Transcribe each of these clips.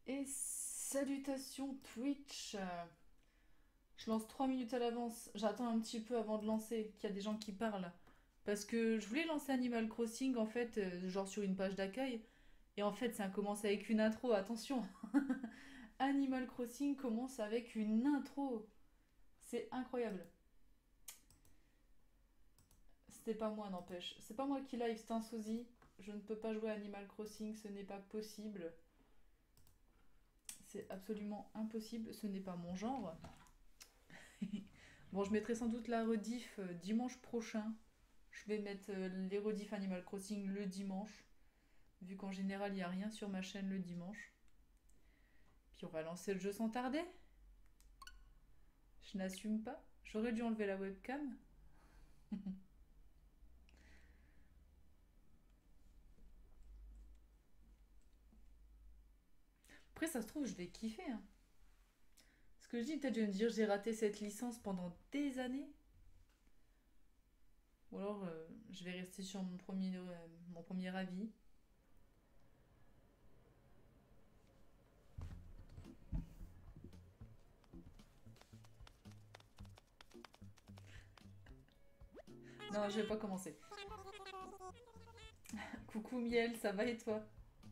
Et salutations Twitch. Je lance 3 minutes à l'avance. J'attends un petit peu avant de lancer, qu'il y a des gens qui parlent. Parce que je voulais lancer Animal Crossing en fait, genre sur une page d'accueil. Et en fait, ça commence avec une intro. Attention, Animal Crossing commence avec une intro. C'est incroyable. C'était pas moi, n'empêche. C'est pas moi qui live, c'est un sosie. Je ne peux pas jouer à Animal Crossing, ce n'est pas possible. C'est absolument impossible, ce n'est pas mon genre. Bon, je mettrai sans doute la rediff dimanche prochain. Je vais mettre les rediff Animal Crossing le dimanche, vu qu'en général il n'y a rien sur ma chaîne le dimanche. Puis on va lancer le jeu sans tarder. Je n'assume pas. J'aurais dû enlever la webcam. Après, ça se trouve, je vais kiffer. Hein. Ce que je dis, peut-être je vais me dire, j'ai raté cette licence pendant des années. Ou alors, je vais rester sur mon premier avis. Non, je vais pas commencer. Coucou Miel, ça va et toi?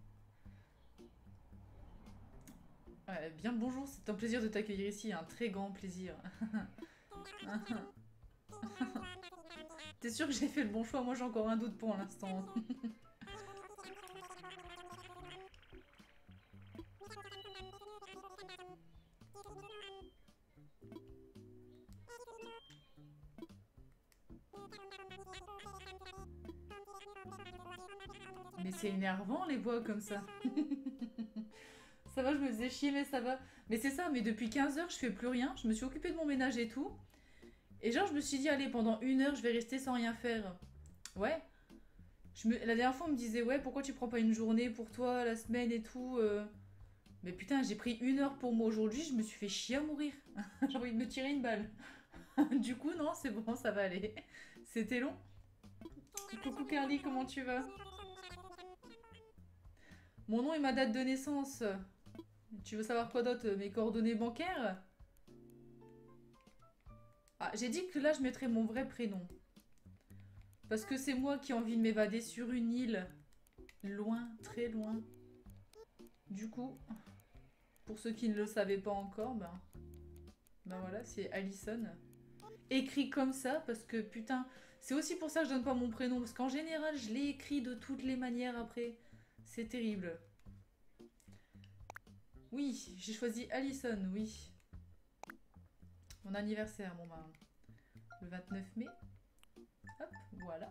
Ouais, bien le bonjour, c'est un plaisir de t'accueillir ici, un très grand plaisir. T'es sûr que j'ai fait le bon choix? Moi j'ai encore un doute pour l'instant. Mais c'est énervant les voix comme ça. Ça va, je me faisais chier, mais ça va. Mais c'est ça, mais depuis 15 heures, je fais plus rien. Je me suis occupée de mon ménage et tout. Et genre, je me suis dit, allez, pendant 1 heure, je vais rester sans rien faire. Ouais. La dernière fois, on me disait, ouais, pourquoi tu prends pas une journée pour toi, la semaine et tout Mais putain, j'ai pris 1 heure pour moi aujourd'hui, je me suis fait chier à mourir. J'ai envie de me tirer une balle. Du coup, non, c'est bon, ça va aller. C'était long. Coucou Carly, comment tu vas? Mon nom et ma date de naissance. Tu veux savoir quoi d'autre? Mes coordonnées bancaires? Ah, j'ai dit que là, je mettrais mon vrai prénom. Parce que c'est moi qui ai envie de m'évader sur une île. Loin, très loin. Du coup, pour ceux qui ne le savaient pas encore, ben voilà, c'est Allison. Écrit comme ça, parce que putain, c'est aussi pour ça que je donne pas mon prénom. Parce qu'en général, je l'ai écrit de toutes les manières après. C'est terrible. Oui, j'ai choisi Allison, oui. Mon anniversaire, bon ben, le 29 mai. Hop, voilà.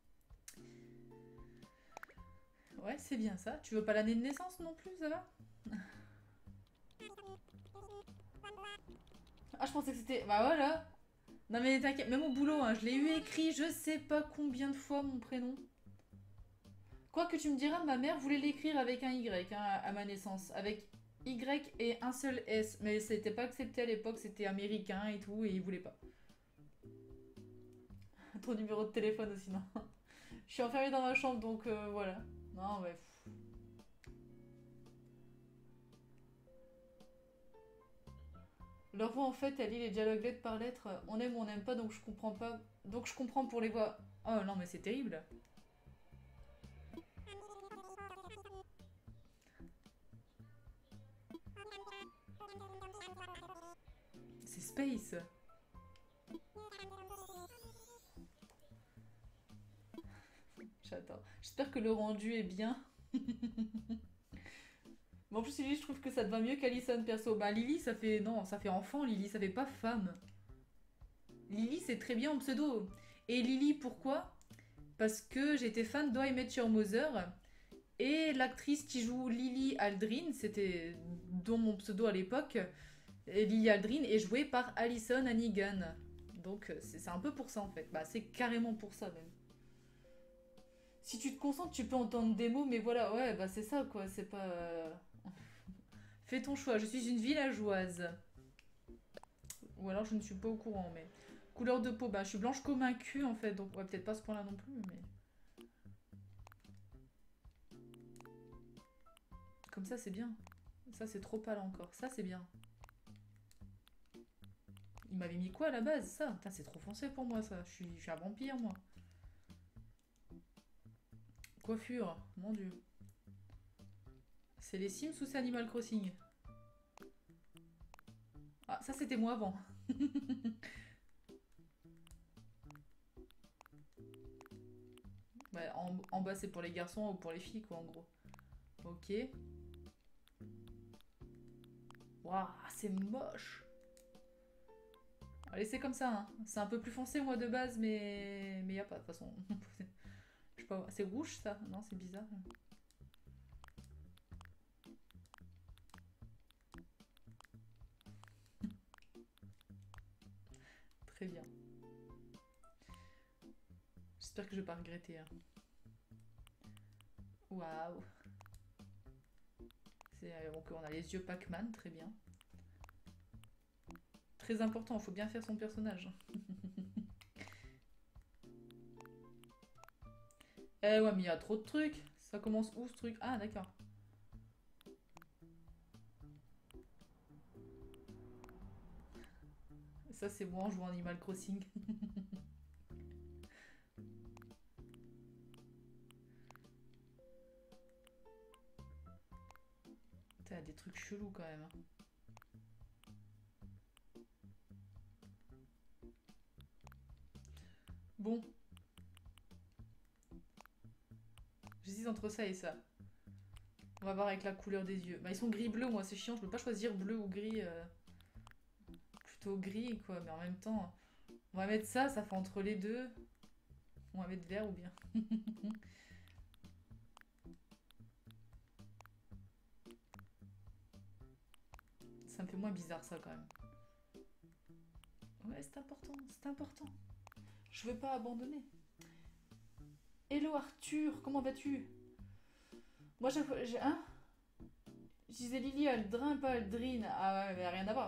Ouais, c'est bien ça. Tu veux pas l'année de naissance non plus, ça va? Ah, je pensais que c'était... Bah voilà. Non mais t'inquiète, même au boulot, hein, je l'ai eu écrit je sais pas combien de fois mon prénom. Quoi que tu me diras, ma mère voulait l'écrire avec un Y hein, à ma naissance. Avec Y et un seul S. Mais c'était pas accepté à l'époque, c'était américain et tout, et ils voulaient pas. Ton numéro de téléphone aussi, non. Je suis enfermée dans ma chambre, donc voilà. Non, ouais. Leur voix, en fait, elle lit les dialogues lettre par lettre. On aime ou on n'aime pas, donc je comprends pas. Donc je comprends pour les voix. Oh non, mais c'est terrible. C'est Space. J'attends. J'espère que le rendu est bien. Mais en plus, Lily, je trouve que ça te va mieux qu'Alison, perso. Bah, Lily, ça fait... Non, ça fait enfant, Lily, ça fait pas femme. Lily, c'est très bien en pseudo. Et Lily, pourquoi? Parce que j'étais fan d'How I Met Your Mother. Et l'actrice qui joue Lily Aldrin, c'était dans mon pseudo à l'époque, Lily Aldrin, est jouée par Alison Hannigan. Donc c'est un peu pour ça en fait. Bah, c'est carrément pour ça même. Si tu te concentres, tu peux entendre des mots, mais voilà, ouais, bah c'est ça quoi. C'est pas. Fais ton choix. Je suis une villageoise. Ou alors je ne suis pas au courant, mais. Couleur de peau, bah je suis blanche comme un cul en fait, donc ouais, peut-être pas ce point-là non plus, mais. Comme ça, c'est bien. Ça, c'est trop pâle encore. Ça, c'est bien. Il m'avait mis quoi à la base? Ça, putain, c'est trop foncé pour moi, ça. Je suis un vampire, moi. Coiffure, mon dieu. C'est les Sims ou c'est Animal Crossing? Ah, ça, c'était moi avant. Ouais, en bas, c'est pour les garçons ou pour les filles, quoi, en gros. Ok. Waouh, c'est moche. Allez, c'est comme ça, hein. C'est un peu plus foncé, moi, de base, mais y a pas, de toute façon. Je sais pas, c'est rouge, ça? Non, c'est bizarre. Très bien. J'espère que je vais pas regretter, hein. Waouh. Donc, on a les yeux Pac-Man, très bien. Très important, faut bien faire son personnage. Eh ouais, mais il y a trop de trucs. Ça commence où, ce truc? Ah, d'accord. Ça, c'est moi en jouant Animal Crossing. T'as des trucs chelous, quand même, hein. Bon, j'hésite entre ça et ça. On va voir avec la couleur des yeux. Bah, ils sont gris-bleu, moi, c'est chiant. Je peux pas choisir bleu ou gris. Plutôt gris, quoi. Mais en même temps, on va mettre ça, ça fait entre les deux. On va mettre vert ou bien. Ça me fait moins bizarre, ça, quand même. Ouais, c'est important, c'est important. Je veux pas abandonner. Hello Arthur, comment vas-tu? Moi, chaque fois, hein? Je disais Lily Aldrin, pas Aldrine. Ah ouais, mais rien à voir.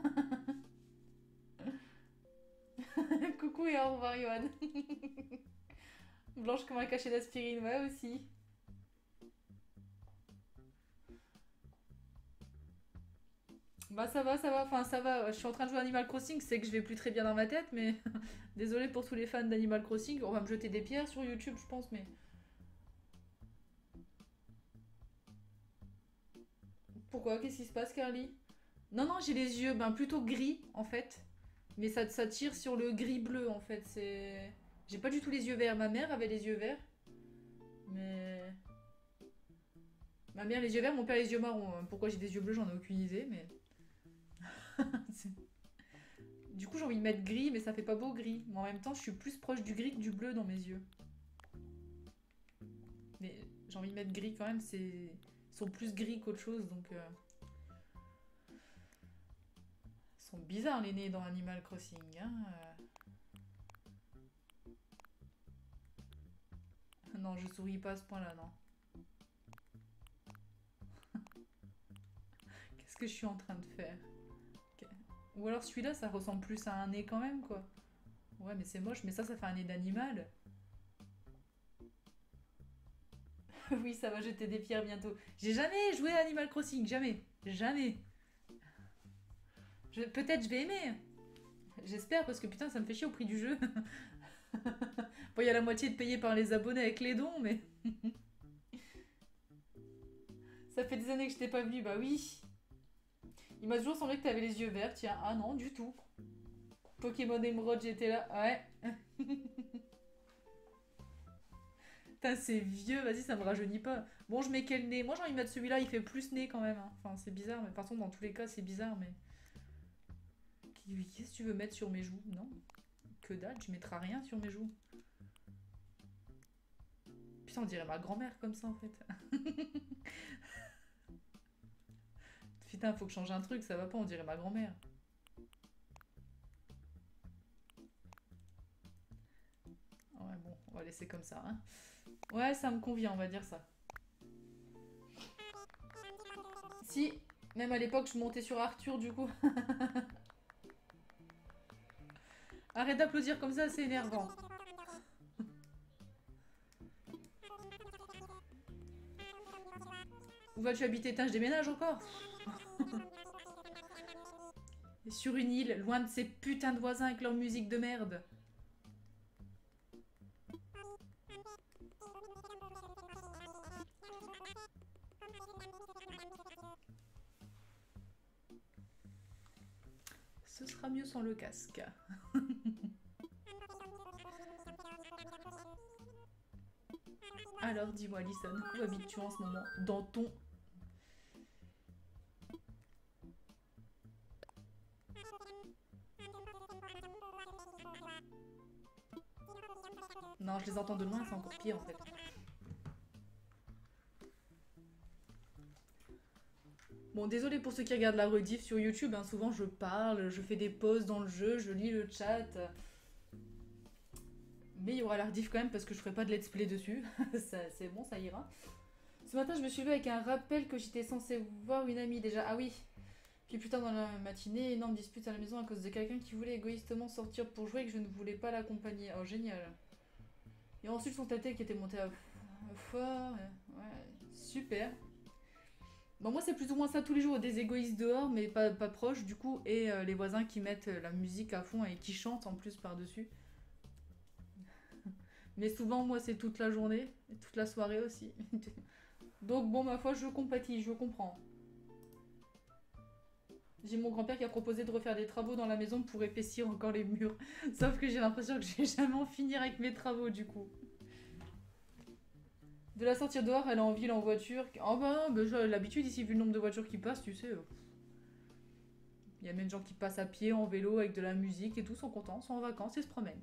Coucou et au revoir, Johan. Blanche comme un cachet d'aspirine, ouais, aussi. Bah ça va, enfin ça va. Je suis en train de jouer à Animal Crossing, c'est que je vais plus très bien dans ma tête, mais désolé pour tous les fans d'Animal Crossing. On va me jeter des pierres sur YouTube, je pense, mais pourquoi? Qu'est-ce qui se passe, Carly? Non, non, j'ai les yeux ben, plutôt gris, en fait. Mais ça tire sur le gris-bleu, en fait. C'est... J'ai pas du tout les yeux verts. Ma mère avait les yeux verts. Mais... Ma mère les yeux verts, mon père les yeux marrons. Pourquoi j'ai des yeux bleus, j'en ai aucune idée, mais... Du coup, j'ai envie de mettre gris, mais ça fait pas beau gris. Mais en même temps, je suis plus proche du gris que du bleu dans mes yeux. Mais j'ai envie de mettre gris quand même, c'est... Ils sont plus gris qu'autre chose, donc... Ils sont bizarres, les nez dans Animal Crossing, hein. Non, je souris pas à ce point-là, non. Qu'est-ce que je suis en train de faire? Ou alors celui-là, ça ressemble plus à un nez quand même, quoi. Ouais, mais c'est moche, mais ça fait un nez d'animal. Oui, ça va jeter des pierres bientôt. J'ai jamais joué à Animal Crossing, jamais. Jamais. Peut-être je vais aimer. J'espère, parce que putain, ça me fait chier au prix du jeu. Bon, il y a la moitié de payé par les abonnés avec les dons, mais... Ça fait des années que je t'ai pas vu, bah oui. Il m'a toujours semblé que t'avais les yeux verts, tiens. Ah non, du tout. Pokémon Emerald, j'étais là. Ouais. Putain, c'est vieux, vas-y, ça me rajeunit pas. Bon, je mets quel nez? Moi, j'ai envie de mettre celui-là, il fait plus nez quand même, hein. Enfin, c'est bizarre, mais de toute façon, dans tous les cas, c'est bizarre, mais... Qu'est-ce que tu veux mettre sur mes joues? Non. Que dalle, tu mettras rien sur mes joues. Putain, on dirait ma grand-mère comme ça, en fait. Putain, faut que je change un truc, ça va pas, on dirait ma grand-mère. Ouais, bon, on va laisser comme ça, hein. Ouais, ça me convient, on va dire ça. Si, même à l'époque, je montais sur Arthur, du coup. Arrête d'applaudir comme ça, c'est énervant. vas-tu habiter? Je déménage encore. Sur une île, loin de ces putains de voisins avec leur musique de merde. Ce sera mieux sans le casque. Alors, dis-moi, Alison, où habites-tu en ce moment? Dans ton... Non, je les entends de loin, c'est encore pire, en fait. Bon, désolé pour ceux qui regardent la rediff sur YouTube, hein. Souvent je parle, je fais des pauses dans le jeu, je lis le chat. Mais il y aura la rediff quand même parce que je ferai pas de let's play dessus. C'est bon, ça ira. Ce matin, je me suis levée avec un rappel que j'étais censée voir une amie déjà. Ah oui. Puis plus tard dans la matinée, énorme dispute à la maison à cause de quelqu'un qui voulait égoïstement sortir pour jouer et que je ne voulais pas l'accompagner. Oh, génial. Et ensuite son tâté qui était monté à fort. Ouais, super. Bon, moi, c'est plus ou moins ça tous les jours. Des égoïstes dehors, mais pas proches, du coup. Et les voisins qui mettent la musique à fond et qui chantent en plus par-dessus. Mais souvent, moi, c'est toute la journée. Et toute la soirée aussi. Donc, bon, ma foi, je compatis, je comprends. J'ai mon grand-père qui a proposé de refaire des travaux dans la maison pour épaissir encore les murs. Sauf que j'ai l'impression que je vais jamais en finir avec mes travaux, du coup. De la sortir dehors, elle est en ville en voiture. Oh bah, j'ai l'habitude ici, vu le nombre de voitures qui passent, tu sais. Il y a même des gens qui passent à pied, en vélo, avec de la musique et tout, sont contents, sont en vacances et se promènent.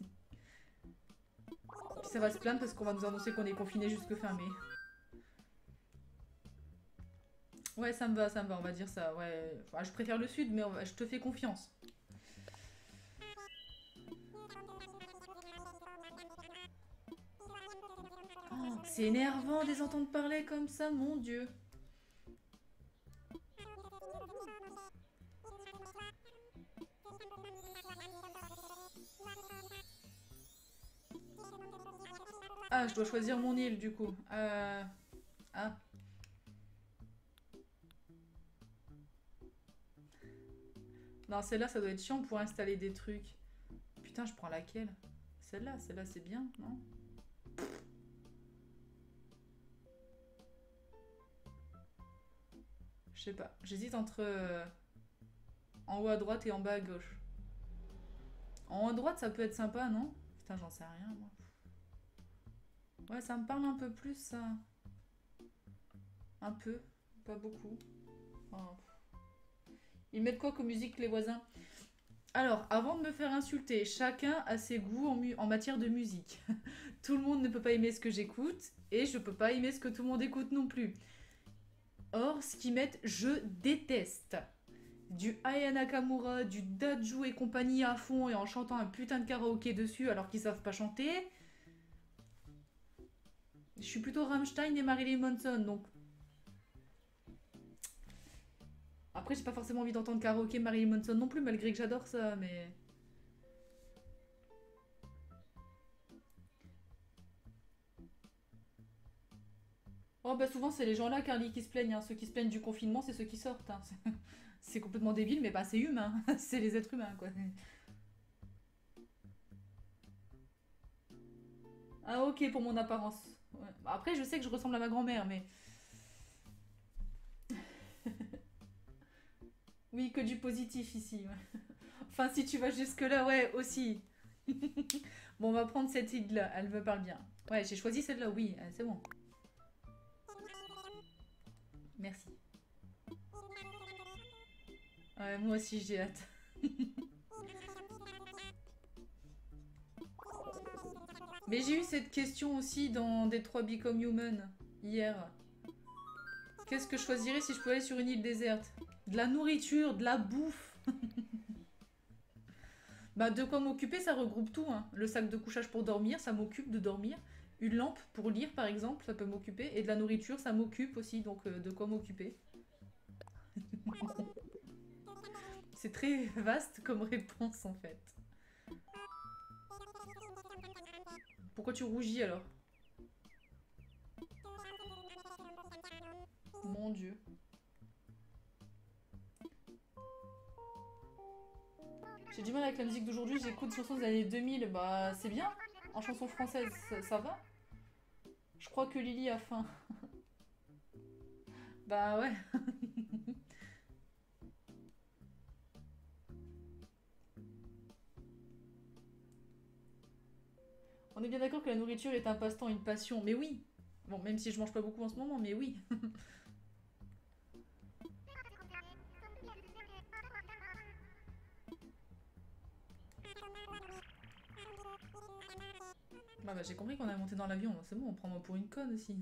Puis ça va se plaindre parce qu'on va nous annoncer qu'on est confiné jusque fin mai. Ouais, ça me va, on va dire ça. Ouais, enfin, je préfère le sud, mais je te fais confiance. Oh, c'est énervant de les entendre parler comme ça, mon Dieu. Ah, je dois choisir mon île, du coup. Ah. Non, celle-là, ça doit être chiant pour installer des trucs. Putain, je prends laquelle? Celle-là c'est bien, non? Je sais pas. J'hésite entre en haut à droite et en bas à gauche. En haut à droite, ça peut être sympa, non? Putain, j'en sais rien, moi. Ouais, ça me parle un peu plus, ça. Un peu, pas beaucoup. Oh. Ils mettent quoi comme musique, les voisins? Alors, avant de me faire insulter, chacun a ses goûts en matière de musique. Tout le monde ne peut pas aimer ce que j'écoute, et je peux pas aimer ce que tout le monde écoute non plus. Or, ce qu'ils mettent, je déteste. Du Aya Nakamura, du Dadju et compagnie à fond et en chantant un putain de karaoké dessus alors qu'ils savent pas chanter. Je suis plutôt Rammstein et Marilyn Manson, donc... Après, j'ai pas forcément envie d'entendre karaoké Marilyn Manson non plus, malgré que j'adore ça, mais... Oh bah souvent c'est les gens là, Carly, qui se plaignent. Hein. Ceux qui se plaignent du confinement, c'est ceux qui sortent. Hein. C'est complètement débile, mais bah c'est humain. C'est les êtres humains, quoi. Ah ok, pour mon apparence. Ouais. Bah, après, je sais que je ressemble à ma grand-mère, mais... Oui, que du positif ici. Ouais. Enfin, si tu vas jusque-là, ouais, aussi. Bon, on va prendre cette île-là, elle me parle bien. Ouais, j'ai choisi celle-là, oui, c'est bon. Merci. Ouais, moi aussi, j'ai hâte. Mais j'ai eu cette question aussi dans Detroit Become Human, hier. Qu'est-ce que je choisirais si je pouvais aller sur une île déserte? De la nourriture, de la bouffe. Bah, de quoi m'occuper, ça regroupe tout. Hein. Le sac de couchage pour dormir, ça m'occupe de dormir. Une lampe pour lire, par exemple, ça peut m'occuper. Et de la nourriture, ça m'occupe aussi, donc de quoi m'occuper. C'est très vaste comme réponse, en fait. Pourquoi tu rougis, alors? Mon Dieu. J'ai du mal avec la musique d'aujourd'hui, j'écoute des chansons des années 2000. Bah, c'est bien. En chanson française, ça va. Je crois que Lily a faim. Bah ouais. On est bien d'accord que la nourriture est un passe-temps, une passion. Mais oui. Bon, même si je mange pas beaucoup en ce moment, mais oui. Bah, j'ai compris qu'on a monté dans l'avion. C'est bon, on prend moi pour une conne aussi.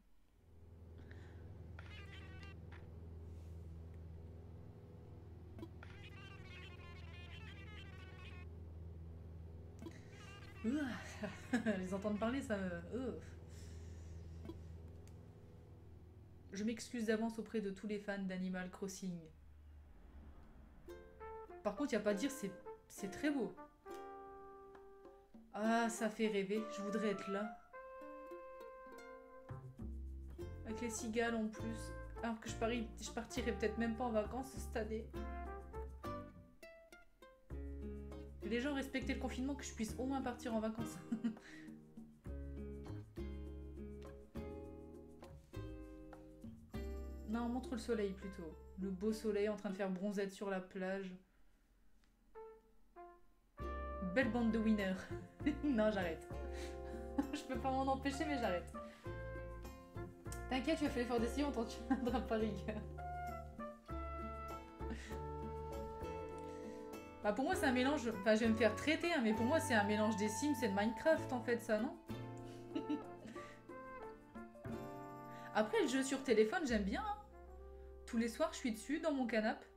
Les entendre parler, ça me... Je m'excuse d'avance auprès de tous les fans d'Animal Crossing. Par contre, il n'y a pas à dire, c'est très beau. Ah, ça fait rêver. Je voudrais être là. Avec les cigales en plus. Alors que je partirais peut-être même pas en vacances cette année. Que les gens respectaient le confinement, que je puisse au moins partir en vacances. Non, montre le soleil plutôt. Le beau soleil en train de faire bronzette sur la plage. Belle bande de winners. Non, j'arrête. Je peux pas m'en empêcher, mais j'arrête. T'inquiète, tu as fait l'effort d'essayer, on t'en tiendra pas rigueur. Bah pour moi, c'est un mélange... Enfin, je vais me faire traiter, hein, mais pour moi, c'est un mélange des Sims et de Minecraft, en fait, ça, non? Après, le jeu sur téléphone, j'aime bien. Hein. Tous les soirs, je suis dessus, dans mon canapé.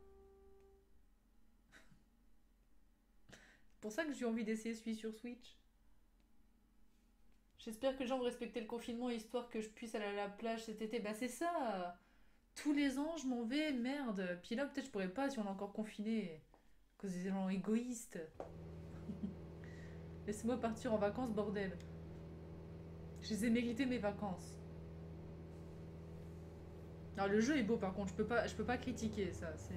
C'est pour ça que j'ai envie d'essayer celui sur Switch. J'espère que les gens vont respecter le confinement, histoire que je puisse aller à la plage cet été. Bah c'est ça. Tous les ans, je m'en vais, merde. Puis là, peut-être je pourrais pas si on est encore confiné. À cause des gens égoïstes. Laissez-moi partir en vacances, bordel. Je les ai méritées mes vacances. Alors le jeu est beau par contre, je peux pas critiquer ça. C'est.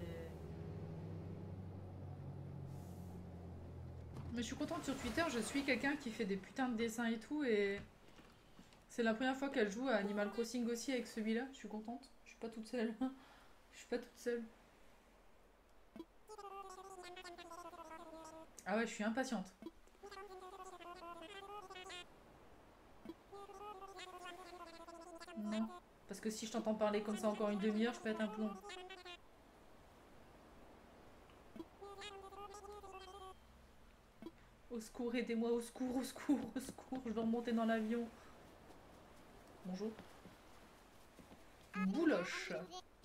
Mais je suis contente sur Twitter, je suis quelqu'un qui fait des putains de dessins et tout et c'est la première fois qu'elle joue à Animal Crossing aussi avec celui-là. Je suis contente. Je suis pas toute seule. Je suis pas toute seule. Ah ouais, je suis impatiente. Non. Parce que si je t'entends parler comme ça encore une demi-heure, je peux être un plomb. Au secours, aidez-moi, au secours, au secours, au secours. Je dois remonter dans l'avion. Bonjour. Bouloche.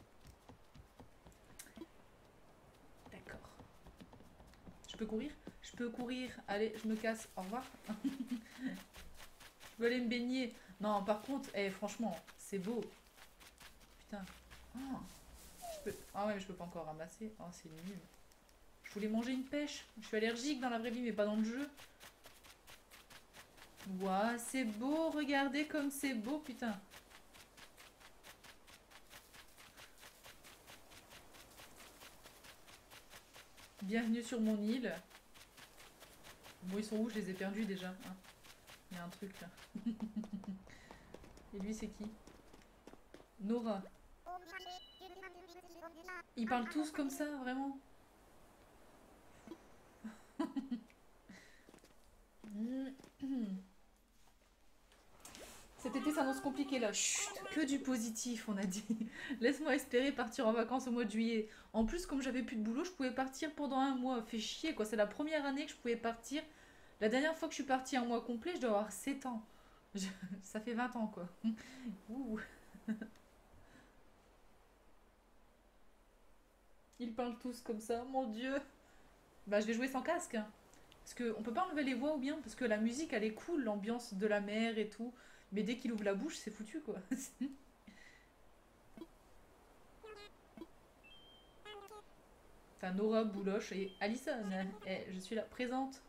D'accord. Je peux courir? Je peux courir. Allez, je me casse. Au revoir. Je veux aller me baigner. Non, par contre, franchement, c'est beau. Putain. Oh, Ah ouais, mais je peux pas encore ramasser. Oh, c'est nul. Je voulais manger une pêche. Je suis allergique dans la vraie vie, mais pas dans le jeu. Ouah, c'est beau. Regardez comme c'est beau, putain. Bienvenue sur mon île. Bon, ils sont où? Je les ai perdus déjà. Hein. Il y a un truc là. Et lui, c'est qui? Nora. Ils parlent tous comme ça, vraiment. Cet été s'annonce compliqué là. Chut, que du positif, on a dit. Laisse-moi espérer partir en vacances au mois de juillet. En plus, comme j'avais plus de boulot, je pouvais partir pendant un mois. Fait chier quoi. C'est la première année que je pouvais partir. La dernière fois que je suis partie un mois complet, je dois avoir 7 ans. Ça fait 20 ans quoi. Ouh. Ils parlent tous comme ça, mon dieu. Bah, je vais jouer sans casque. Hein. Parce qu'on peut pas enlever les voix ou bien, parce que la musique elle est cool, l'ambiance de la mer et tout. Mais dès qu'il ouvre la bouche, c'est foutu quoi. T'as Nora, Bouloche et Alison. Je suis là, présente.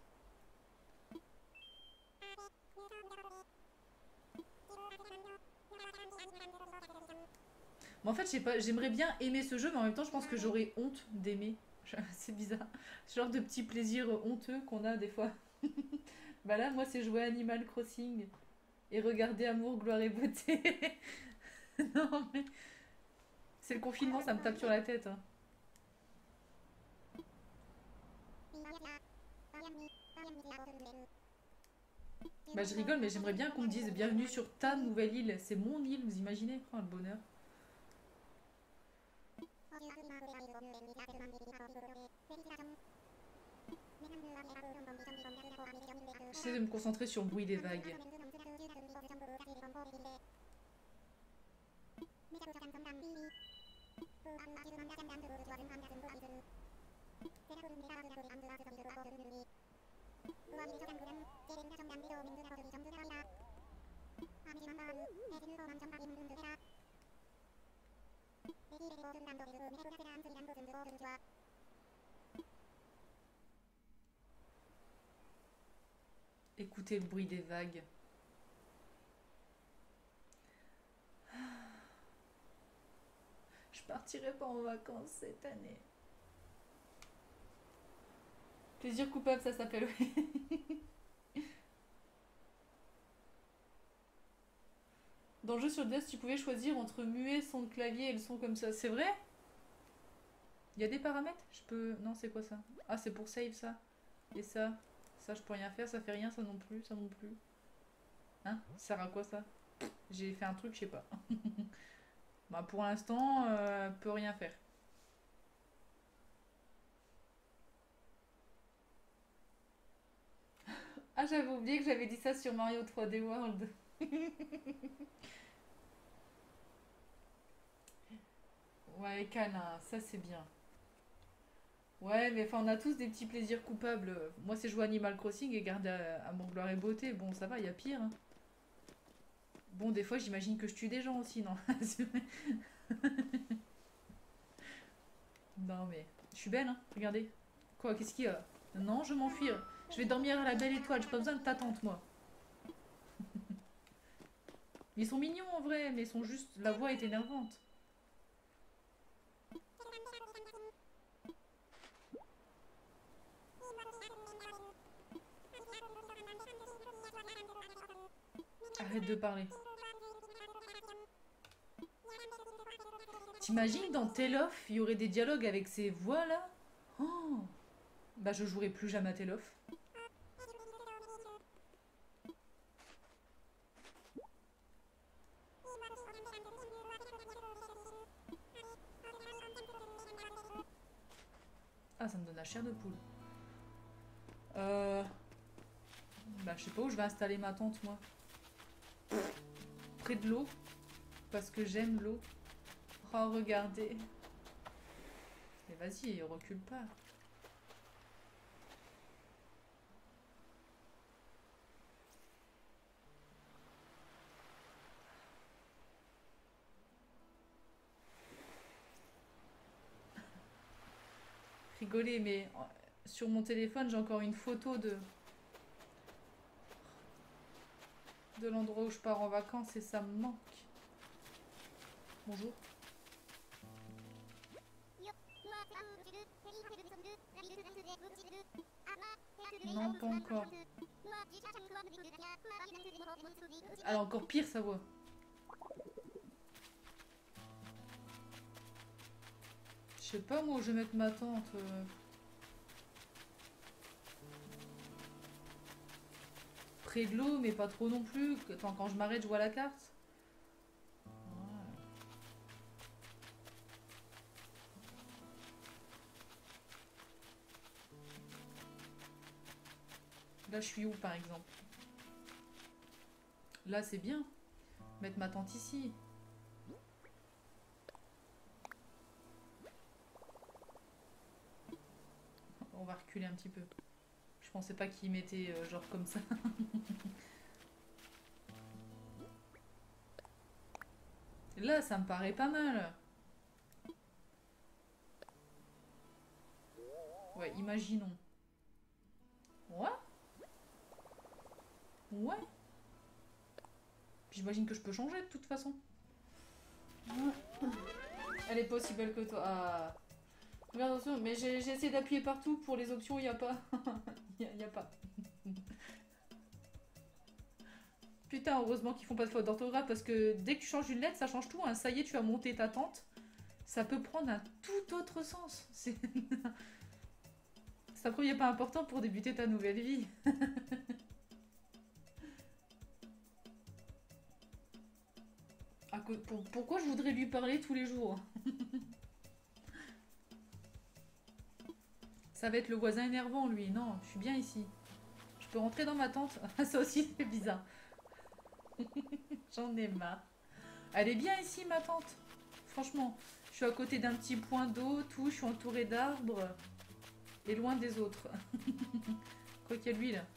Mais en fait, je sais pas, j'aimerais bien aimer ce jeu, mais en même temps, je pense que j'aurais honte d'aimer. C'est bizarre. Ce genre de petits plaisirs honteux qu'on a des fois. Bah là, moi, c'est jouer à Animal Crossing et regarder Amour, Gloire et Beauté. Non, mais c'est le confinement, ça me tape sur la tête, hein. Bah, je rigole, mais j'aimerais bien qu'on me dise bienvenue sur ta nouvelle île. C'est mon île, vous imaginez? Oh, le bonheur. J'essaie de me concentrer sur le bruit des vagues. Écoutez le bruit des vagues. Je partirai pas en vacances cette année. Plaisir coupable, ça s'appelle. Dans le jeu sur DS, tu pouvais choisir entre muet, son de clavier et le son comme ça. C'est vrai? Il y a des paramètres? Je peux. Non, c'est quoi ça? Ah, c'est pour save ça. Et ça? Ça, je peux rien faire, ça fait rien, ça non plus, ça non plus. Hein? Ça sert à quoi ça? J'ai fait un truc, je sais pas. Bah, pour l'instant, peut rien faire. Ah, j'avais oublié que j'avais dit ça sur Mario 3D World. Ouais, câlin, ça c'est bien. Ouais, mais enfin, on a tous des petits plaisirs coupables. Moi, c'est jouer à Animal Crossing et garder à mon gloire et beauté. Bon, ça va, il y a pire, hein. Bon, des fois, j'imagine que je tue des gens aussi, non? Non, mais je suis belle, hein. Regardez. Quoi, qu'est-ce qu'il y a? Non, je m'enfuis. Je vais dormir à la belle étoile. J'ai pas besoin de ta tante, moi. Ils sont mignons en vrai, mais ils sont juste. La voix est énervante. Arrête de parler. T'imagines dans Telof, il y aurait des dialogues avec ces voix là? Oh, bah je jouerai plus jamais à Telof. Ah, ça me donne la chair de poule. Euh. Bah, je sais pas où je vais installer ma tente, moi. Près de l'eau. Parce que j'aime l'eau. Oh, regardez. Mais vas-y, recule pas. Rigoler, mais sur mon téléphone, j'ai encore une photo de l'endroit où je pars en vacances et ça me manque. Bonjour. Non, pas encore. Alors, encore pire sa voix. Je sais pas moi où je vais mettre ma tente. Près de l'eau, mais pas trop non plus. Attends, quand je m'arrête, je vois la carte. Là, je suis où, par exemple? Là, c'est bien. Mettre ma tente ici. On va reculer un petit peu. Je pensais pas qu'il mettait genre comme ça. Là, ça me paraît pas mal. Ouais, imaginons. Ouais. Ouais. Puis j'imagine que je peux changer de toute façon. Ouais. Elle est pas aussi belle que toi. Ah. Fais attention, mais j'ai essayé d'appuyer partout pour les options, il n'y a pas. Il y a pas. Putain, heureusement qu'ils font pas de faute d'orthographe parce que dès que tu changes une lettre, ça change tout. Hein. Ça y est, tu as monté ta tente. Ça peut prendre un tout autre sens. C'est un premier pas important pour débuter ta nouvelle vie. Pourquoi je voudrais lui parler tous les jours? Ça va être le voisin énervant, lui. Non, je suis bien ici. Je peux rentrer dans ma tente. Ça aussi, c'est bizarre. J'en ai marre. Elle est bien ici, ma tente. Franchement, je suis à côté d'un petit point d'eau, tout. Je suis entourée d'arbres. Et loin des autres. Quoi qu'il y a lui, là.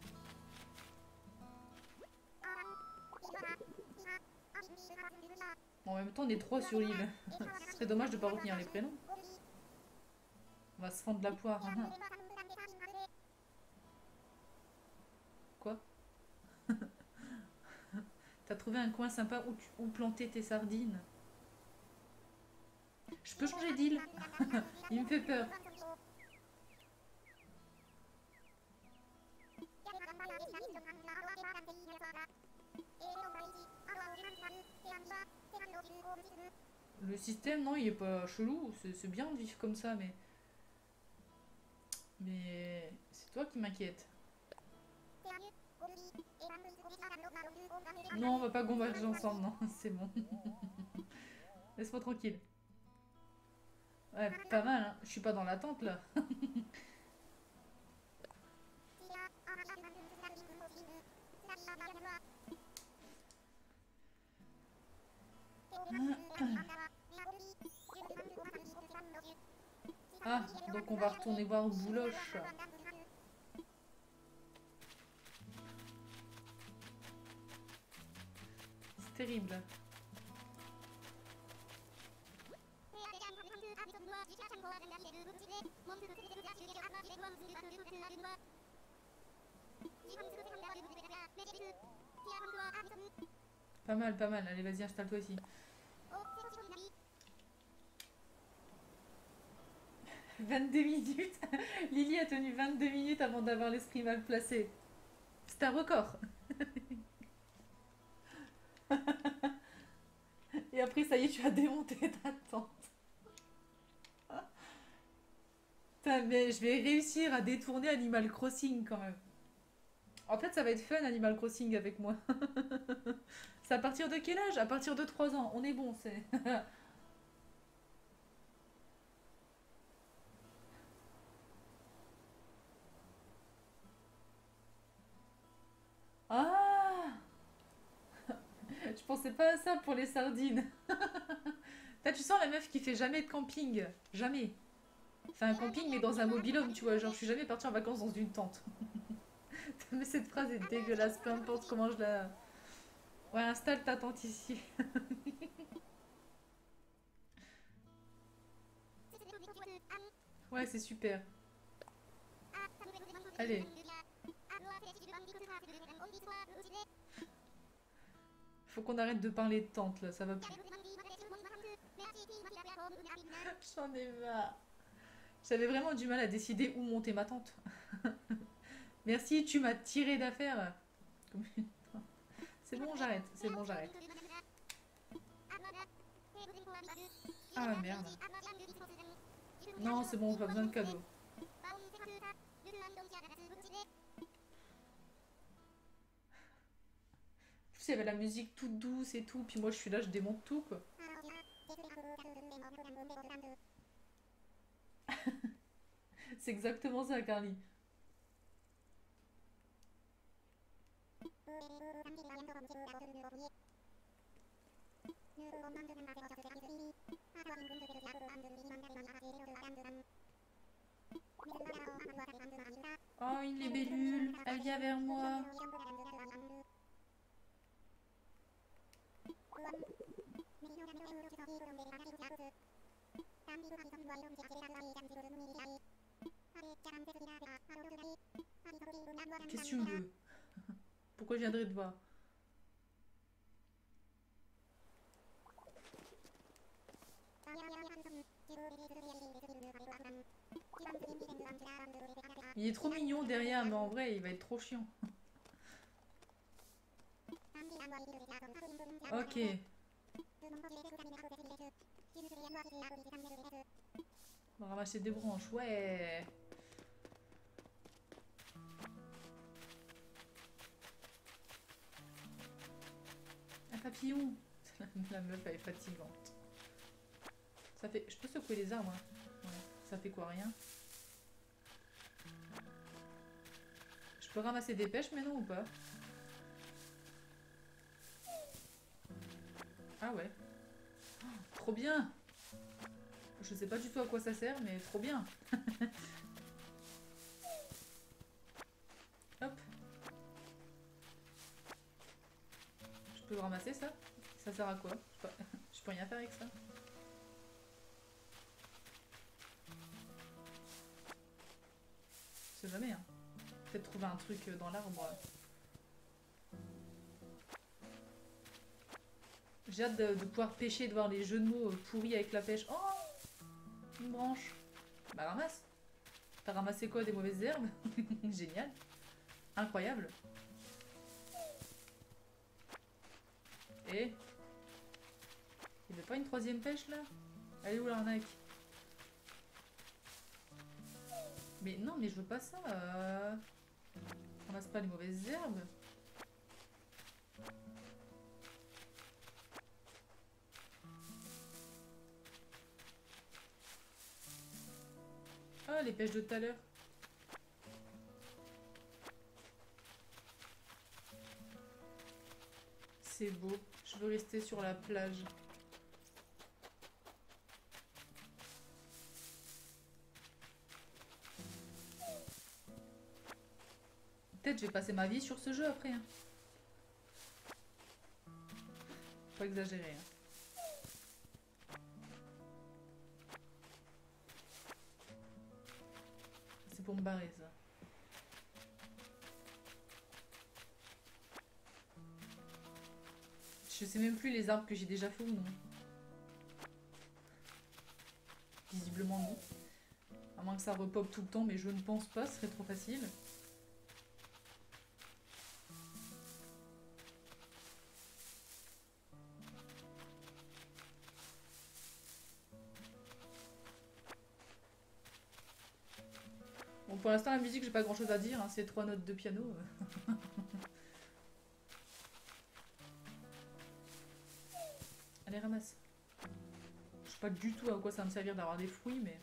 Bon, en même temps, on est 3 sur l'île. Ce serait dommage de pas retenir les prénoms. On va se fendre de la poire. Hein. Quoi? T'as trouvé un coin sympa où planter tes sardines? Je peux changer d'île. Il me fait peur. Le système, non, il est pas chelou. C'est bien de vivre comme ça, mais... Mais... C'est toi qui m'inquiète. Non, on va pas converger ensemble, non. C'est bon. Laisse-moi tranquille. Ouais, pas mal, hein. Je suis pas dans l'attente, là. Ah, donc on va retourner voir Bouloche. C'est terrible. Pas mal, pas mal. Allez, vas-y, installe-toi ici. 22 minutes. Lily a tenu 22 minutes avant d'avoir l'esprit mal placé. C'est un record. Et après, ça y est, tu as démonté ta tente. Putain, mais je vais réussir à détourner Animal Crossing quand même. En fait, ça va être fun Animal Crossing avec moi. C'est à partir de quel âge? À partir de 3 ans. On est bon, c'est... Ah! Je pensais pas à ça pour les sardines. Là, tu sens la meuf qui fait jamais de camping. Jamais. Enfin, un camping, mais dans un mobil-home, tu vois. Genre, je suis jamais partie en vacances dans une tente. Mais cette phrase est dégueulasse, peu importe comment je la... Ouais, installe ta tente ici. Ouais, c'est super. Allez. Faut qu'on arrête de parler de tente, là, ça va plus. J'en ai marre. J'avais vraiment du mal à décider où monter ma tente. Merci, tu m'as tiré d'affaire. C'est bon, j'arrête. C'est bon, j'arrête. Ah merde. Non, c'est bon, pas besoin de cadeaux. En plus, il y avait la musique toute douce et tout. Puis moi, je suis là, je démonte tout, quoi. C'est exactement ça, Carly. Oh, une libellule. Elle vient vers moi. Qu'est-ce que tu veux? Pourquoi je viendrais te voir? Il est trop mignon derrière, mais en vrai, il va être trop chiant. Ok. On va ramasser des branches, ouais. Un papillon. La meuf, elle est fatigante. Ça fait... Je peux secouer les arbres, hein. Ouais. Ça fait quoi, rien? Je peux ramasser des pêches maintenant ou pas? Ah ouais. Oh, trop bien. Je sais pas du tout à quoi ça sert, mais trop bien. Hop. Je peux le ramasser ça? Ça sert à quoi? Je peux rien faire avec ça. Je sais jamais, hein. Peut-être trouver un truc dans l'arbre. J'ai hâte de pouvoir pêcher, de voir les jeux de mots pourris avec la pêche. Oh, une branche. Bah ramasse. T'as ramassé quoi? Des mauvaises herbes? Génial. Incroyable. Et il veut pas une troisième pêche là? Elle est où l'arnaque? Mais non, mais je veux pas ça. Ramasse pas les mauvaises herbes. Ah, les pêches de tout à l'heure. C'est beau. Je veux rester sur la plage. Peut-être je vais passer ma vie sur ce jeu après. Hein. Faut pas exagérer. Hein. C'est pour me barrer ça. Je sais même plus les arbres que j'ai déjà fait ou non. Visiblement non. À moins que ça repop tout le temps, mais je ne pense pas, ce serait trop facile. Bon, pour l'instant, la musique, j'ai pas grand chose à dire, hein, c'est 3 notes de piano. Allez, ramasse. Je sais pas du tout à quoi ça va me servir d'avoir des fruits, mais...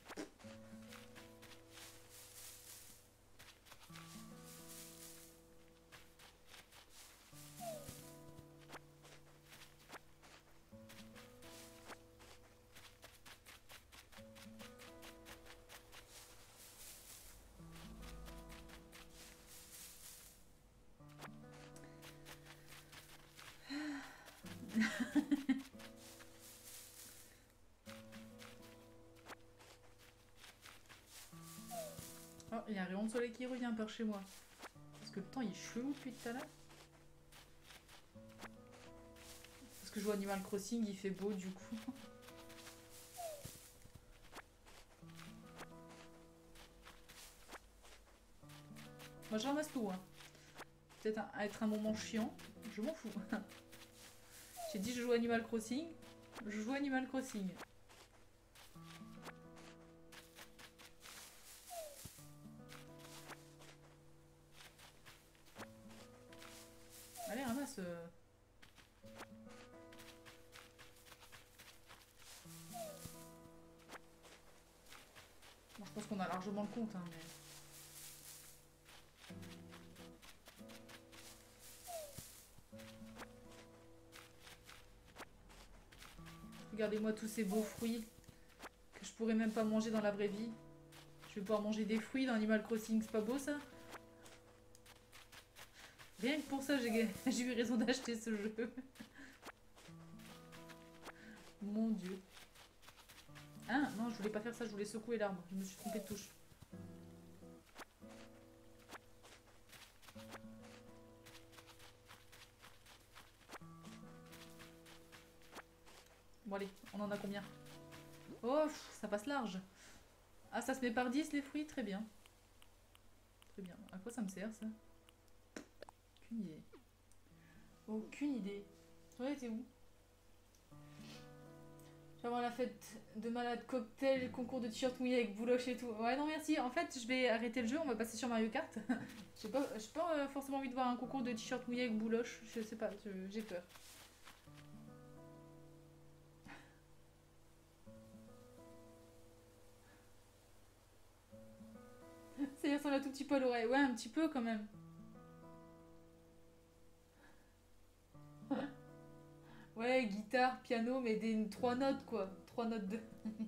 Oh, il y a un rayon de soleil qui revient par chez moi. Parce que le temps, il est chelou depuis tout à l'heure. Parce que je joue Animal Crossing, il fait beau du coup. Moi, je ramasse tout, hein. Peut-être être un moment chiant, je m'en fous. J'ai dit je joue Animal Crossing, je joue Animal Crossing. Allez, ramasse. Bon, je pense qu'on a largement le compte, hein, mais... Regardez-moi tous ces beaux fruits que je pourrais même pas manger dans la vraie vie. Je vais pouvoir manger des fruits dans Animal Crossing, c'est pas beau ça? Rien que pour ça, j'ai eu raison d'acheter ce jeu. Mon dieu. Ah non, je voulais pas faire ça, je voulais secouer l'arbre. Je me suis trompée de touche. Bon allez, on en a combien? Oh, pff, ça passe large. Ah, ça se met par 10 les fruits? Très bien. Très bien. À quoi ça me sert ça? Aucune idée. Aucune idée. Ouais, t'es où? Je vais avoir la fête de malade, cocktail, concours de t-shirt mouillé avec bouloche et tout. Ouais, non, merci. En fait, je vais arrêter le jeu, on va passer sur Mario Kart. J'ai pas forcément envie de voir un concours de t-shirt mouillé avec bouloche. Je sais pas, j'ai peur. Ça y ressemble un tout petit peu à l'oreille. Ouais, un petit peu quand même. Ouais, guitare, piano, mais des trois notes quoi. Trois notes de.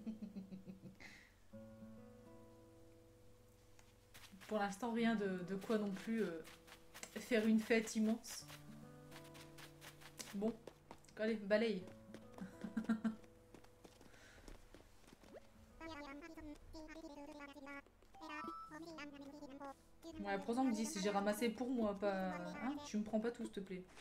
Pour l'instant, rien de quoi non plus faire une fête immense. Bon, allez, balaye. Ouais, par exemple, 10, j'ai ramassé pour moi, pas. Hein, tu me prends pas tout, s'il te plaît.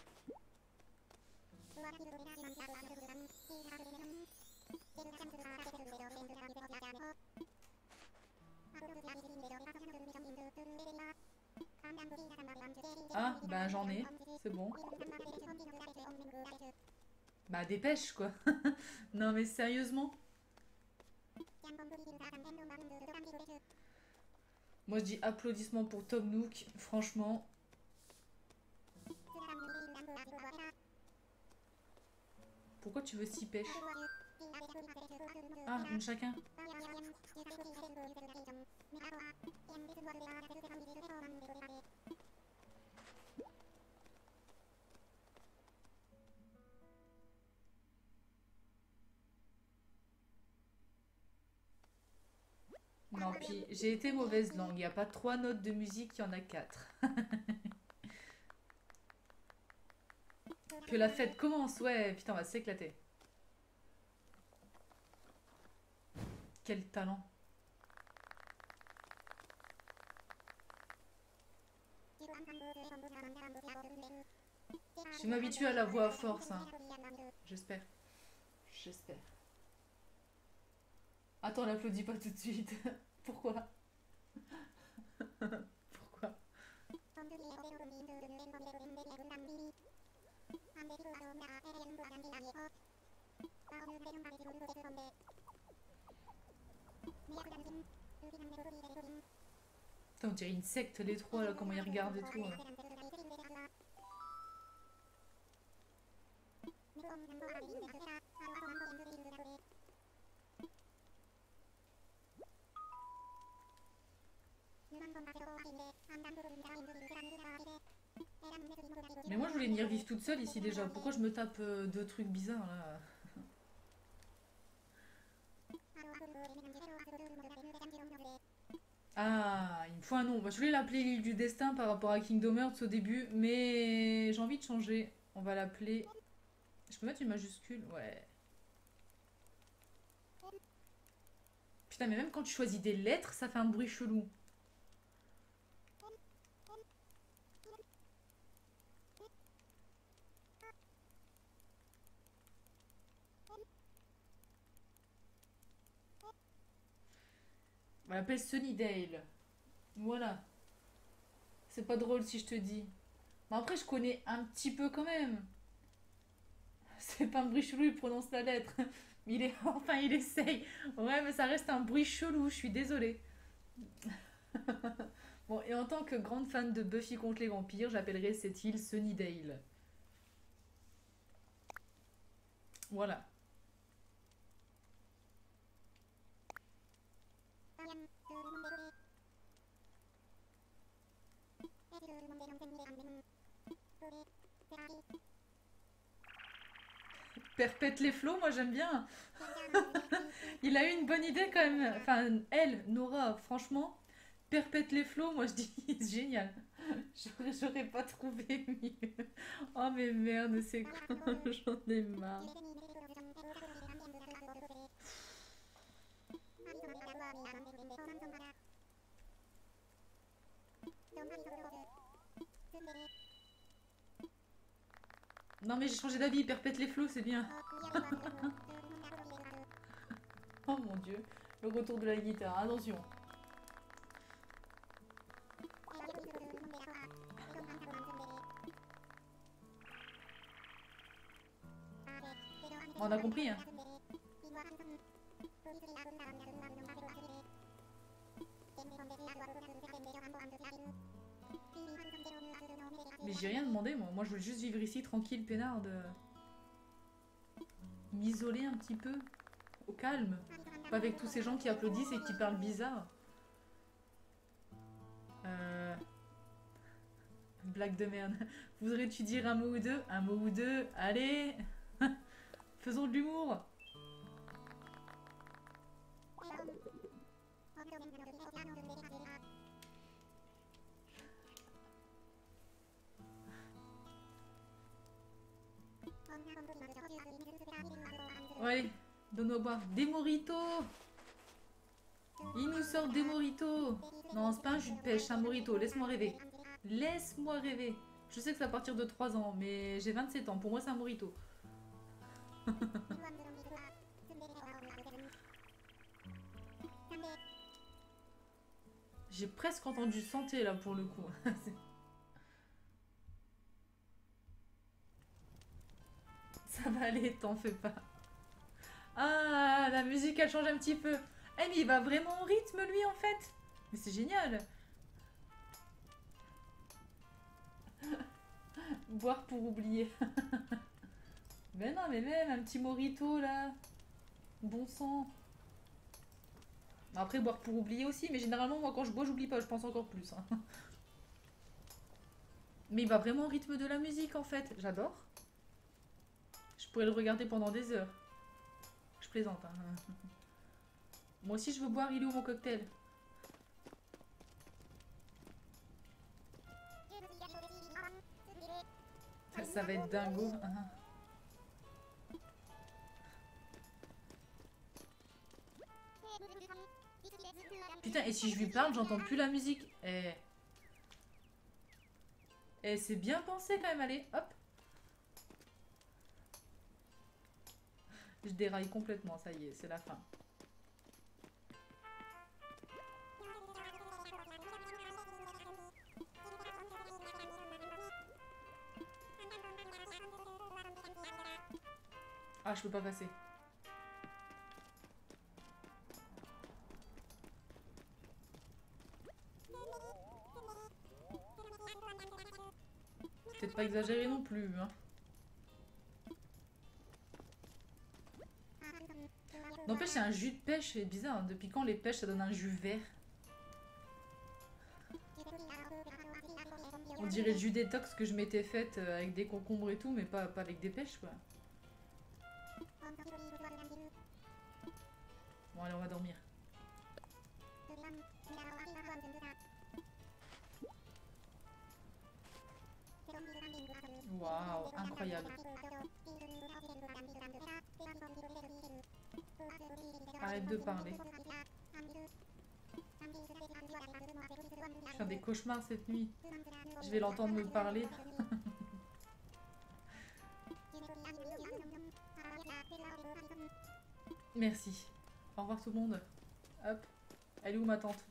Ah, bah j'en ai, c'est bon. Bah dépêche quoi. Non mais sérieusement. Moi je dis applaudissements pour Tom Nook, franchement. Pourquoi tu veux si pêche? Ah, une chacun. Non, puis j'ai été mauvaise langue. Il n'y a pas trois notes de musique, il y en a quatre. Que la fête commence, ouais, putain, on va s'éclater. Quel talent. Je vais m'habituer à la voix à force, hein. J'espère. J'espère. Attends, l'applaudis pas tout de suite. Pourquoi? Pourquoi? Putain, on dirait une secte les trois là, comment ils regardent et tout. Mais moi je voulais venir vivre toute seule ici déjà. Pourquoi je me tape deux trucs bizarres là? Ah, il me faut un nom. Bah, je voulais l'appeler l'île du destin par rapport à Kingdom Hearts au début, mais j'ai envie de changer. On va l'appeler. Je peux mettre une majuscule? Ouais. Putain, mais même quand tu choisis des lettres, ça fait un bruit chelou. On l'appelle Sunnydale. Voilà. C'est pas drôle si je te dis. Mais après, je connais un petit peu quand même. C'est pas un bruit chelou, il prononce la lettre. Mais il est... Enfin, il essaye. Ouais, mais ça reste un bruit chelou, je suis désolée. Bon, et en tant que grande fan de Buffy contre les vampires, j'appellerai cette île Sunnydale. Voilà. Perpète les flots, moi j'aime bien. Il a eu une bonne idée quand même. Enfin, elle, Nora, franchement, perpète les flots, moi je dis génial. J'aurais pas trouvé mieux. Oh mais merde, c'est quoi? J'en ai marre. Non mais j'ai changé d'avis, perpète les flots, c'est bien. Oh mon dieu. Le retour de la guitare. Attention. On a compris, hein. Mais j'ai rien demandé, moi. Moi, je veux juste vivre ici, tranquille, peinarde. M'isoler un petit peu. Au calme. Pas avec tous ces gens qui applaudissent et qui parlent bizarre. Blague de merde. Voudrais-tu dire un mot ou deux? Un mot ou deux? Allez. Faisons de l'humour. Ouais, donne-nous à boire. Des mojitos. Il nous sort des mojitos. Non, c'est pas un jus de pêche, c'est un mojito. Laisse-moi rêver. Laisse-moi rêver. Je sais que c'est à partir de 3 ans, mais j'ai 27 ans. Pour moi, c'est un mojito. J'ai presque entendu santé là pour le coup. Ça va aller, t'en fais pas. Ah, la musique elle change un petit peu. Eh mais il va vraiment au rythme lui en fait. Mais c'est génial. Boire pour oublier. Mais non, mais même un petit mojito là. Bon sang. Après, boire pour oublier aussi, mais généralement, moi quand je bois, j'oublie pas, je pense encore plus, hein. Mais il va vraiment au rythme de la musique en fait. J'adore. Je pourrais le regarder pendant des heures. Je plaisante, hein. Moi aussi, je veux boire. Il est où mon cocktail? Ça va être dingo. Putain, et si je lui parle, j'entends plus la musique. Eh, c'est bien pensé quand même, allez, hop. Je déraille complètement, ça y est, c'est la fin. Ah, je peux pas passer. Peut-être pas exagéré non plus, hein. N'empêche, c'est un jus de pêche, c'est bizarre, hein. Depuis quand les pêches ça donne un jus vert? On dirait le jus détox que je m'étais faite avec des concombres et tout, mais pas avec des pêches quoi. Bon, allez, on va dormir. Waouh, incroyable. Arrête de parler. Je fais des cauchemars cette nuit. Je vais l'entendre me parler. Merci. Au revoir tout le monde. Hop. Elle est où ma tante?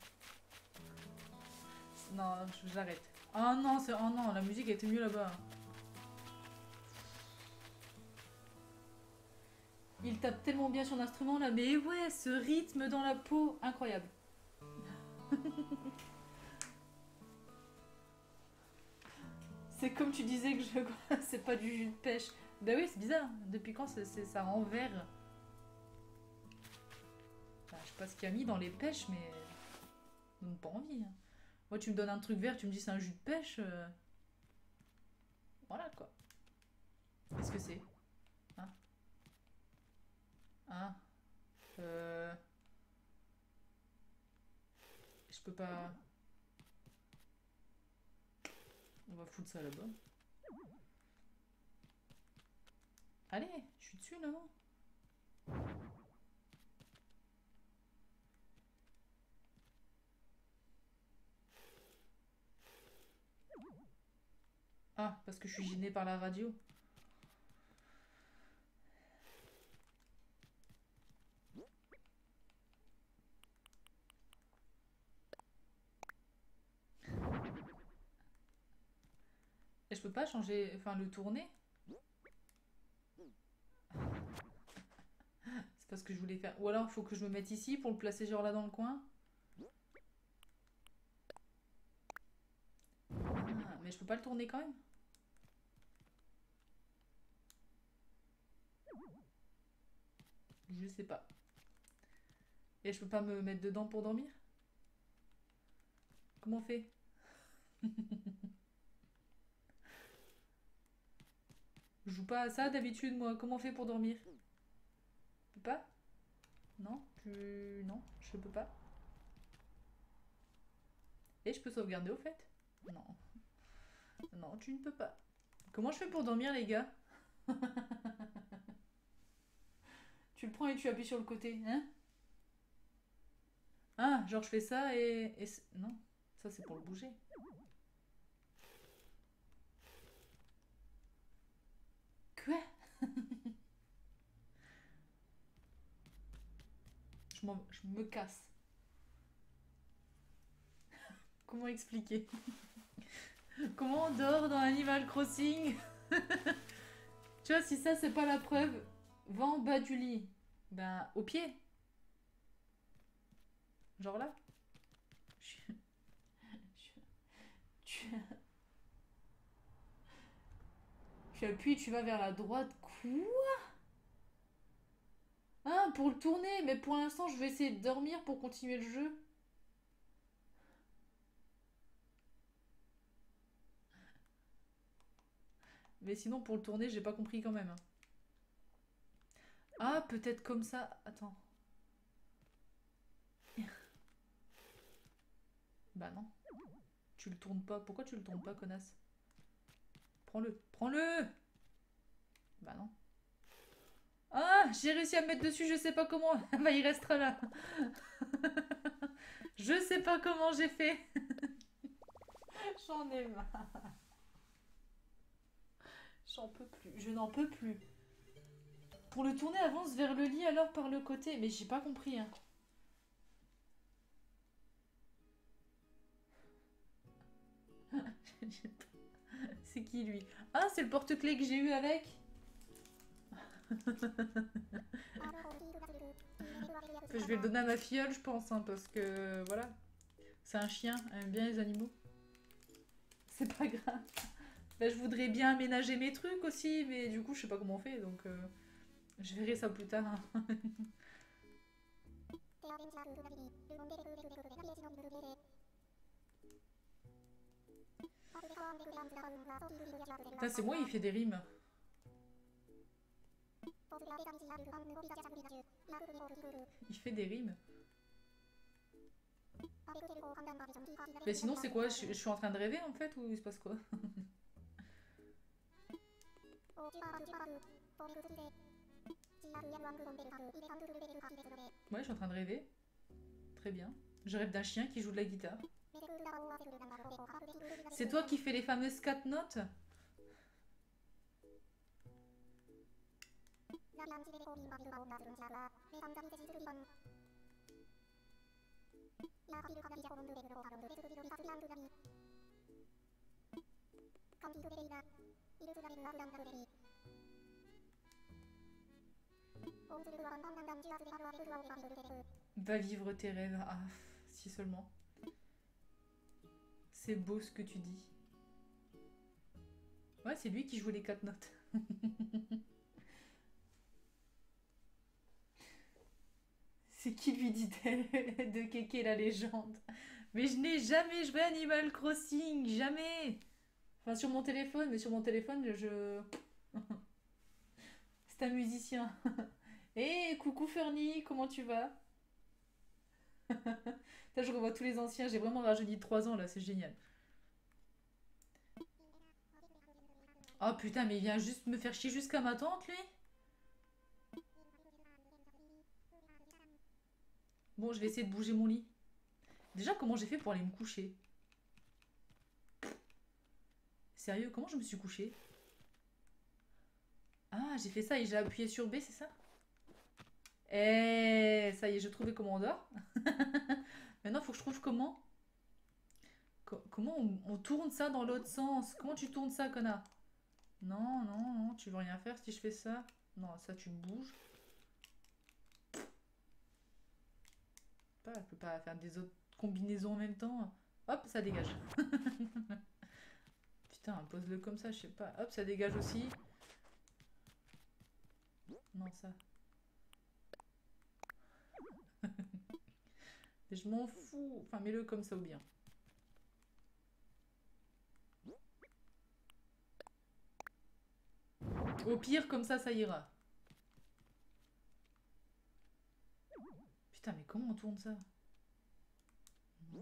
Non, j'arrête. Oh non, oh non, la musique était mieux là-bas. Il tape tellement bien son instrument là, mais ouais, ce rythme dans la peau, incroyable. C'est comme tu disais que je... c'est pas du jus de pêche. Bah oui, c'est bizarre. Depuis quand ça rend vert? Enfin, je sais pas ce qu'il y a mis dans les pêches, mais... ça donne pas envie, hein. Moi, tu me donnes un truc vert, tu me dis c'est un jus de pêche. Voilà quoi. Qu'est-ce que c'est? Hein? Hein? Je peux pas... On va foutre ça là-bas. Allez, je suis dessus là, non? Ah, parce que je suis gênée par la radio. je peux pas changer, enfin le tourner. C'est pas ce que je voulais faire. Ou alors il faut que je me mette ici pour le placer genre là dans le coin. Ah, mais je peux pas le tourner quand même. Je sais pas. Et je peux pas me mettre dedans pour dormir? Comment on fait? Je joue pas à ça d'habitude moi. Comment on fait pour dormir? Je peux pas? Non? Non, je peux pas. Et je peux sauvegarder au fait? Non. Non, tu ne peux pas. Comment je fais pour dormir les gars? Tu le prends et tu appuies sur le côté, hein? Ah, genre je fais ça et non, ça c'est pour le bouger. Quoi? Je me casse. Comment expliquer? Comment on dort dans Animal Crossing? Tu vois, si ça c'est pas la preuve, va en bas du lit. Ben, au pied. Genre là. Je- je- Tu, tu appuies, tu vas vers la droite. Quoi? Ah, pour le tourner. Mais pour l'instant, je vais essayer de dormir pour continuer le jeu. Mais sinon, pour le tourner, j'ai pas compris quand même. Ah, peut-être comme ça. Attends. Bah non. Tu le tournes pas. Pourquoi tu le tournes pas, connasse? Prends-le. Prends-le! Bah non. Ah, j'ai réussi à me mettre dessus, je sais pas comment. Bah, il restera là. Je sais pas comment j'ai fait. J'en ai marre. J'en peux plus. Je n'en peux plus. Pour le tourner, avance vers le lit alors par le côté. Mais j'ai pas compris, hein. C'est qui lui? Ah, c'est le porte-clés que j'ai eu avec. Je vais le donner à ma filleule, je pense, hein, parce que voilà. C'est un chien, elle aime bien les animaux. C'est pas grave. Bah, je voudrais bien aménager mes trucs aussi, mais du coup, je sais pas comment on fait, donc je verrai ça plus tard, hein. Putain, c'est moi, il fait des rimes. Il fait des rimes. Mais sinon, c'est quoi? Je suis en train de rêver en fait, ou il se passe quoi? Ouais, je suis en train de rêver. Très bien. Je rêve d'un chien qui joue de la guitare. C'est toi qui fais les fameuses 4 notes? Va vivre tes rêves. Ah, si seulement. C'est beau ce que tu dis. Ouais, c'est lui qui joue les 4 notes. C'est qui lui dit-elle de Kéké la légende? Mais je n'ai jamais joué à Animal Crossing, jamais. Enfin, sur mon téléphone, mais sur mon téléphone, je... C'est un musicien. Hé, coucou Fernie, comment tu vas? Là, je revois tous les anciens, j'ai vraiment rajeuni de 3 ans là, c'est génial. Oh putain, mais il vient juste me faire chier jusqu'à ma tante, lui. Bon, je vais essayer de bouger mon lit. Déjà, comment j'ai fait pour aller me coucher? Sérieux, comment je me suis couchée? Ah, j'ai fait ça et j'ai appuyé sur B, c'est ça? Eh, ça y est, j'ai trouvé comment on dort. Maintenant, il faut que je trouve Comment on tourne ça dans l'autre sens? Comment tu tournes ça, connard? Non, non, non, tu veux rien faire si je fais ça? Non, ça tu bouges. Pas, je peux pas faire des autres combinaisons en même temps. Hop, ça dégage. Putain, pose-le comme ça, je sais pas. Hop, ça dégage aussi. Non, ça. Je m'en fous. Enfin, mets-le comme ça ou bien. Au pire, comme ça ira. Putain, mais comment on tourne ça? Non.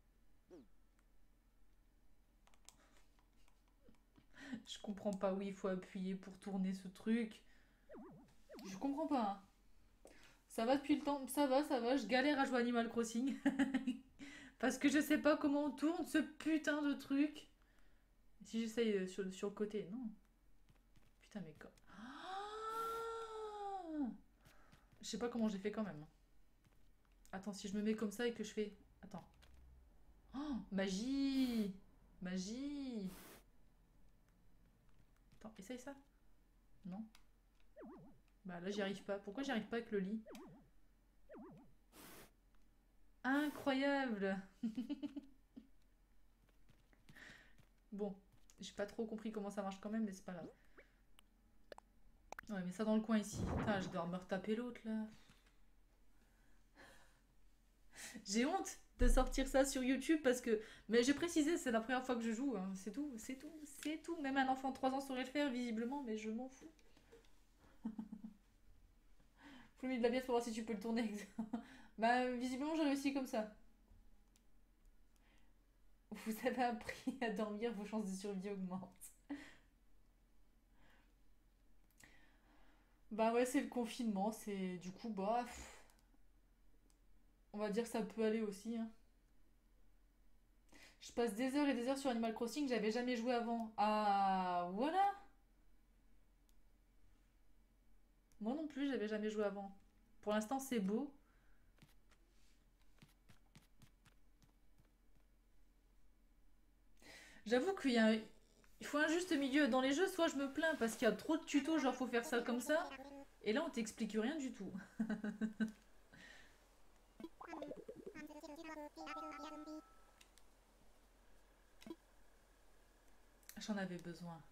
Je comprends pas où il faut appuyer pour tourner ce truc. Je comprends pas. Hein. Ça va depuis le temps. Ça va. Je galère à jouer Animal Crossing. Parce que je sais pas comment on tourne ce putain de truc. Si j'essaye sur le côté, non. Putain, mais quoi? Ah, je sais pas comment j'ai fait quand même. Attends, si je me mets comme ça et que je fais... Attends. Oh, magie! Magie! Attends, essaye ça. Non. Bah là, j'y arrive pas. Pourquoi j'y arrive pas avec le lit? Incroyable! Bon, j'ai pas trop compris comment ça marche quand même, mais c'est pas grave. Ouais, mais ça dans le coin ici. Putain, je dois me retaper l'autre là. J'ai honte de sortir ça sur YouTube parce que. Mais j'ai précisé, c'est la première fois que je joue. Hein. C'est tout, c'est tout, c'est tout. Même un enfant de 3 ans saurait le faire, visiblement, mais je m'en fous. Faut lui de la pièce pour voir si tu peux le tourner. Bah, visiblement, j'ai réussi comme ça. Vous avez appris à dormir, vos chances de survie augmentent. Bah ouais, c'est le confinement, c'est du coup, bah, on va dire que ça peut aller aussi. Hein. Je passe des heures et des heures sur Animal Crossing, j'avais jamais joué avant. Ah, voilà. Moi non plus, j'avais jamais joué avant. Pour l'instant, c'est beau. J'avoue il faut un juste milieu dans les jeux. Soit je me plains parce qu'il y a trop de tutos, genre faut faire ça comme ça. Et là, on t'explique rien du tout. J'en avais besoin.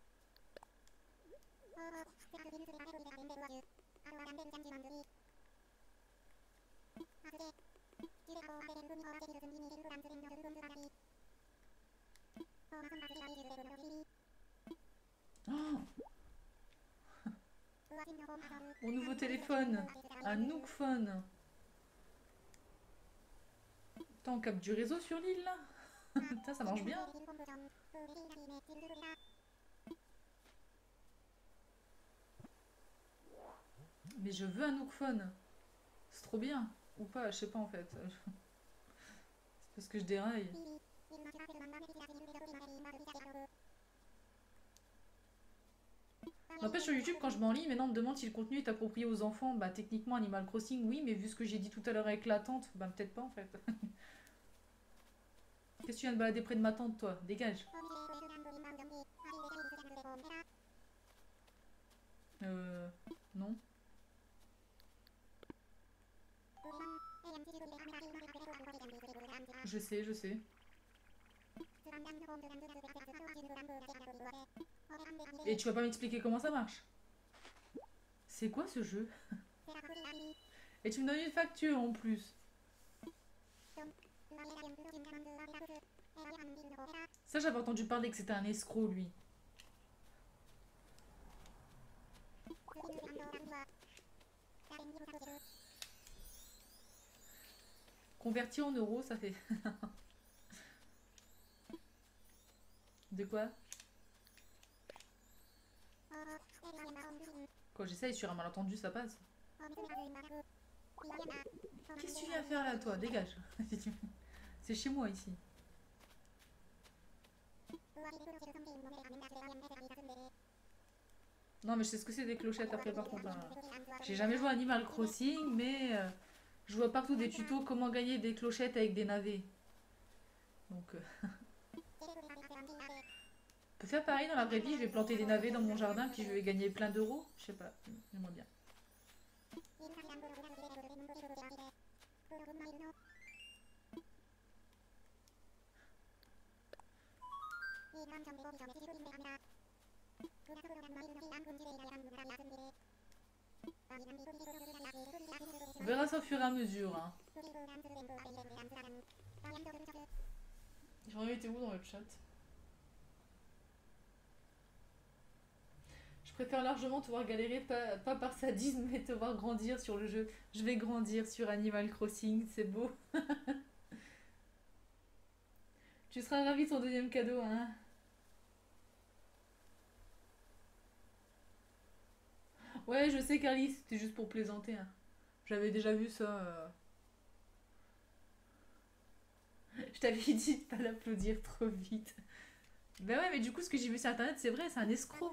Oh, mon nouveau téléphone, un Nookphone. Putain, on capte du réseau sur l'île là. Putain, ça marche bien. Mais je veux un Nookphone. C'est trop bien. Ou pas, je sais pas en fait. C'est parce que je déraille. N'empêche, sur YouTube, quand je m'en lis, maintenant on me demande si le contenu est approprié aux enfants. Bah, techniquement, Animal Crossing, oui, mais vu ce que j'ai dit tout à l'heure avec la tante, bah, peut-être pas en fait. Qu'est-ce que tu viens de balader près de ma tante, toi? Dégage. Non. Je sais, je sais. Et tu vas pas m'expliquer comment ça marche? C'est quoi ce jeu? Et tu me donnes une facture en plus. Ça, j'avais entendu parler que c'était un escroc, lui. Converti en euros, ça fait... De quoi? Quand j'essaye sur un malentendu, ça passe. Qu'est-ce que tu viens faire là, toi? Dégage. C'est chez moi, ici. Non, mais je sais ce que c'est des clochettes après, par contre. Hein. J'ai jamais joué à Animal Crossing, mais je vois partout des tutos comment gagner des clochettes avec des navets. Donc, on peut faire pareil dans la vraie vie. Je vais planter des navets dans mon jardin, puis je vais gagner plein d'euros. Je sais pas, j'aimerais bien. On verra ça au fur et à mesure. Hein. J'en ai été où dans le chat? Je préfère largement te voir galérer, pas par sadisme, mais te voir grandir sur le jeu. Je vais grandir sur Animal Crossing, c'est beau. Tu seras ravi de ton deuxième cadeau, hein? Ouais, je sais, Carly, c'était juste pour plaisanter. Hein. J'avais déjà vu ça. Je t'avais dit de pas l'applaudir trop vite. Ben ouais, mais du coup, ce que j'ai vu sur internet, c'est vrai, c'est un escroc.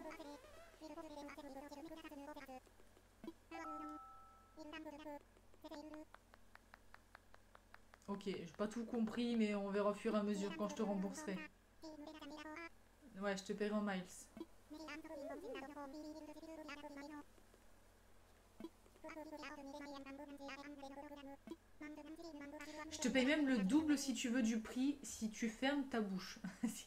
Ok, j'ai pas tout compris, mais on verra au fur et à mesure quand je te rembourserai. Ouais, je te paierai en miles. Je te paye même le double si tu veux du prix si tu fermes ta bouche.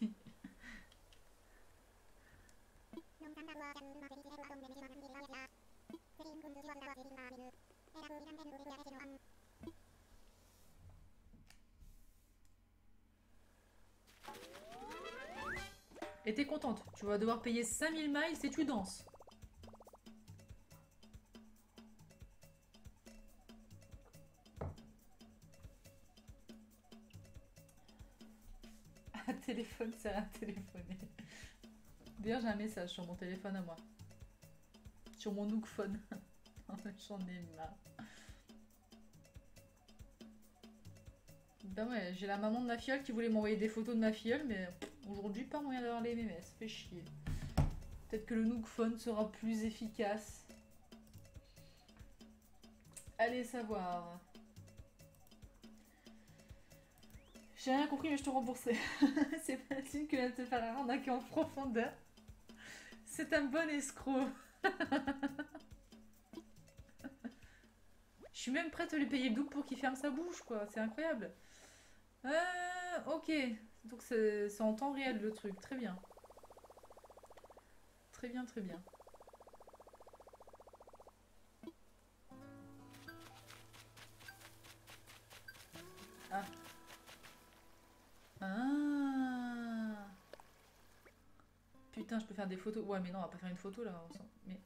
Et t'es contente, tu vas devoir payer 5000 miles et tu danses. Un téléphone sert à téléphoner. D'ailleurs, j'ai un message sur mon téléphone à moi. Sur mon Nookphone. J'en ai marre. Ben ouais, j'ai la maman de ma filleule qui voulait m'envoyer des photos de ma filleule, mais aujourd'hui, pas moyen d'avoir les MMS. Ça fait chier. Peut-être que le Nookphone sera plus efficace. Allez savoir. J'ai rien compris, mais je te rembourserai. C'est pas signe que vient de te faire arnaquer en profondeur. C'est un bon escroc. Je suis même prête à lui payer le double pour qu'il ferme sa bouche, quoi. C'est incroyable. Ok. Donc c'est en temps réel le truc. Très bien. Très bien, très bien. Ah. Ah. Putain, je peux faire des photos. Ouais, mais non, on va pas faire une photo là. Mais.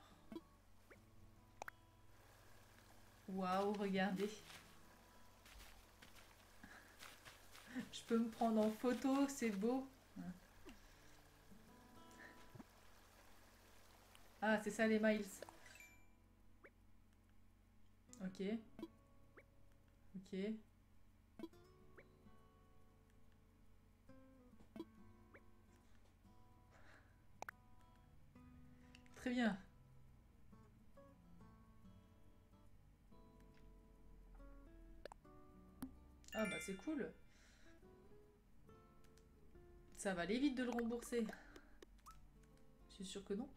Waouh, regardez. Je peux me prendre en photo, c'est beau. Ah, c'est ça les miles. Ok. Ok. Très bien. Ah bah c'est cool. Ça va aller vite de le rembourser. Je suis sûre que non.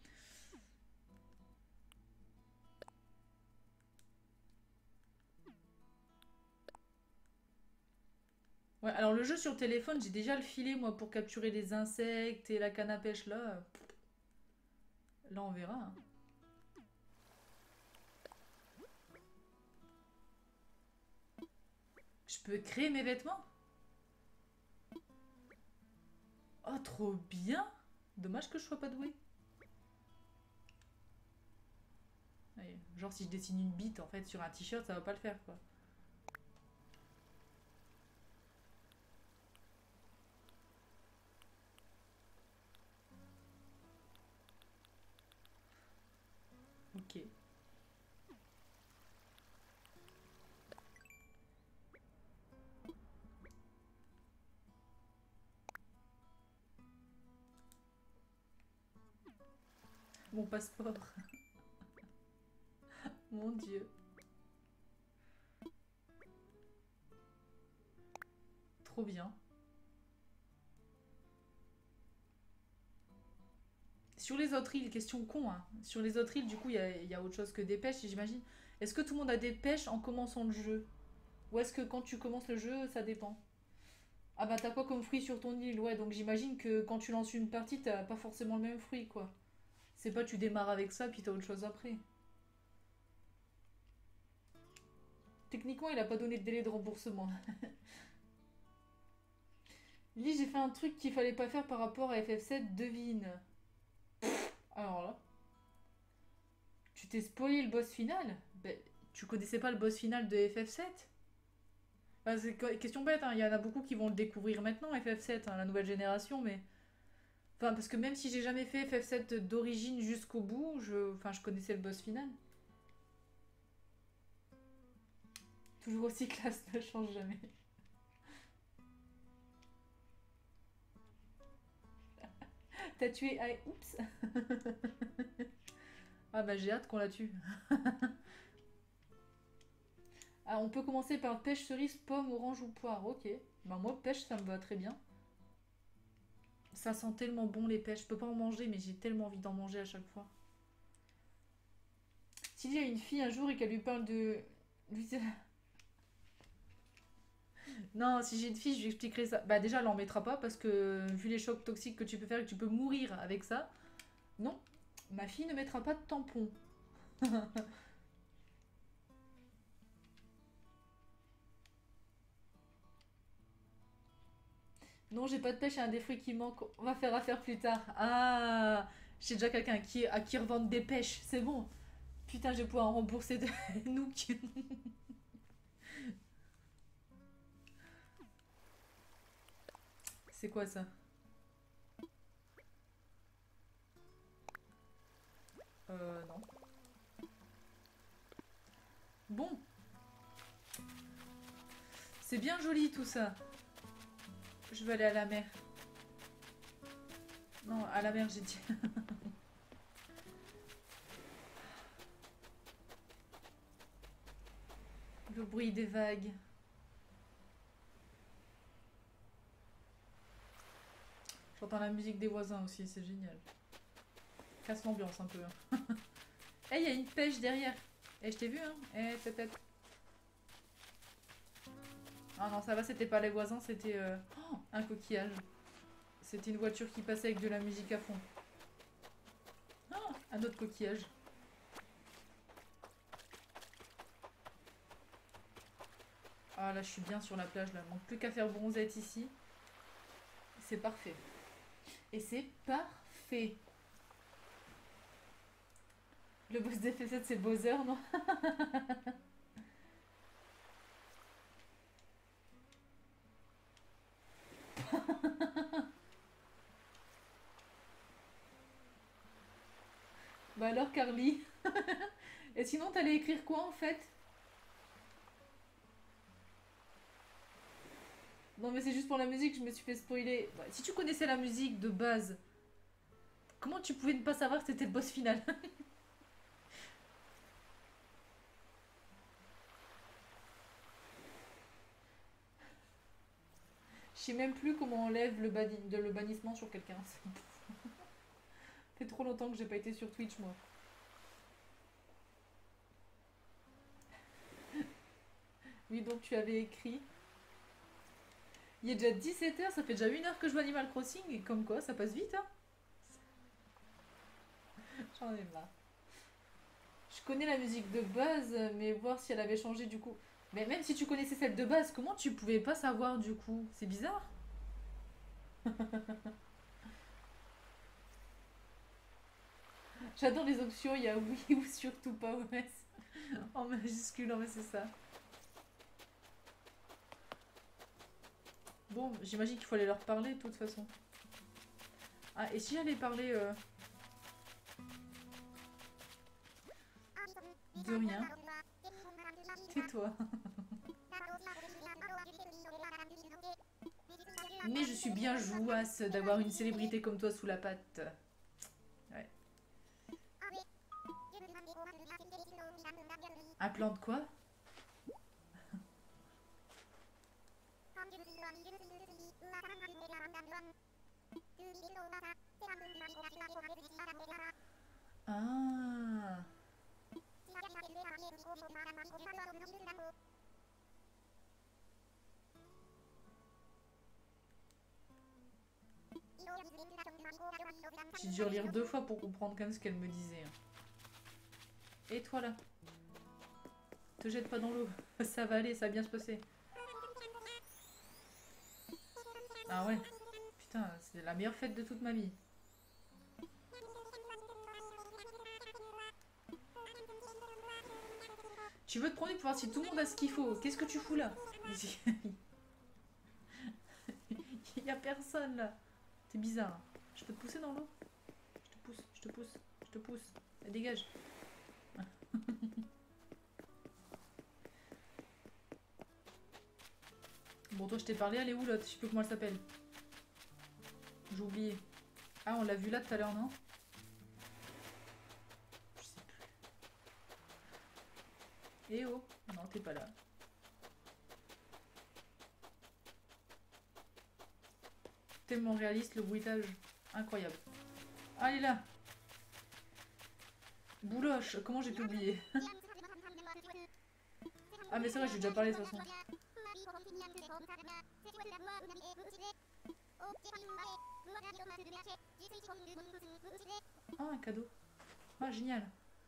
Ouais, alors le jeu sur téléphone, j'ai déjà le filet moi pour capturer les insectes et la canne à pêche là. Là on verra. Hein. Je peux créer mes vêtements? Oh trop bien. Dommage que je sois pas douée. Ouais, genre si je dessine une bite en fait sur un t-shirt, ça va pas le faire quoi. Ok. Mon passeport. Mon Dieu. Trop bien. Sur les autres îles, question con, hein. Sur les autres îles, du coup, il y a autre chose que des pêches, j'imagine. Est-ce que tout le monde a des pêches en commençant le jeu? Ou est-ce que quand tu commences le jeu, ça dépend? Ah bah t'as quoi comme fruit sur ton île? Ouais, donc j'imagine que quand tu lances une partie, t'as pas forcément le même fruit, quoi. C'est pas tu démarres avec ça, puis t'as autre chose après. Techniquement, il a pas donné de délai de remboursement. Lui, j'ai fait un truc qu'il fallait pas faire par rapport à FF7, devine. Alors là, tu t'es spoilé le boss final? Ben, tu connaissais pas le boss final de FF7? Enfin, c'est question bête, hein. Il y en a beaucoup qui vont le découvrir maintenant, FF7, hein, la nouvelle génération, mais... Enfin, parce que même si j'ai jamais fait FF7 d'origine jusqu'au bout, enfin, je connaissais le boss final. Toujours aussi classe, ne change jamais. T'as tué... Ah, oups. Ah bah j'ai hâte qu'on la tue. Ah, on peut commencer par pêche, cerise, pomme, orange ou poire. Ok. Bah moi, pêche, ça me va très bien. Ça sent tellement bon les pêches. Je peux pas en manger, mais j'ai tellement envie d'en manger à chaque fois. S'il y a une fille un jour et qu'elle lui parle de... Non, si j'ai une fille, je lui expliquerai ça. Bah déjà, elle en mettra pas parce que vu les chocs toxiques que tu peux faire et que tu peux mourir avec ça. Non, ma fille ne mettra pas de tampon. Non, j'ai pas de pêche, il y a un des fruits qui manque. On va faire affaire plus tard. Ah, j'ai déjà quelqu'un à qui revendre des pêches. C'est bon. Putain, je vais pouvoir en rembourser de Nook. C'est quoi ça? Non. Bon, c'est bien joli tout ça. Je vais aller à la mer. Non, à la mer, j'ai dit. Le bruit des vagues. J'entends la musique des voisins aussi, c'est génial. Casse l'ambiance un peu. Eh, il y a une pêche derrière. Eh, je t'ai vu, hein. Eh, peut-être. Ah non, ça va, c'était pas les voisins, c'était un coquillage. C'était une voiture qui passait avec de la musique à fond. Oh, un autre coquillage. Ah là, je suis bien sur la plage, là. Il manque plus qu'à faire bronzette ici. C'est parfait. Et c'est parfait. Le boss d'FF7, c'est Bowser, non? Bah alors, Carly. Et sinon, t'allais écrire quoi en fait? Non, mais c'est juste pour la musique, je me suis fait spoiler. Bah, si tu connaissais la musique de base, comment tu pouvais ne pas savoir que c'était le boss final? Je sais même plus comment on enlève le bannissement sur quelqu'un. Ça fait trop longtemps que j'ai pas été sur Twitch, moi. Oui, donc tu avais écrit. Il est déjà 17h, ça fait déjà 1 heure que je joue Animal Crossing, et comme quoi, ça passe vite, hein. J'en ai marre. Je connais la musique de base, mais voir si elle avait changé du coup. Mais même si tu connaissais celle de base, comment tu pouvais pas savoir du coup? C'est bizarre. J'adore les options, il y a oui ou surtout pas OS. En majuscule, non mais c'est ça. Bon, j'imagine qu'il faut aller leur parler de toute façon. Ah, et si j'allais parler de rien? Tais-toi. Mais je suis bien jouasse d'avoir une célébrité comme toi sous la patte. Ouais. Un plan de quoi? Ah. J'ai dû relire 2 fois pour comprendre quand même ce qu'elle me disait. Et toi là? Te jette pas dans l'eau. Ça va aller, ça va bien se passer. Ah ouais. Putain, c'est la meilleure fête de toute ma vie. Tu veux te promener pour voir si tout le monde a ce qu'il faut. Qu'est-ce que tu fous là? Il y a personne là. C'est bizarre. Je peux te pousser dans l'eau? Je te pousse, je te pousse, je te pousse. Dégage. Bon, toi, je t'ai parlé. Elle est où l'autre? Je sais plus comment elle s'appelle. J'ai oublié. Ah, on l'a vu là tout à l'heure, non? Je sais plus. Eh oh! Non, t'es pas là. Tellement réaliste, le bruitage. Incroyable. Ah, elle est là! Bouloche! Comment j'ai pu oublier? Ah, mais c'est vrai, j'ai déjà parlé de toute façon. Ah, un cadeau. Ah, génial.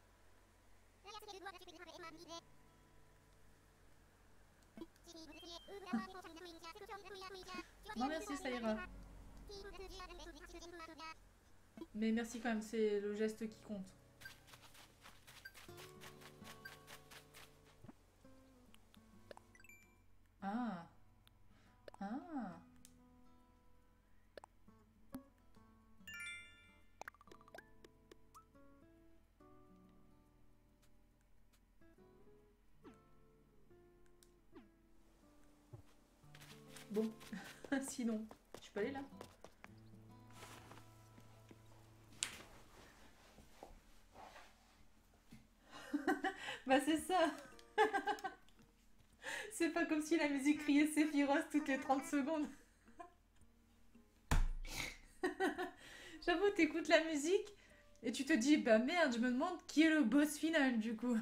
Non, merci, ça ira. Mais merci quand même, c'est le geste qui compte. Ah. Ah. Bon, sinon, je peux aller là? Bah c'est ça. C'est pas comme si la musique criait Sephiroth toutes les 30 secondes. J'avoue, t'écoutes la musique et tu te dis, bah merde, je me demande qui est le boss final du coup.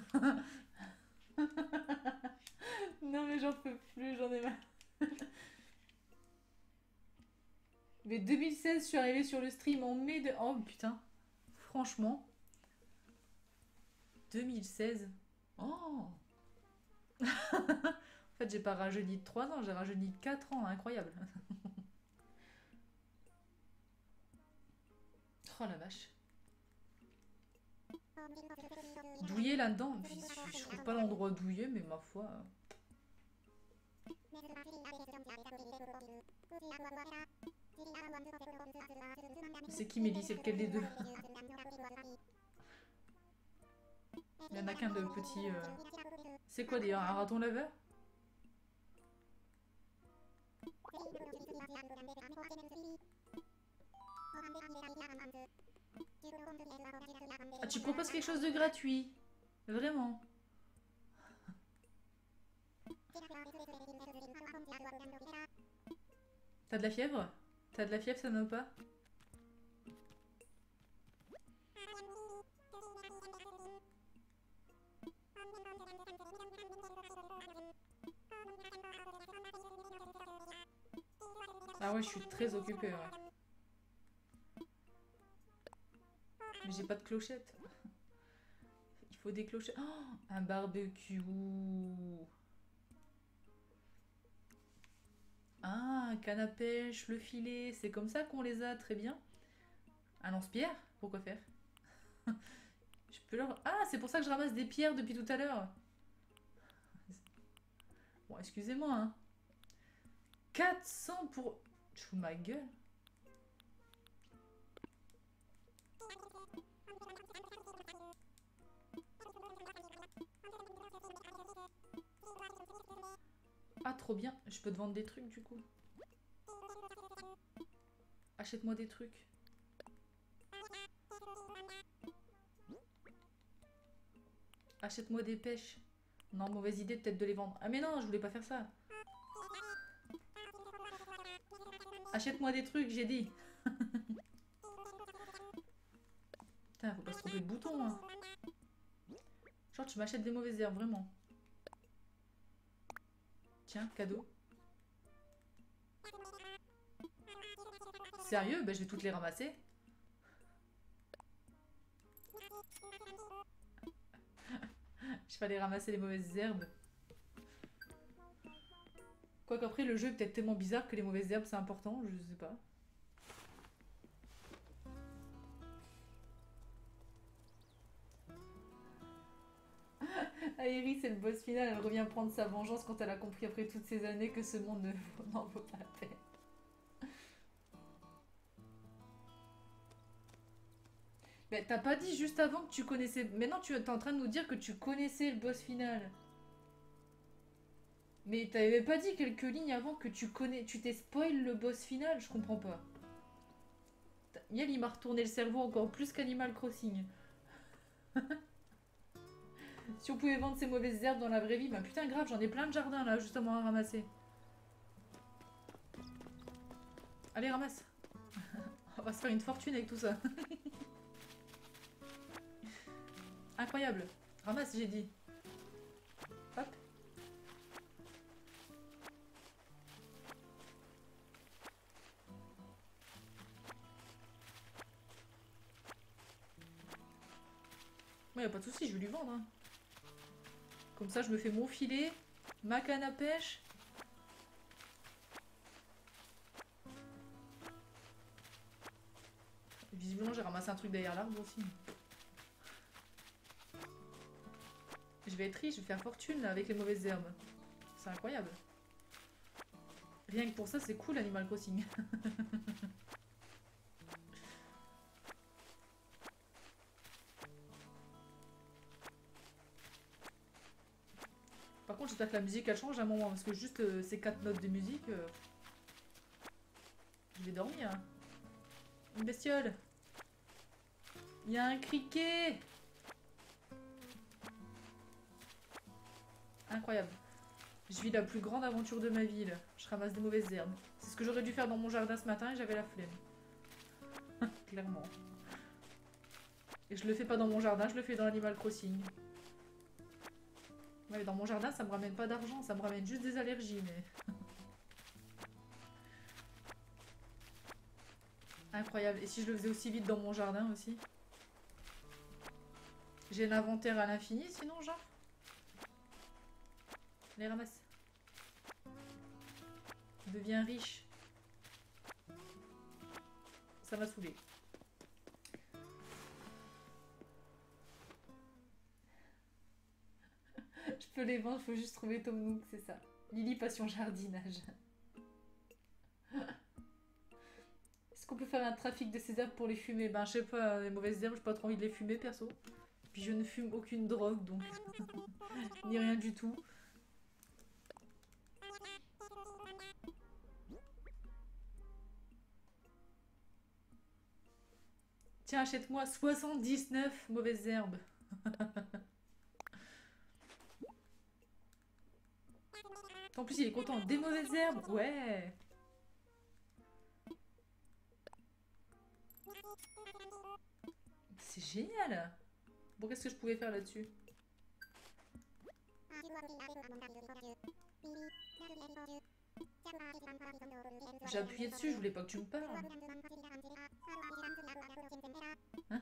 Non mais j'en peux plus, j'en ai marre. Mais 2016, je suis arrivée sur le stream en mai de... Oh putain, franchement. 2016. Oh. En fait, j'ai pas rajeuni de 3 ans, j'ai rajeuni de 4 ans, incroyable. Oh la vache. Douillet là-dedans, je trouve pas l'endroit douillet, mais ma foi. C'est qui Mélie? C'est lequel des deux? Il y en a qu'un de petit. C'est quoi d'ailleurs? Un raton laveur? Ah, tu proposes quelque chose de gratuit? Vraiment? T'as de la fièvre? T'as de la fièvre, ça ne va pas? Ah ouais, je suis très occupée, ouais. Mais j'ai pas de clochette. Il faut des clochettes. Oh, un barbecue. Ah, un canne à pêche, le filet. C'est comme ça qu'on les a, très bien. Un lance-pierre? Pourquoi faire? Je peux leur... Ah, c'est pour ça que je ramasse des pierres depuis tout à l'heure. Bon, excusez-moi, hein. 400 pour... Je fous ma gueule. Ah, trop bien. Je peux te vendre des trucs, du coup. Achète-moi des trucs. Achète-moi des pêches. Non, mauvaise idée peut-être de les vendre. Ah mais non, je voulais pas faire ça. Achète-moi des trucs, j'ai dit. Putain, faut pas se tromper de bouton, hein. Genre, tu m'achètes des mauvaises herbes, vraiment. Tiens, cadeau. Sérieux? Ben, je vais toutes les ramasser. Je vais aller ramasser les mauvaises herbes. Quoique après, le jeu est peut-être tellement bizarre que les mauvaises herbes, c'est important, je sais pas. Aérie, c'est le boss final, elle revient prendre sa vengeance quand elle a compris après toutes ces années que ce monde n'en vaut pas la peine. Mais t'as pas dit juste avant que tu connaissais... Maintenant, tu es en train de nous dire que tu connaissais le boss final. Mais t'avais pas dit quelques lignes avant que tu connais... Tu t'es spoil le boss final, je comprends pas. Miel, il m'a retourné le cerveau encore plus qu'Animal Crossing. Si on pouvait vendre ces mauvaises herbes dans la vraie vie, bah putain grave, j'en ai plein de jardins là, justement à ramasser. Allez, ramasse. On va se faire une fortune avec tout ça. Incroyable. Ramasse, j'ai dit. Hop. Ouais, y a pas de soucis, je vais lui vendre. Hein. Comme ça, je me fais mon filet, ma canne à pêche. Visiblement, j'ai ramassé un truc derrière l'arbre aussi. Je vais être riche, je vais faire fortune là, avec les mauvaises herbes. C'est incroyable. Rien que pour ça, c'est cool Animal Crossing. Par contre, j'espère que la musique elle change à un moment parce que juste ces 4 notes de musique, je vais dormir. Une bestiole. Il y a un criquet. Incroyable. Je vis la plus grande aventure de ma vie là. Je ramasse des mauvaises herbes. C'est ce que j'aurais dû faire dans mon jardin ce matin et j'avais la flemme. Clairement. Et je le fais pas dans mon jardin, je le fais dans Animal Crossing. Ouais, dans mon jardin, ça me ramène pas d'argent, ça me ramène juste des allergies, mais... Incroyable. Et si je le faisais aussi vite dans mon jardin aussi? J'ai l'inventaire à l'infini, sinon, genre? Les ramasse. Deviens riche. Ça m'a saoulé. Je peux les vendre, faut juste trouver Tom Nook, c'est ça. Lily passion jardinage. Est-ce qu'on peut faire un trafic de ces herbes pour les fumer? Ben je sais pas, les mauvaises herbes, j'ai pas trop envie de les fumer perso. Puis je ne fume aucune drogue donc ni rien du tout. Tiens, achète-moi 79 mauvaises herbes. En plus, il est content. Des mauvaises herbes? Ouais. C'est génial. Bon, qu'est-ce que je pouvais faire là-dessus? J'ai appuyé dessus, je voulais pas que tu me parles. Hein?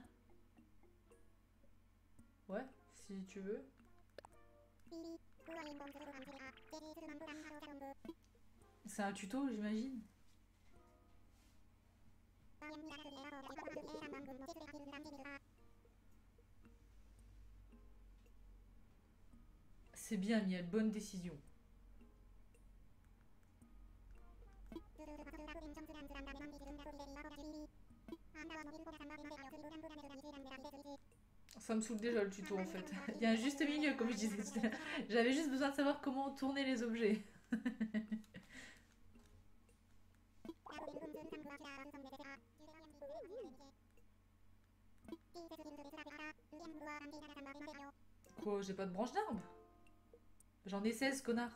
Ouais, si tu veux. C'est un tuto, j'imagine. C'est bien, Miel, bonne décision. Ça me saoule déjà le tuto en fait. Il y a un juste milieu, comme je disais tout à l'heure. J'avais juste besoin de savoir comment tourner les objets. Quoi, j'ai pas de branche d'arbre? J'en ai 16, connard.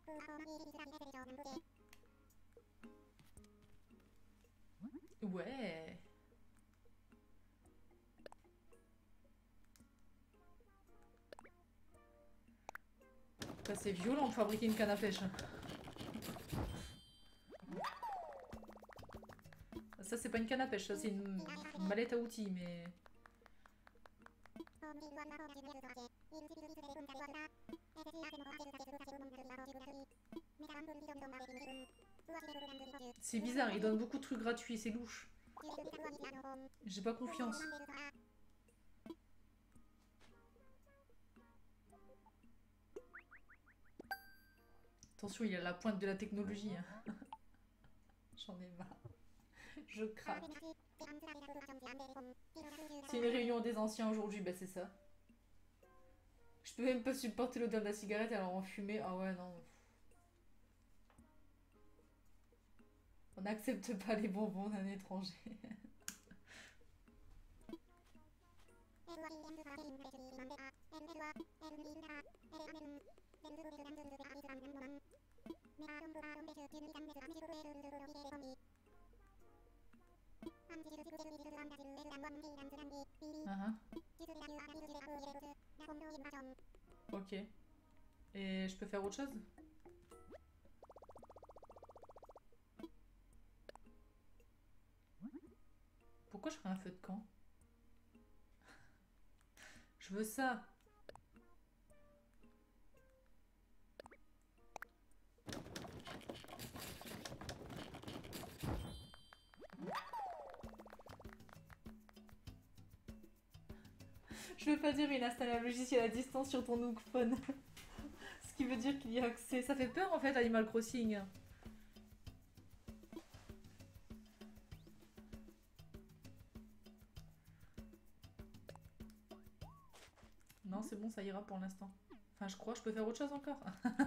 Ouais. Ça, c'est violent de fabriquer une canne à pêche. Ça, c'est pas une canne à pêche, ça, c'est une mallette à outils, mais... C'est bizarre, il donne beaucoup de trucs gratuits, c'est louche. J'ai pas confiance. Attention, il a la pointe de la technologie. Hein. J'en ai marre. Je craque. C'est une réunion des anciens aujourd'hui, bah c'est ça. Je peux même pas supporter l'odeur de la cigarette alors en fumer. Ah ouais, non. On n'accepte pas les bonbons d'un étranger. Ok. Et je peux faire autre chose? Pourquoi je ferais un feu de camp? Je veux ça. Je veux pas dire, mais il installe un logiciel à distance sur ton Nook Phone. Ce qui veut dire qu'il y a accès. Ça fait peur en fait, Animal Crossing. Non, c'est bon, ça ira pour l'instant. Enfin, je crois, je peux faire autre chose encore.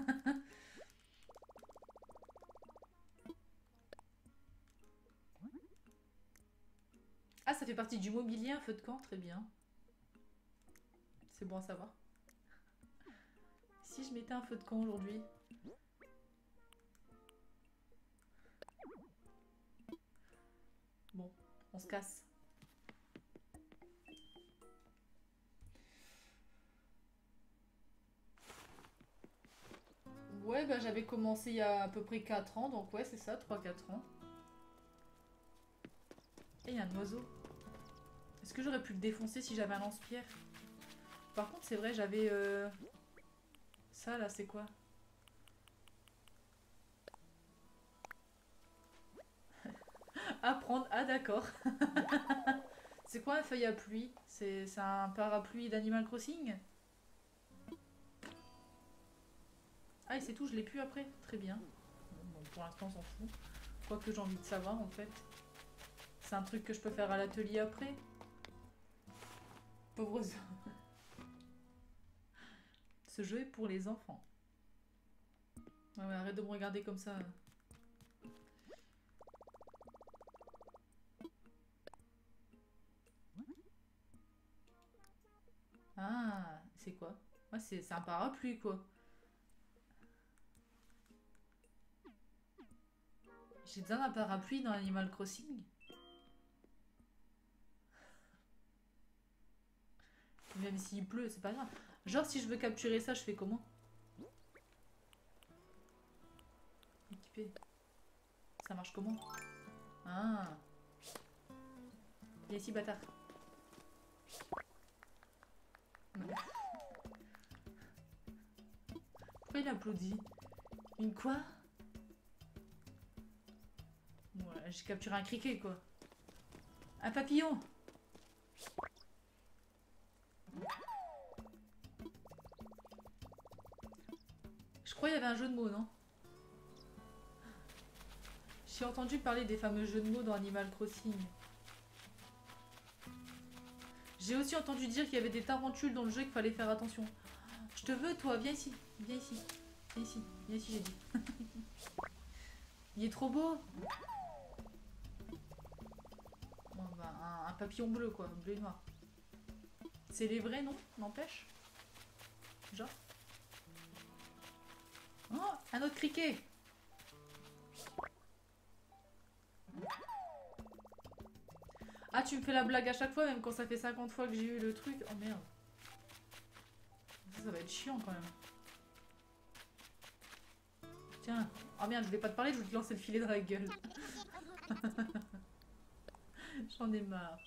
Ah, ça fait partie du mobilier, un feu de camp, très bien. C'est bon à savoir. Si je mettais un feu de camp aujourd'hui. Bon, on se casse. Ouais, bah j'avais commencé il y a à peu près 4 ans, donc ouais, c'est ça, 3-4 ans. Et il y a un oiseau. Est-ce que j'aurais pu le défoncer si j'avais un lance-pierre? Par contre, c'est vrai, j'avais... Ça, là, c'est quoi? Apprendre. Ah, d'accord. C'est quoi un feuille à pluie? C'est un parapluie d'Animal Crossing? Ah, et c'est tout, je l'ai plus après? Très bien. Bon, pour l'instant, on s'en fout. Quoi que j'ai envie de savoir, en fait. C'est un truc que je peux faire à l'atelier après? Pauvres... Ce jeu est pour les enfants. Ouais, ouais, arrête de me regarder comme ça. Ah, c'est quoi? Ouais, c'est un parapluie, quoi. J'ai besoin d'un parapluie dans Animal Crossing. Même s'il pleut, c'est pas grave. Genre, si je veux capturer ça, je fais comment? Équipé. Ça marche comment? Ah. Viens ici, bâtard. Non. Pourquoi il applaudit? Une quoi? Ouais, j'ai capturé un criquet, quoi. Un papillon. Je crois qu'il y avait un jeu de mots, non? J'ai entendu parler des fameux jeux de mots dans Animal Crossing. J'ai aussi entendu dire qu'il y avait des tarentules dans le jeu et qu'il fallait faire attention. Je te veux, toi, viens ici. Viens ici. Viens ici. Viens ici, j'ai dit. Il est trop beau. Bon, bah, un papillon bleu, quoi. Bleu et noir. C'est les vrais, non? N'empêche. Genre. Oh, un autre criquet. Ah, tu me fais la blague à chaque fois, même quand ça fait 50 fois que j'ai eu le truc. Oh merde. Ça va être chiant quand même. Tiens. Oh merde, je voulais pas te parler, je voulais te lancer le filet dans la gueule. J'en ai marre.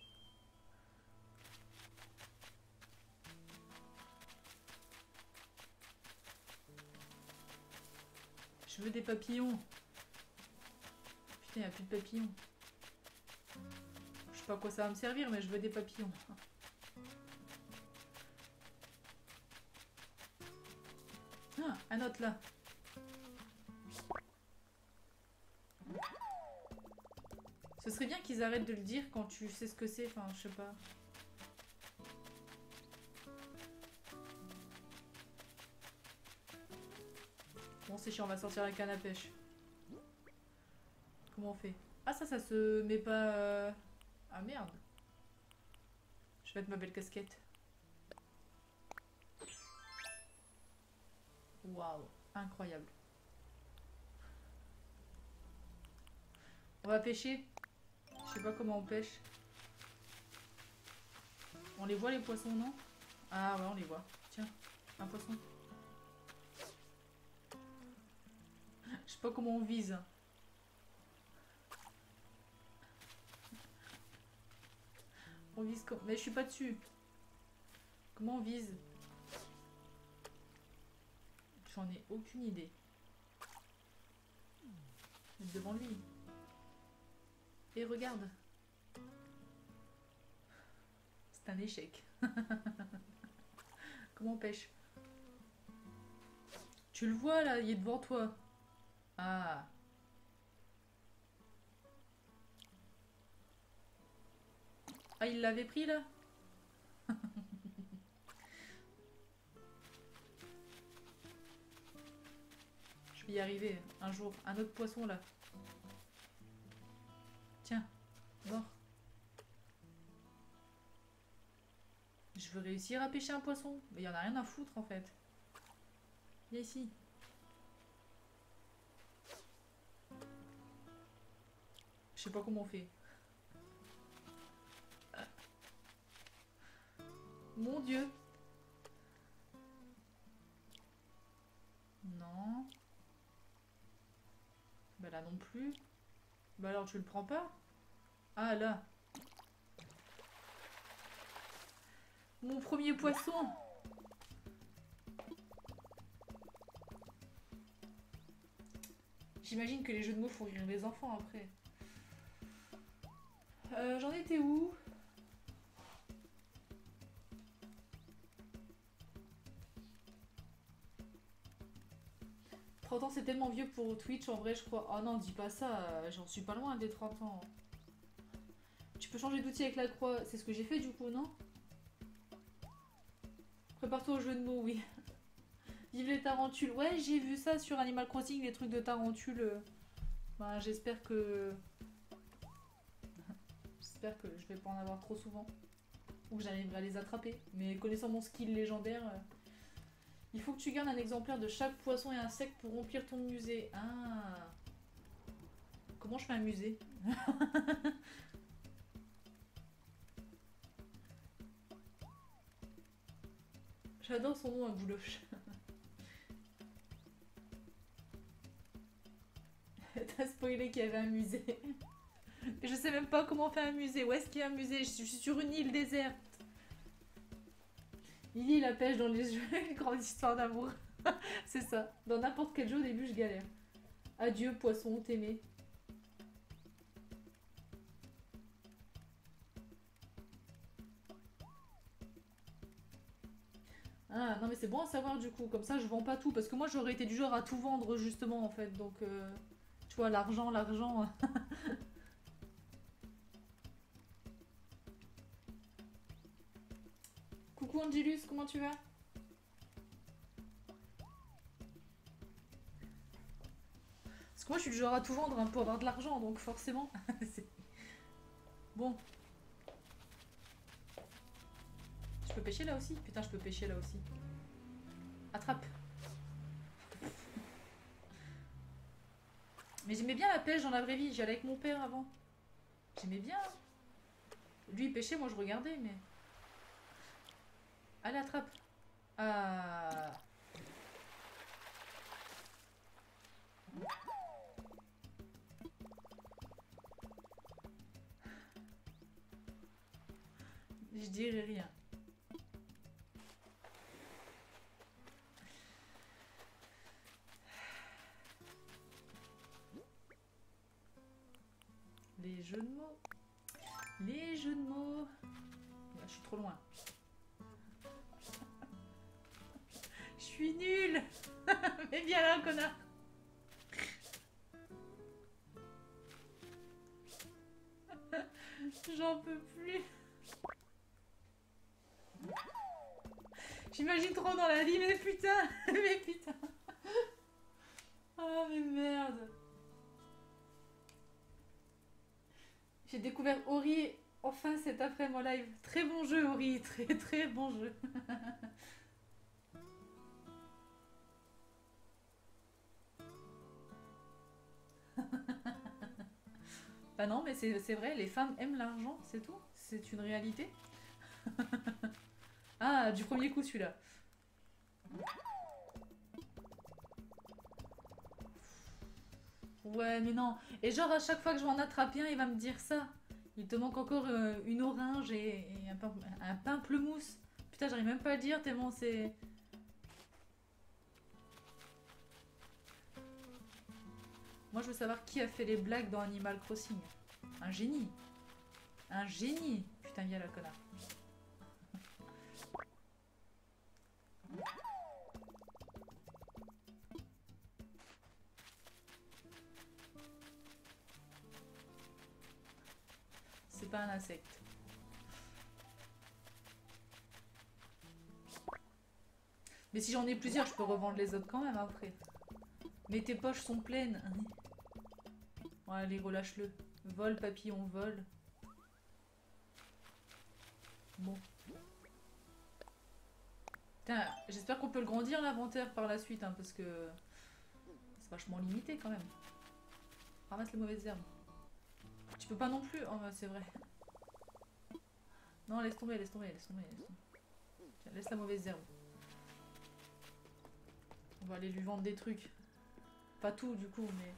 Je veux des papillons. Putain, y a plus de papillons. Je sais pas à quoi ça va me servir, mais je veux des papillons. Ah, un autre là. Ce serait bien qu'ils arrêtent de le dire quand tu sais ce que c'est, enfin, je sais pas. Bon, c'est chiant, on va sortir la canne à pêche. Comment on fait? Ah, ça se met pas... Ah, merde. Je vais mettre ma belle casquette. Waouh, incroyable. On va pêcher. Je sais pas comment on pêche. On les voit les poissons, non? Ah ouais, on les voit. Tiens, un poisson. Je sais pas comment on vise. On vise comme... Mais je suis pas dessus. Comment on vise? J'en ai aucune idée. Mettre devant lui. Et regarde. C'est un échec. Comment on pêche? Tu le vois là, il est devant toi. Ah. Ah, il l'avait pris là? Je vais y arriver un jour. Un autre poisson là. Tiens, mort. Je veux réussir à pêcher un poisson. Mais il y en a rien à foutre en fait. Viens ici. Je sais pas comment on fait. Mon Dieu. Non. Bah là non plus. Bah alors tu le prends pas? Ah là. Mon premier poisson. J'imagine que les jeux de mots font rire les enfants après. J'en étais où? Ans, c'est tellement vieux pour Twitch, en vrai, je crois. Oh non, dis pas ça, j'en suis pas loin des 30 ans. Tu peux changer d'outil avec la croix, c'est ce que j'ai fait du coup, non? Prépare-toi au jeu de mots, oui. Vive les tarentules. Ouais, j'ai vu ça sur Animal Crossing, les trucs de tarentules. Bah, j'espère que... J'espère que je vais pas en avoir trop souvent. Ou que j'arriverai à les attraper. Mais connaissant mon skill légendaire... Il faut que tu gardes un exemplaire de chaque poisson et insecte pour remplir ton musée. Ah. Comment je fais un musée? J'adore son nom à Bouloche. T'as spoilé qu'il y avait un musée. Je sais même pas comment on fait un musée. Où est-ce qu'il y a un musée? Je suis sur une île déserte. Lily la pêche dans les jeux, une grande histoire d'amour. C'est ça. Dans n'importe quel jeu, au début, je galère. Adieu, poisson, t'aimer. Ah, non mais c'est bon à savoir du coup. Comme ça, je vends pas tout. Parce que moi, j'aurais été du genre à tout vendre justement, en fait. Donc, tu vois, l'argent, l'argent. Coucou Angelus, comment tu vas? Parce que moi, je suis du genre à tout vendre hein, pour avoir de l'argent. Donc, forcément. Bon. Je peux pêcher là aussi? Putain, je peux pêcher là aussi. Attrape. Mais j'aimais bien la pêche dans la vraie vie. J'y allais avec mon père avant. J'aimais bien. Lui, il pêchait, moi, je regardais, mais... Allez, attrape. Ah... Je dirais rien. Les jeux de mots. Les jeux de mots. Là, je suis trop loin. Je suis nulle. Mais viens là, connard. J'en peux plus. J'imagine trop dans la vie, mais putain. Mais putain. Ah, mais merde. J'ai découvert Ori enfin cet après-midi en live. Très bon jeu, Ori. Très très bon jeu. Bah non, mais c'est vrai, les femmes aiment l'argent, c'est tout. C'est une réalité. Ah, du premier coup celui-là. Ouais, mais non. Et genre, à chaque fois que je vais en attraper un, il va me dire ça. Il te manque encore une orange et un pamplemousse. Putain, j'arrive même pas à le dire tellement c'est... Moi, je veux savoir qui a fait les blagues dans Animal Crossing. Un génie. Un génie. Putain, viens là, connard. C'est pas un insecte. Mais si j'en ai plusieurs, je peux revendre les autres quand même après. Mais tes poches sont pleines. Bon, allez, relâche-le. Vol, papillon, vol. Bon. Putain, j'espère qu'on peut le grandir l'inventaire par la suite, hein, parce que c'est vachement limité quand même. Ramasse les mauvaises herbes. Tu peux pas non plus. Oh, c'est vrai. Non, laisse tomber, laisse tomber, laisse tomber, laisse tomber. Tiens, laisse la mauvaise herbe. On va aller lui vendre des trucs. Pas tout du coup, mais...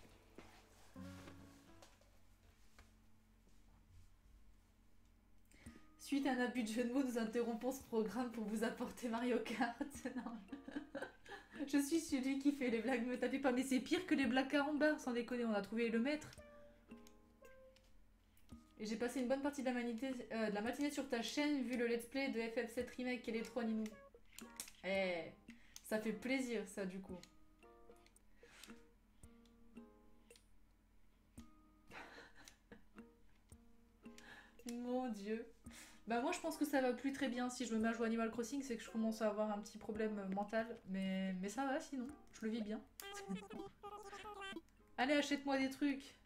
Suite à un abus de jeu de mots, nous interrompons ce programme pour vous apporter Mario Kart. Non. Je suis celui qui fait les blagues, me tapez pas. Mais c'est pire que les blagues carambars, sans déconner. On a trouvé le maître. Et j'ai passé une bonne partie de la matinée sur ta chaîne, vu le let's play de FF7 Remake et les 3 Ninou. Eh, ça fait plaisir ça du coup. Mon dieu. Bah moi je pense que ça va plus très bien si je me mets à jouer Animal Crossing, c'est que je commence à avoir un petit problème mental. Mais ça va sinon, je le vis bien. Allez, achète-moi des trucs.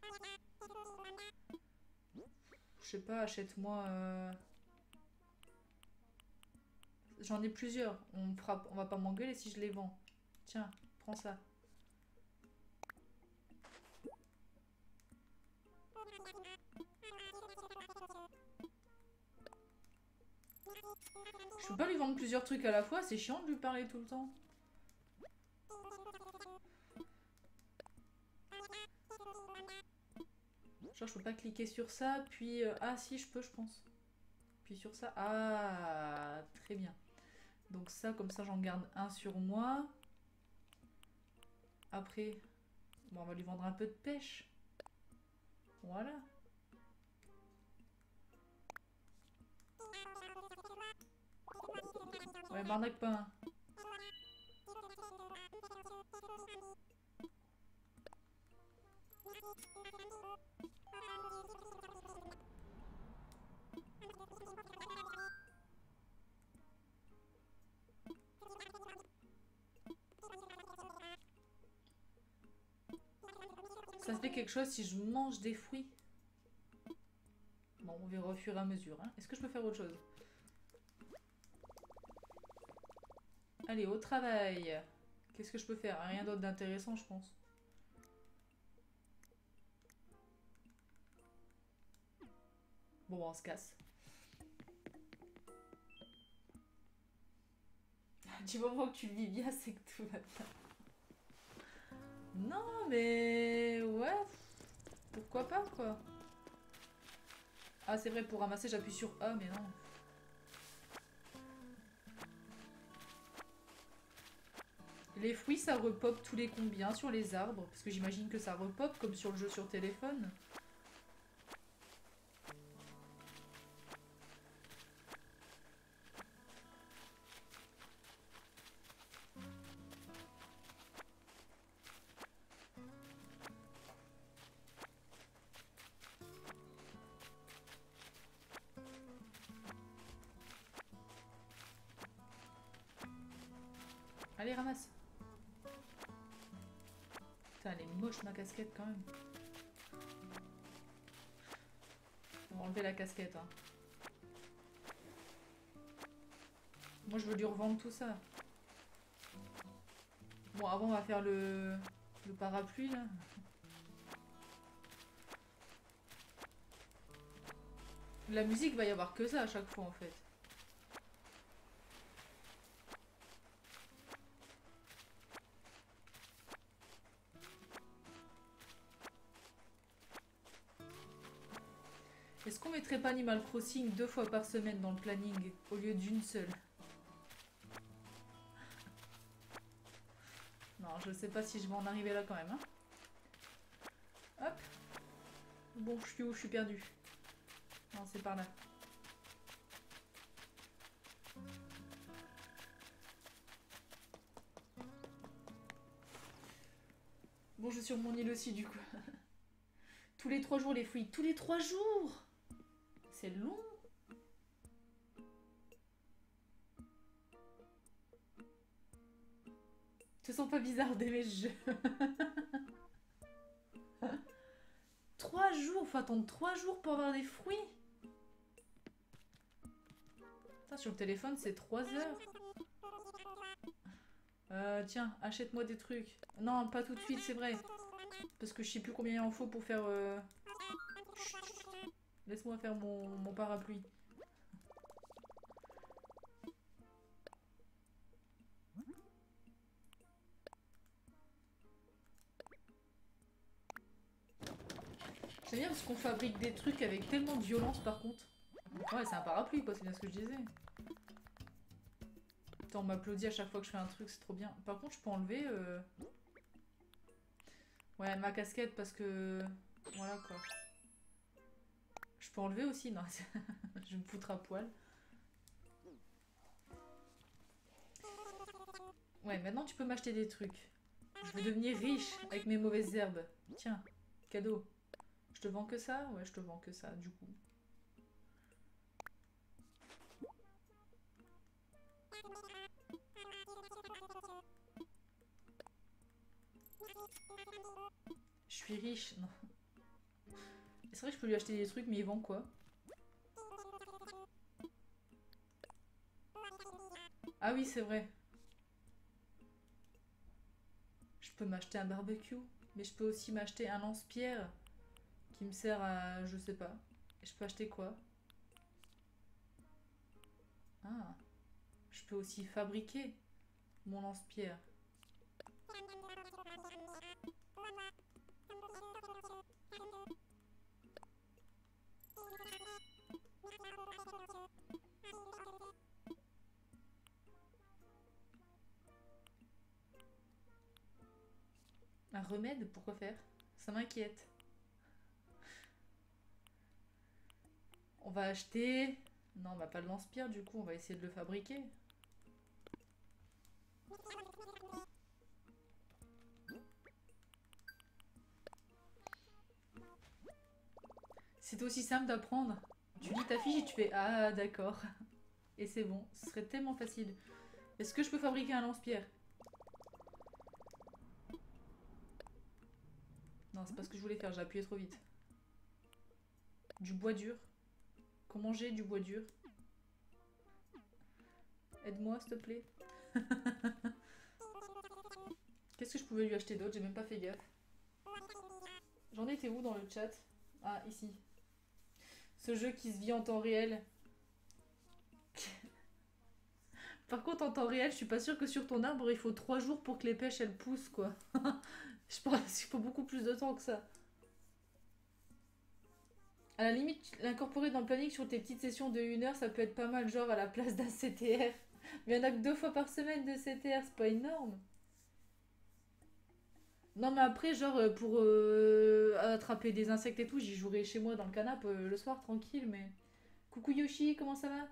Je sais pas, achète-moi... J'en ai plusieurs. On va pas m'engueuler si je les vends. Tiens, prends ça. Je peux pas lui vendre plusieurs trucs à la fois, c'est chiant de lui parler tout le temps. Genre je peux pas cliquer sur ça, puis... ah si, je peux, je pense. Puis sur ça... Ah, très bien. Donc ça, comme ça, j'en garde un sur moi. Après, bon, on va lui vendre un peu de pêche. Voilà. Ouais, m'arnaque pas. Hein. Ça fait quelque chose si je mange des fruits. Bon, on verra au fur et à mesure. Hein. Est-ce que je peux faire autre chose? Allez, au travail. Qu'est-ce que je peux faire? Rien d'autre d'intéressant, je pense. Bon, on se casse. Du moment que tu le vis bien, c'est que tout va bien. Non, mais... Ouais. Pourquoi pas, quoi. Ah, c'est vrai, pour ramasser, j'appuie sur A, mais non. Les fruits, ça repop tous les combien sur les arbres? Parce que j'imagine que ça repop comme sur le jeu sur téléphone. Allez, ramasse. Putain, elle est moche ma casquette quand même. On va enlever la casquette. Hein. Moi, je veux lui revendre tout ça. Bon, avant, on va faire le parapluie, là. La musique, va y avoir que ça à chaque fois, en fait. Est-ce qu'on mettrait pas Animal Crossing 2 fois par semaine dans le planning, au lieu d'une seule? Non, je sais pas si je vais en arriver là quand même. Hein. Hop. Bon, je suis où? Je suis perdue. Non, c'est par là. Bon, je suis sur mon île aussi, du coup. Tous les 3 jours, les fruits. Tous les 3 jours! C'est long. Ce sont pas bizarre d'aimer ce jeu. 3 jours, faut attendre 3 jours pour avoir des fruits. Putain, sur le téléphone, c'est 3 heures. Tiens, achète-moi des trucs. Non, pas tout de suite, c'est vrai. Parce que je sais plus combien il en faut pour faire... Laisse-moi faire mon parapluie. J'aime bien parce qu'on fabrique des trucs avec tellement de violence par contre. Ouais, c'est un parapluie quoi, c'est bien ce que je disais. Putain, on m'applaudit à chaque fois que je fais un truc, c'est trop bien. Par contre, je peux enlever... Ouais, ma casquette parce que... Voilà quoi. Je peux enlever aussi, non. Je vais me foutre à poil. Ouais, maintenant tu peux m'acheter des trucs. Je vais devenir riche avec mes mauvaises herbes. Tiens, cadeau. Je te vends que ça? Ouais, je te vends que ça, du coup. Je suis riche, non. C'est vrai que je peux lui acheter des trucs, mais il vend quoi? Ah oui, c'est vrai. Je peux m'acheter un barbecue, mais je peux aussi m'acheter un lance-pierre qui me sert à... je sais pas. Je peux acheter quoi? Ah, je peux aussi fabriquer mon lance-pierre. Un remède? Pourquoi faire? Ça m'inquiète. On va acheter... Non, on va pas le lance-pierre, du coup, on va essayer de le fabriquer. C'est aussi simple d'apprendre. Tu lis ta fiche et tu fais ah d'accord. Et c'est bon, ce serait tellement facile. Est-ce que je peux fabriquer un lance-pierre? Non, c'est pas ce que je voulais faire, j'ai appuyé trop vite. Du bois dur. Comment j'ai du bois dur? Aide-moi s'il te plaît. Qu'est-ce que je pouvais lui acheter d'autre? J'ai même pas fait gaffe. J'en étais où dans le chat? Ah, ici. Ce jeu qui se vit en temps réel. Par contre, en temps réel, je suis pas sûre que sur ton arbre, il faut 3 jours pour que les pêches, elles poussent, quoi. Je pense qu'il faut beaucoup plus de temps que ça. À la limite, l'incorporer dans le planning sur tes petites sessions de 1 heure, ça peut être pas mal, genre à la place d'un CTR. Mais il y en a que 2 fois par semaine de CTR, c'est pas énorme. Non, mais après, genre, pour attraper des insectes et tout, j'y jouerai chez moi dans le canapé le soir, tranquille, mais... Coucou Yoshi, comment ça va?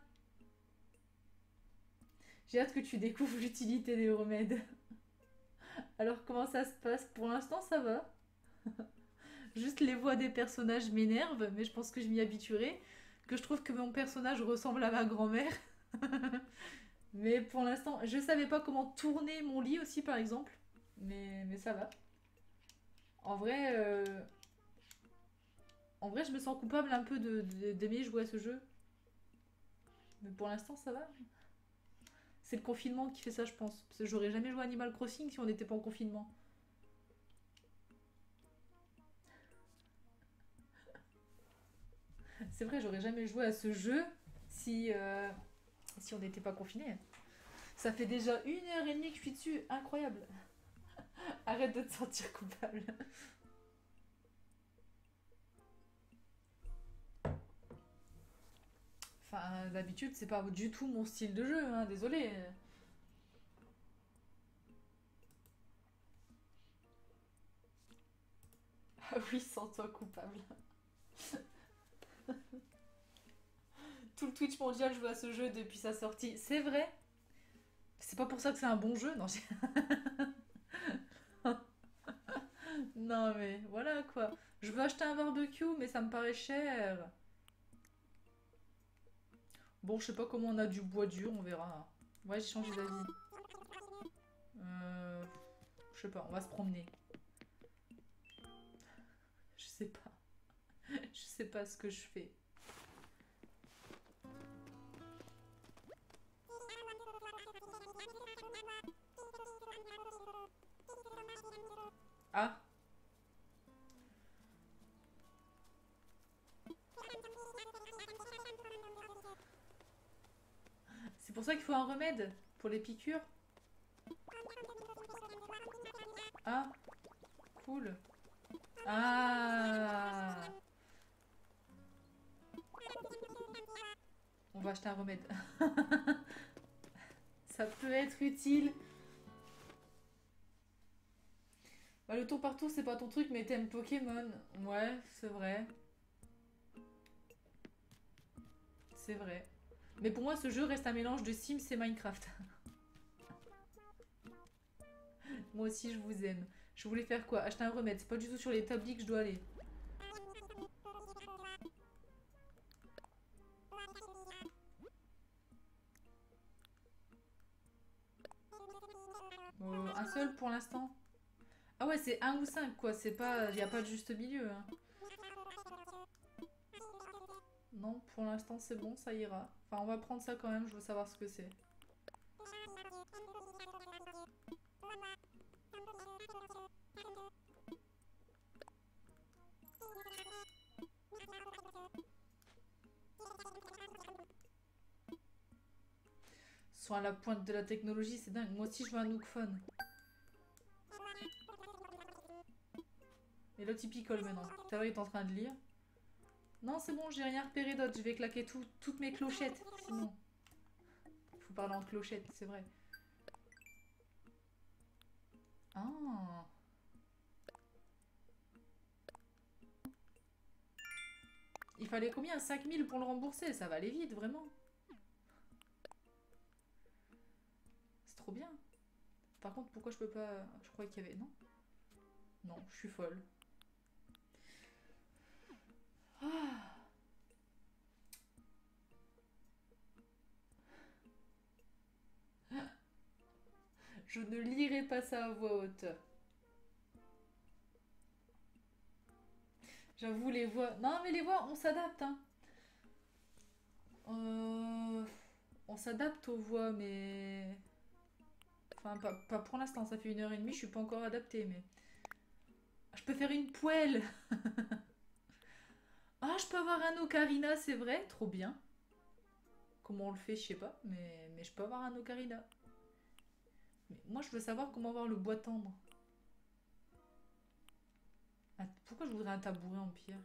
J'ai hâte que tu découvres l'utilité des remèdes. Alors, comment ça se passe? Pour l'instant, ça va. Juste les voix des personnages m'énervent, mais je pense que je m'y habituerai. Que je trouve que mon personnage ressemble à ma grand-mère. Mais pour l'instant, je savais pas comment tourner mon lit aussi, par exemple. Mais ça va. En vrai, euh, en vrai, je me sens coupable un peu d'aimer jouer à ce jeu. Mais pour l'instant, ça va. C'est le confinement qui fait ça, je pense. Parce que j'aurais jamais joué à Animal Crossing si on n'était pas en confinement. C'est vrai, j'aurais jamais joué à ce jeu si, si on n'était pas confiné. Ça fait déjà 1 heure et demie que je suis dessus. Incroyable. Arrête de te sentir coupable. Enfin, d'habitude, c'est pas du tout mon style de jeu, hein, désolé. Ah oui, sens-toi coupable. Tout le Twitch mondial joue à ce jeu depuis sa sortie. C'est vrai. C'est pas pour ça que c'est un bon jeu, non. Non mais voilà quoi. Je veux acheter un barbecue, mais ça me paraît cher. Bon, je sais pas comment on a du bois dur, on verra. Ouais, j'ai changé d'avis. Euh, je sais pas, on va se promener. Je sais pas. Je sais pas ce que je fais. Ah, c'est pour ça qu'il faut un remède pour les piqûres. Ah, cool. Ah, on va acheter un remède. Ça peut être utile. Bah, le tour par tour, c'est pas ton truc, mais t'aimes Pokémon. Ouais, c'est vrai. C'est vrai. Mais pour moi, ce jeu reste un mélange de Sims et Minecraft. Moi aussi, je vous aime. Je voulais faire quoi? Acheter un remède. C'est pas du tout sur l'établi que je dois aller. Un seul pour l'instant. Ah ouais, c'est un ou cinq quoi. C'est pas, y a pas de juste milieu, hein. Non, pour l'instant, c'est bon, ça ira. Enfin, on va prendre ça quand même. Je veux savoir ce que c'est. Ils sont à la pointe de la technologie, c'est dingue. Moi aussi, je veux un Nook Phone. Et l'autre, il picole maintenant. Tout à l'heure, il est en train de lire. Non, c'est bon, j'ai rien repéré d'autre. Je vais claquer toutes mes clochettes. Sinon, faut parler en clochette, c'est vrai. Ah, il fallait combien? 5 000 pour le rembourser. Ça va aller vite, vraiment. C'est trop bien. Par contre, pourquoi je peux pas... Je croyais qu'il y avait... Non? Non, je suis folle. Ah, je ne lirai pas ça à voix haute. J'avoue, les voix... Non, mais les voix, on s'adapte, hein. Euh, On s'adapte aux voix, mais... Enfin, pas pour l'instant, ça fait 1 heure et demie, je suis pas encore adaptée, mais... Je peux faire une poêle. Ah, je peux avoir un ocarina, c'est vrai, trop bien. Comment on le fait, je sais pas, mais je peux avoir un ocarina. Mais moi, je veux savoir comment avoir le bois tendre. Ah, pourquoi je voudrais un tabouret en pierre?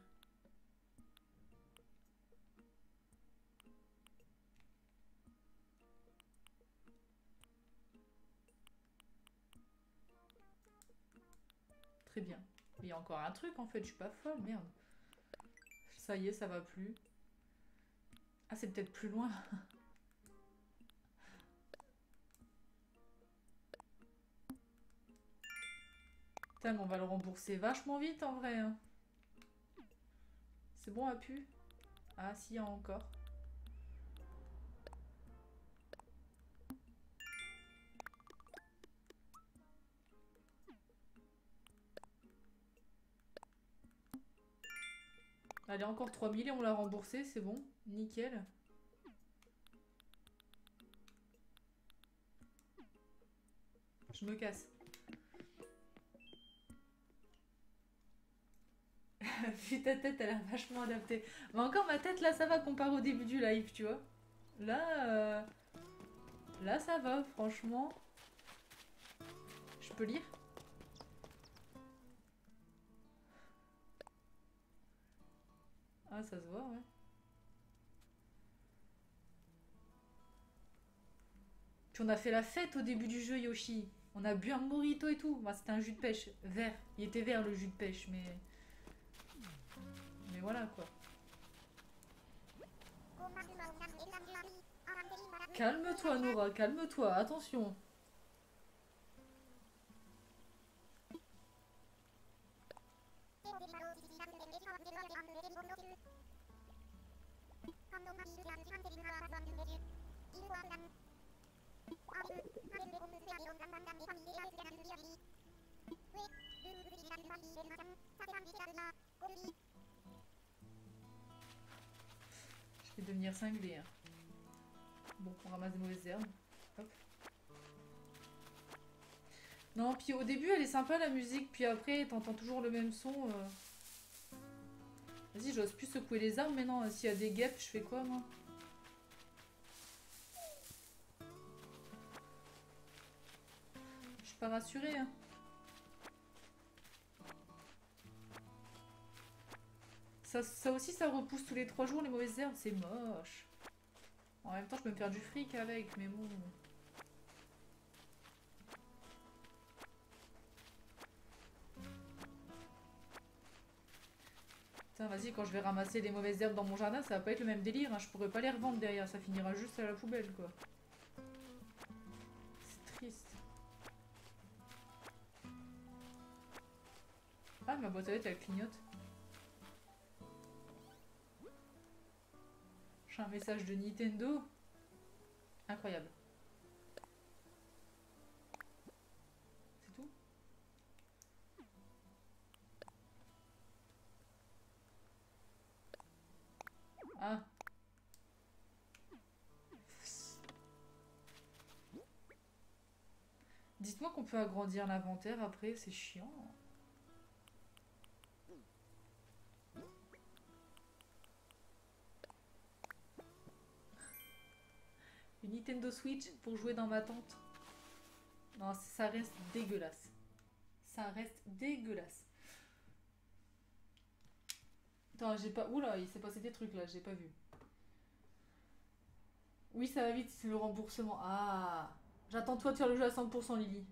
Très bien. Il y a encore un truc en fait, je suis pas folle, merde. Ça y est, ça va plus. Ah, c'est peut-être plus loin. Putain, mais on va le rembourser vachement vite en vrai, hein. C'est bon, a pu? Ah, si, il y a encore. Allez, encore 3000 et on l'a remboursé, c'est bon. Nickel. Je me casse. Vu ta tête, elle a vachement adapté. Mais encore ma tête, là, ça va comparé au début du live, tu vois. Là, là, ça va, franchement. Je peux lire? Ah, ça se voit, ouais. Puis on a fait la fête au début du jeu, Yoshi. On a bu un mojito et tout. Bah, c'était un jus de pêche vert. Il était vert le jus de pêche, mais voilà quoi. Calme-toi, Nora, calme-toi. Attention. Je vais devenir cinglé, hein. Bon, on ramasse des mauvaises herbes. Hop. Non, puis au début, elle est sympa la musique, puis après, t'entends toujours le même son. Vas-y, j'ose plus secouer les arbres maintenant. S'il y a des guêpes, je fais quoi, moi? Je suis pas rassurée, hein. Ça aussi, ça repousse tous les 3 jours les mauvaises herbes. C'est moche. En même temps, je peux me faire du fric avec, mais bon. Putain, vas-y, quand je vais ramasser les mauvaises herbes dans mon jardin, ça va pas être le même délire, hein. Je pourrais pas les revendre derrière, ça finira juste à la poubelle, quoi. C'est triste. Ah, ma boîte à lettres, elle clignote. J'ai un message de Nintendo. Incroyable. C'est tout? Ah. Dites-moi qu'on peut agrandir l'inventaire après, c'est chiant. Une Nintendo Switch pour jouer dans ma tente. Non, ça reste dégueulasse. Ça reste dégueulasse. Attends, j'ai pas... Oula, il s'est passé des trucs là, j'ai pas vu. Oui, ça va vite, c'est le remboursement. Ah. J'attends toi de faire le jeu à 100% Lily.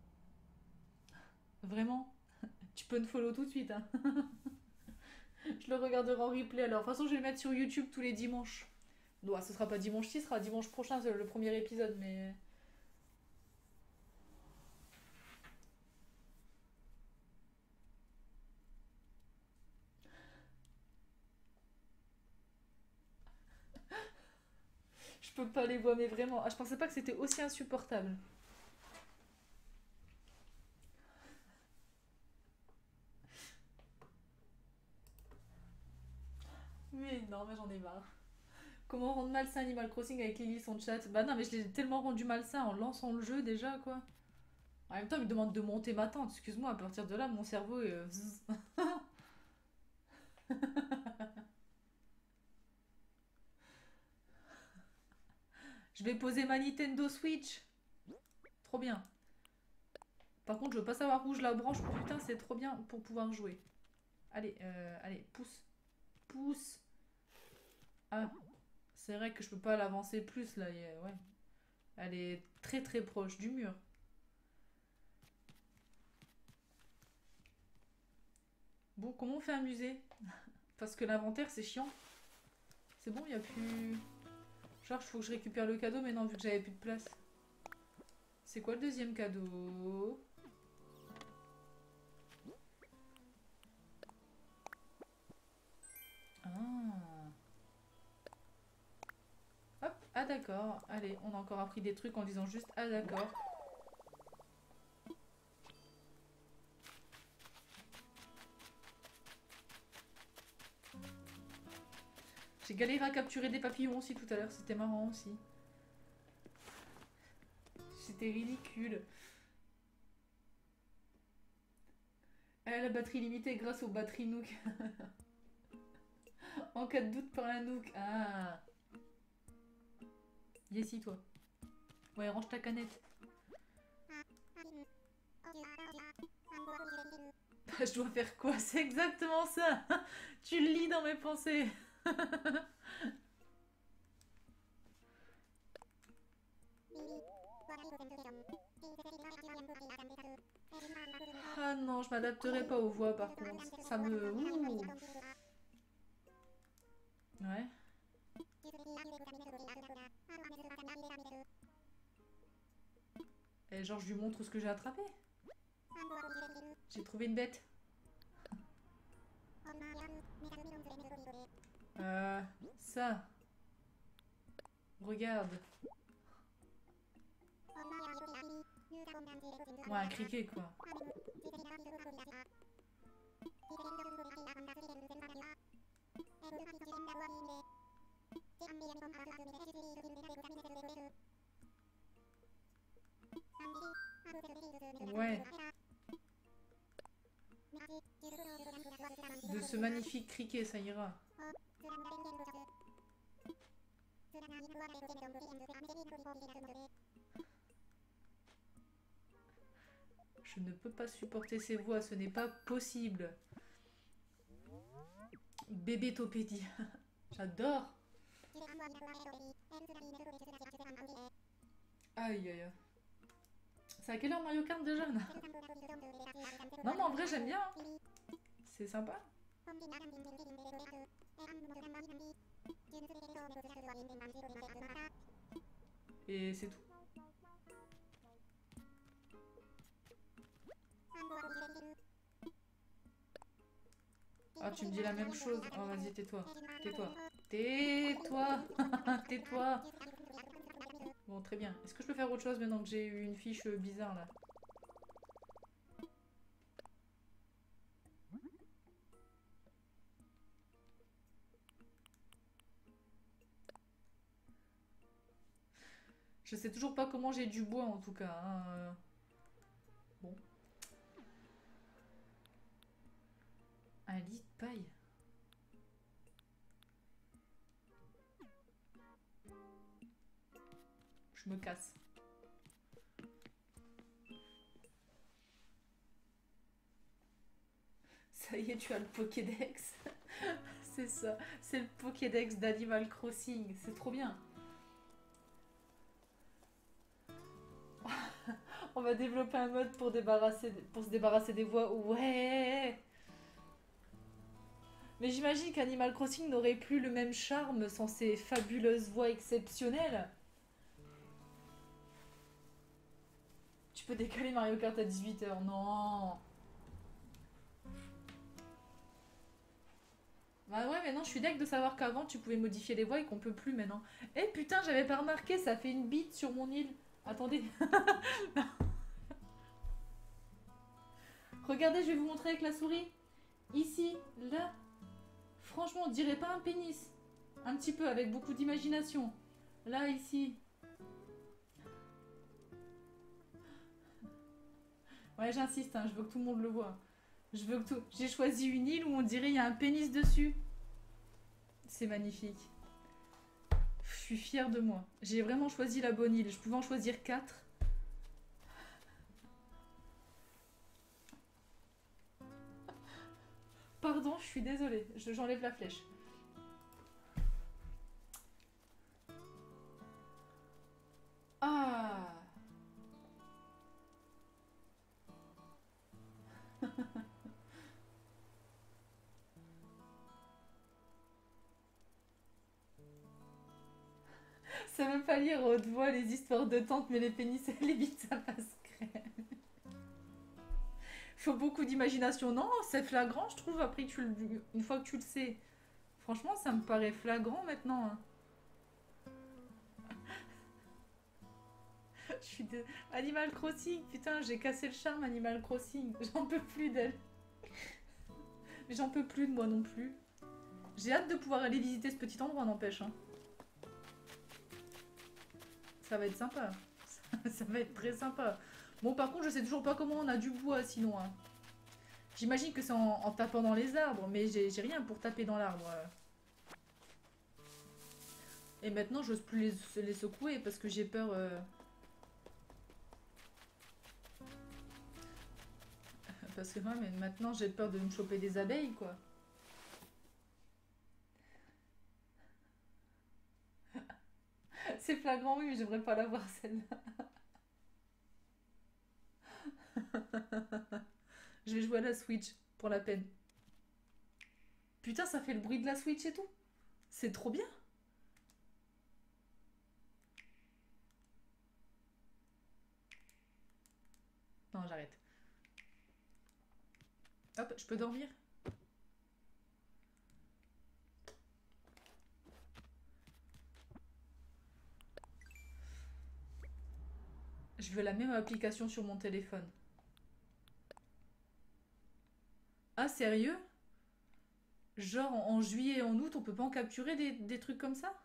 Vraiment? Tu peux me follow tout de suite, hein. Je le regarderai en replay alors. De toute façon, je vais le mettre sur YouTube tous les dimanches. Non, ce sera pas dimanche-ci, ce sera dimanche prochain, c'est le premier épisode, mais... Je peux pas les voir, mais vraiment. Ah, je pensais pas que c'était aussi insupportable. Mais non, mais j'en ai marre. Comment rendre malsain Animal Crossing avec Lily son chat? Bah non, mais je l'ai tellement rendu malsain en lançant le jeu déjà, quoi. En même temps, il me demande de monter ma tente. Excuse-moi, à partir de là, mon cerveau est... Je vais poser ma Nintendo Switch. Trop bien. Par contre, je veux pas savoir où je la branche. Putain, c'est trop bien pour pouvoir jouer. Allez, allez, pousse. Pousse. Ah, c'est vrai que je peux pas l'avancer plus, là. Ouais. Elle est très très proche du mur. Bon, comment on fait un musée? Parce que l'inventaire, c'est chiant. C'est bon, il n'y a plus... Genre, il faut que je récupère le cadeau, mais non, vu que j'avais plus de place. C'est quoi le deuxième cadeau? Ah. Hop, ah d'accord. Allez, on a encore appris des trucs en disant juste ah d'accord. J'ai galéré à capturer des papillons aussi tout à l'heure, c'était marrant aussi. C'était ridicule. La batterie limitée grâce aux batteries Nook. En cas de doute par la Nook. Ah. Ici toi. Ouais, range ta canette. Je dois faire quoi? C'est exactement ça. Tu le lis dans mes pensées. Ah non, je m'adapterai pas aux voix par contre. Ça me... Ouh. Ouais. Et genre, je lui montre ce que j'ai attrapé. J'ai trouvé une bête. Ça. Regarde. Ouais, un criquet quoi. Ouais. De ce magnifique criquet, ça ira. Je ne peux pas supporter ces voix, ce n'est pas possible. Bébé Topédie. J'adore. Aïe aïe. C'est à quelle heure Mario Kart déjà? Non, mais en vrai j'aime bien. C'est sympa. Et c'est tout. Ah, tu me dis la même chose. Oh, vas-y, tais-toi. Tais-toi. Tais-toi. Tais-toi. Bon, très bien. Est-ce que je peux faire autre chose maintenant que j'ai eu une fiche bizarre là? Je sais toujours pas comment j'ai du bois en tout cas. Hein. Bon. Un lit de paille. Je me casse. Ça y est, tu as le Pokédex. C'est ça. C'est le Pokédex d'Animal Crossing. C'est trop bien. On va développer un mode pour se débarrasser des voix. Ouais. Mais j'imagine qu'Animal Crossing n'aurait plus le même charme sans ces fabuleuses voix exceptionnelles. Tu peux décaler Mario Kart à 18h. Non. Bah ouais, mais non, je suis deg de savoir qu'avant tu pouvais modifier les voix et qu'on peut plus maintenant. Eh putain, j'avais pas remarqué, ça fait une bite sur mon île. Attendez. Regardez, je vais vous montrer avec la souris. Ici, là. Franchement, on dirait pas un pénis. Un petit peu, avec beaucoup d'imagination. Là, ici. Ouais, j'insiste, hein, je veux que tout le monde le voit. Je veux que tout... J'ai choisi une île où on dirait il y a un pénis dessus. C'est magnifique. suis fière de moi. J'ai vraiment choisi la bonne île. Je pouvais en choisir 4. Pardon, je suis désolée. J'enlève la flèche. Ah. Ça veut pas lire haute voix les histoires de tante, mais les pénis et les bites, ça passe crème. Faut beaucoup d'imagination. Non, c'est flagrant, je trouve, après que une fois que tu le sais. Franchement, ça me paraît flagrant maintenant. Hein. Je suis de... Animal Crossing, putain, j'ai cassé le charme Animal Crossing. J'en peux plus d'elle. Mais j'en peux plus de moi non plus. J'ai hâte de pouvoir aller visiter ce petit endroit, n'empêche. Hein. Ça va être sympa. Ça va être très sympa. Bon, par contre, je sais toujours pas comment on a du bois, sinon. Hein. J'imagine que c'est en tapant dans les arbres, mais j'ai rien pour taper dans l'arbre. Et maintenant, j'ose plus les secouer parce que j'ai peur... Parce que moi, mais maintenant, j'ai peur de me choper des abeilles, quoi. C'est flagrant, oui, mais j'aimerais pas la voir, celle-là. Je vais jouer à la Switch, pour la peine. Putain, ça fait le bruit de la Switch et tout. C'est trop bien. Non, j'arrête. Hop, je peux dormir? Je veux la même application sur mon téléphone. Ah, sérieux? Genre, en juillet et en août, on peut pas en capturer des trucs comme ça?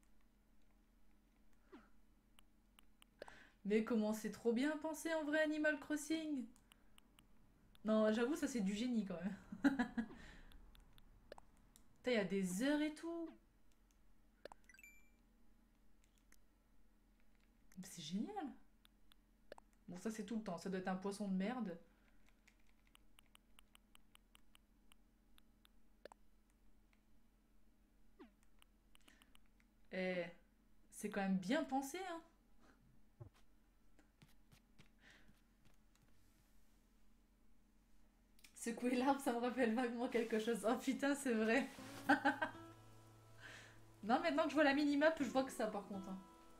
Mais comment c'est trop bien pensé en vrai Animal Crossing? Non, j'avoue, ça c'est du génie quand même. Putain, il y a des heures et tout. C'est génial. Bon, ça c'est tout le temps. Ça doit être un poisson de merde. Eh, c'est quand même bien pensé, hein. Secouer l'arbre, ça me rappelle vaguement quelque chose. Oh putain, c'est vrai. Non, maintenant que je vois la minimap, je vois que ça par contre. Hein.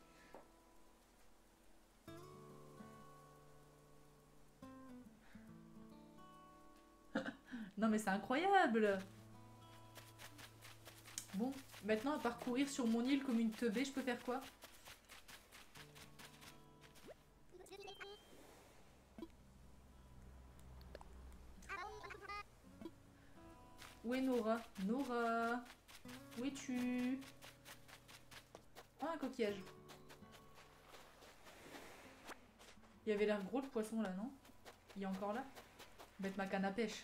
Non, mais c'est incroyable. Bon, maintenant à parcourir sur mon île comme une teubée, je peux faire quoi? Où est Nora? Nora? Où es-tu? Oh, un coquillage. Il y avait l'air gros le poisson là, non? Il est encore là? Mettre ma canne à pêche.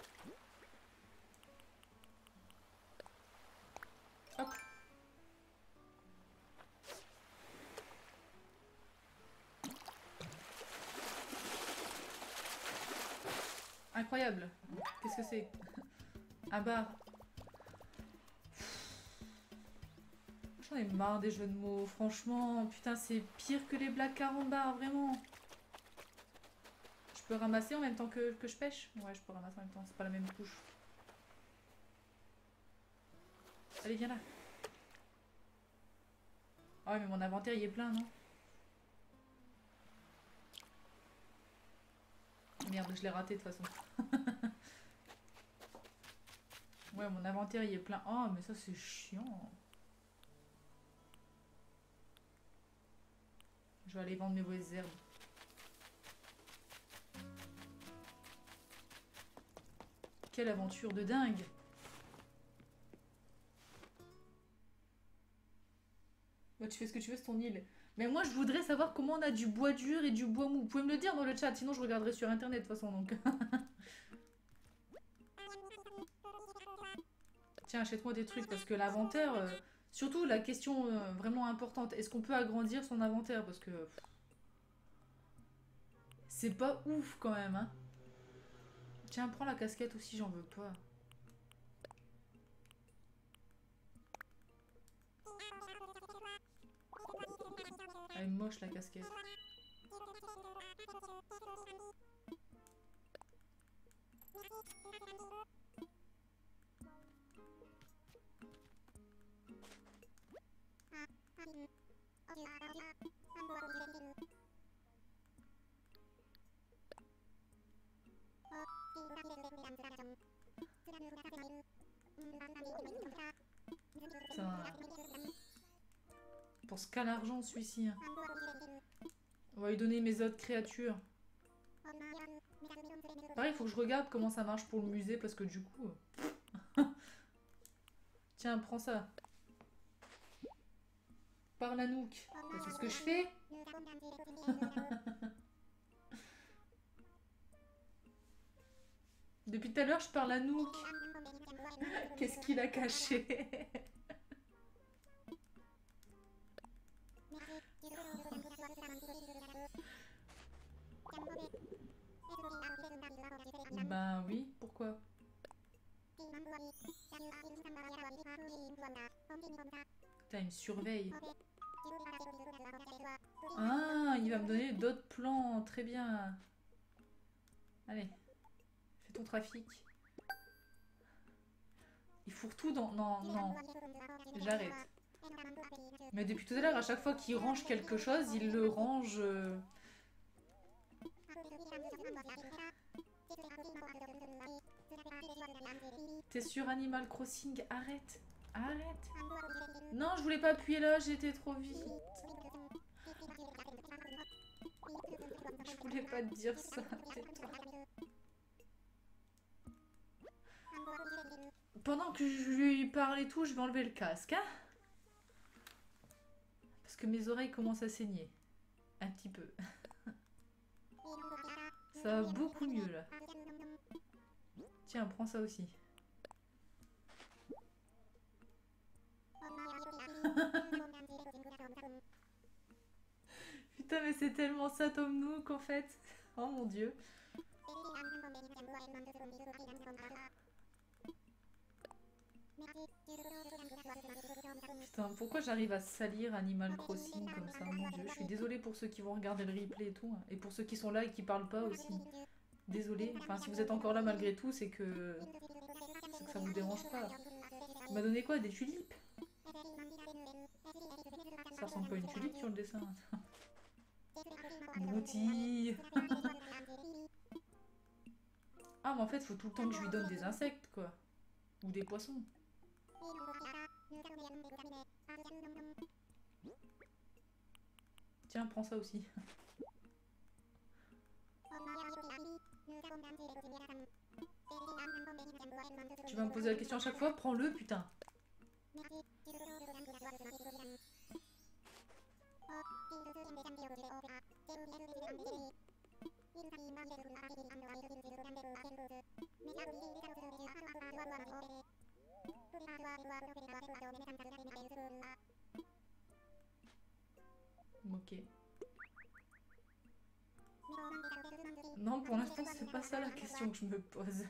Hop. Incroyable. Qu'est-ce que c'est? Un bar. J'en ai marre des jeux de mots, franchement. Putain, c'est pire que les blagues carambars, vraiment. Je peux ramasser en même temps que je pêche? Ouais, je peux ramasser en même temps, c'est pas la même couche. Allez, viens là. Ah ouais, mais mon inventaire, il est plein, non? Merde, je l'ai raté de toute façon. Ouais, mon inventaire, il est plein. Oh, mais ça, c'est chiant. Je vais aller vendre mes mauvaises herbes. Quelle aventure de dingue! Bah, tu fais ce que tu veux, c'est ton île. Mais moi, je voudrais savoir comment on a du bois dur et du bois mou. Vous pouvez me le dire dans le chat, sinon je regarderai sur internet de toute façon. Donc. Tiens, achète-moi des trucs parce que l'inventaire, Surtout la question vraiment importante, est-ce qu'on peut agrandir son inventaire? Parce que c'est pas ouf quand même, hein. Tiens, prends la casquette aussi, j'en veux pas. Elle est moche la casquette. Ça... Pour ce qu'a l'argent celui-ci. Hein. On va lui donner mes autres créatures. Pareil, il faut que je regarde comment ça marche pour le musée parce que du coup... Tiens, prends ça. Par la nouque. C'est ce que je fais. Depuis tout à l'heure, je parle à Nook. Qu'est-ce qu'il a caché? Ben oui, pourquoi? Putain, il me surveille. Ah, il va me donner d'autres plans. Très bien. Allez, fais ton trafic. Il fourre tout dans... Non, non. J'arrête. Mais depuis tout à l'heure, à chaque fois qu'il range quelque chose, il le range... T'es sur Animal Crossing? Arrête. Arrête. Non, je voulais pas appuyer là, j'étais trop vite. Je voulais pas te dire ça, tais-toi. Pendant que je lui parle et tout, je vais enlever le casque, hein? Parce que mes oreilles commencent à saigner. Un petit peu. Ça va beaucoup mieux, là. Tiens, prends ça aussi. Putain, mais c'est tellement ça, Tom Nook, en fait. Oh mon dieu. Putain, pourquoi j'arrive à salir Animal Crossing comme ça, mon dieu. Je suis désolée pour ceux qui vont regarder le replay et tout. Hein. Et pour ceux qui sont là et qui parlent pas aussi. Désolée. Enfin, si vous êtes encore là malgré tout, c'est que ça vous dérange pas. Il m'a donné quoi? Des tulipes? Ça ressemble pas à une tulipe sur le dessin. Broutille. Ah, mais en fait, faut tout le temps que je lui donne des insectes, quoi. Ou des poissons. Tiens, prends ça aussi. Tu vas me poser la question à chaque fois? Prends-le, putain. Ok. Non, pour l'instant, c'est pas ça la question que je me pose.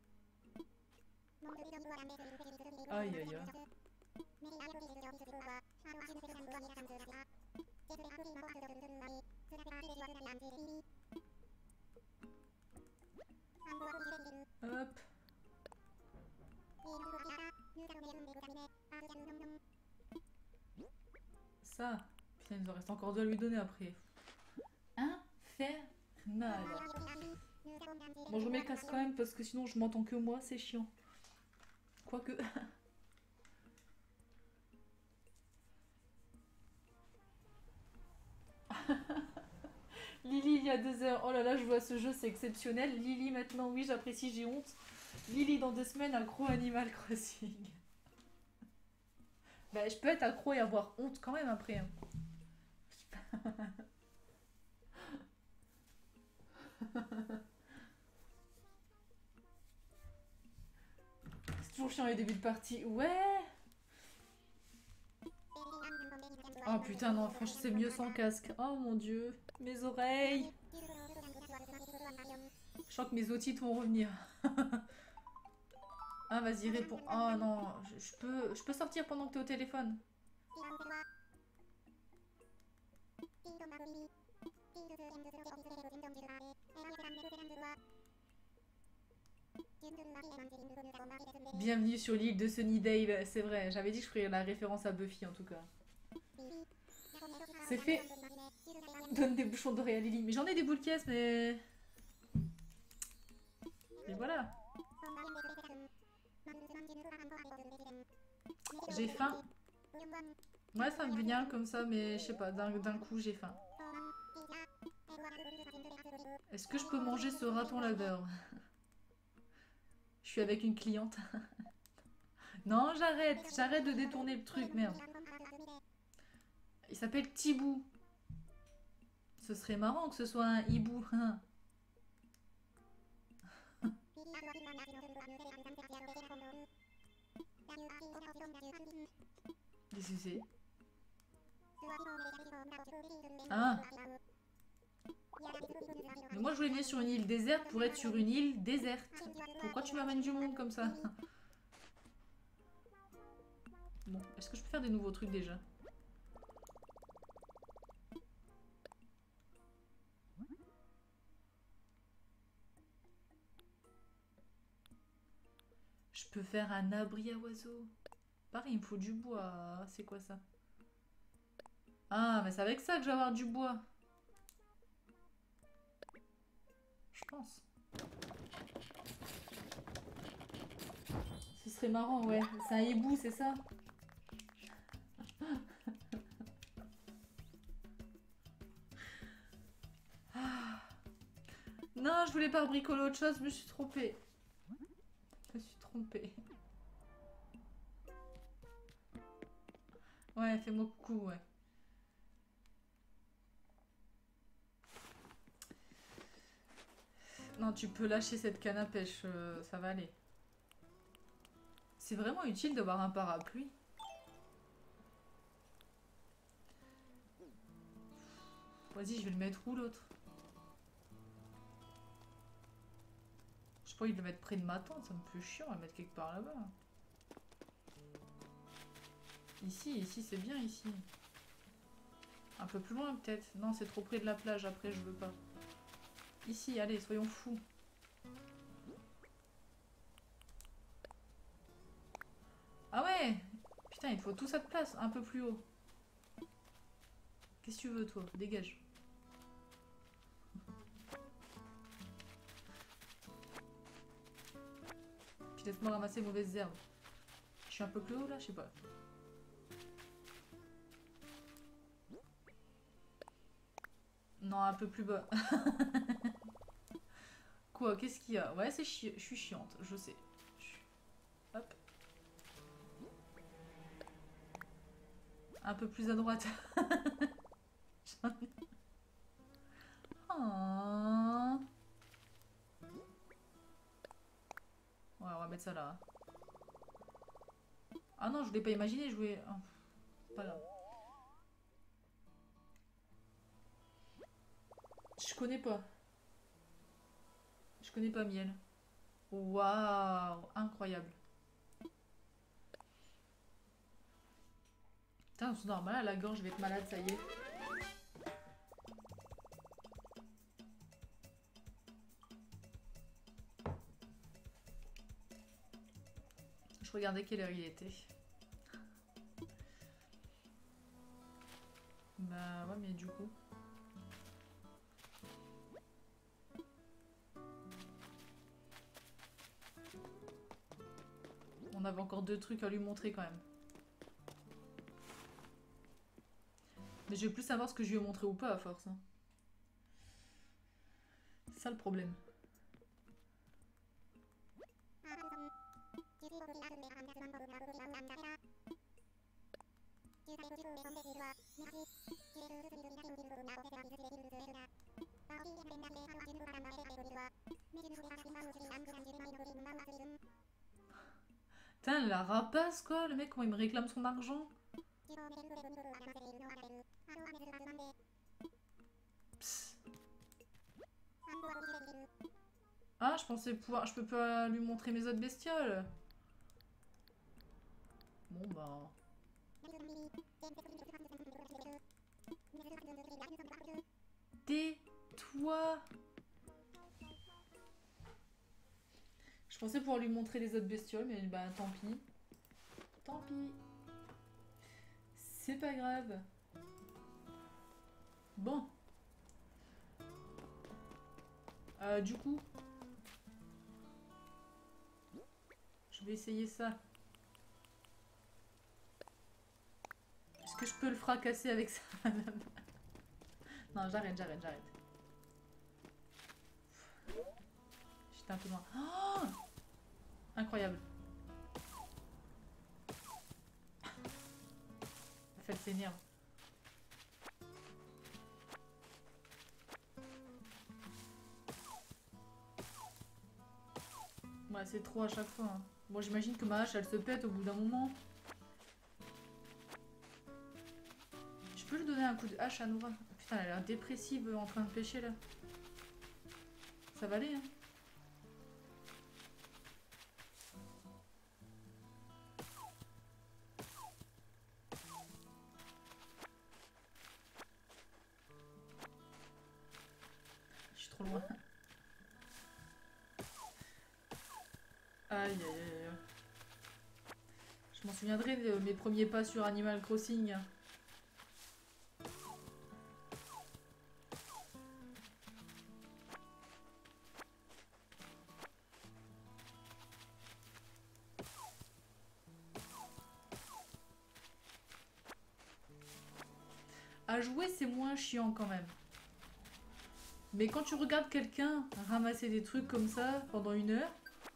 Aïe, aïe, aïe. Hop. Ça. Putain, il nous en reste encore deux à lui donner après. Infernal. Bon, je remets le casque quand même parce que sinon je m'entends que moi, c'est chiant. Quoique. Lily il y a 2 heures. Oh là là, je vois ce jeu, c'est exceptionnel. Lily maintenant, oui, j'apprécie, j'ai honte. Lily dans 2 semaines, accro Animal Crossing. Bah, je peux être accro et avoir honte quand même après. Hein. C'est toujours chiant les débuts de partie. Ouais. Oh putain, non, franchement, c'est mieux sans casque. Oh mon dieu, mes oreilles. Je sens que mes otites vont revenir. Ah, vas-y, réponds. Oh non, je peux sortir pendant que t'es au téléphone. Bienvenue sur l'île de Sunnydale, c'est vrai. J'avais dit que je ferais la référence à Buffy en tout cas. C'est fait. Donne des bouchons dorés à Lily. Mais j'en ai des boules caisses, mais... Et voilà. J'ai faim. Ouais, ça me vient comme ça, mais je sais pas, d'un coup j'ai faim. Est-ce que je peux manger ce raton laveur? Je suis avec une cliente. Non, j'arrête de détourner le truc, merde. Il s'appelle Tibou. Ce serait marrant que ce soit un hibou. Hein. Qu'est-ce que c'est? Ah. Mais moi je voulais venir sur une île déserte pour être sur une île déserte. Pourquoi tu m'amènes du monde comme ça? Bon, est-ce que je peux faire des nouveaux trucs déjà? Je peux faire un abri à oiseaux. Pareil, il me faut du bois. C'est quoi ça? Ah, mais c'est avec ça que je vais avoir du bois. Je pense. Ce serait marrant, ouais. C'est un hibou, c'est ça? Ah. Non, je voulais pas bricoler autre chose, je me suis trompée. Je me suis trompée. Ouais, fais-moi coucou, ouais. Non, tu peux lâcher cette canne à pêche, ça va aller. C'est vraiment utile d'avoir un parapluie. Vas-y, je vais le mettre où l'autre? Je sais pas, il le mettre près de ma tente, ça me fait chiant, on va le mettre quelque part là-bas. Ici c'est bien ici. Un peu plus loin peut-être. Non, c'est trop près de la plage, après je veux pas. Ici, allez, soyons fous. Ah ouais! Putain, il faut tout ça de place, un peu plus haut. Qu'est-ce que tu veux toi? Dégage. Puis laisse-moi ramasser mauvaises herbes. Je suis un peu plus haut là, je sais pas. Non, un peu plus bas. Quoi? Qu'est-ce qu'il y a? Ouais, je suis chiante, je sais. Hop. Un peu plus à droite. Oh. Ouais, on va mettre ça là. Ah non, je voulais pas imaginer jouer. Oh, c'est pas grave. Je connais pas. Je connais pas miel. Waouh, incroyable. Putain, c'est normal, à la gorge, je vais être malade, ça y est. Je regardais quelle heure il était. Bah ouais, mais du coup... On avait encore deux trucs à lui montrer quand même. Mais je veux plus savoir ce que je lui ai montré ou pas à force. Hein. C'est ça le problème. Putain, la rapace quoi, le mec, comment il me réclame son argent. je pensais pouvoir... Je peux pas lui montrer mes autres bestioles. Bon, bah... Tais-toi. Je pensais pouvoir lui montrer les autres bestioles, mais bah tant pis. Tant pis. C'est pas grave. Bon. Du coup... Je vais essayer ça. Est-ce que je peux le fracasser avec ça? Non, j'arrête. J'étais un peu loin. Oh, incroyable. En fait, s'énerve. Ouais, c'est trop à chaque fois. Hein. Bon, j'imagine que ma hache, elle se pète au bout d'un moment. Je peux lui donner un coup de hache à Nora? Putain, elle a l'air dépressive en train de pêcher là. Ça va aller, hein. Je suis trop loin. Aïe, aïe, aïe. Je m'en souviendrai de mes premiers pas sur Animal Crossing. À jouer, c'est moins chiant quand même. Mais quand tu regardes quelqu'un ramasser des trucs comme ça pendant 1 heure...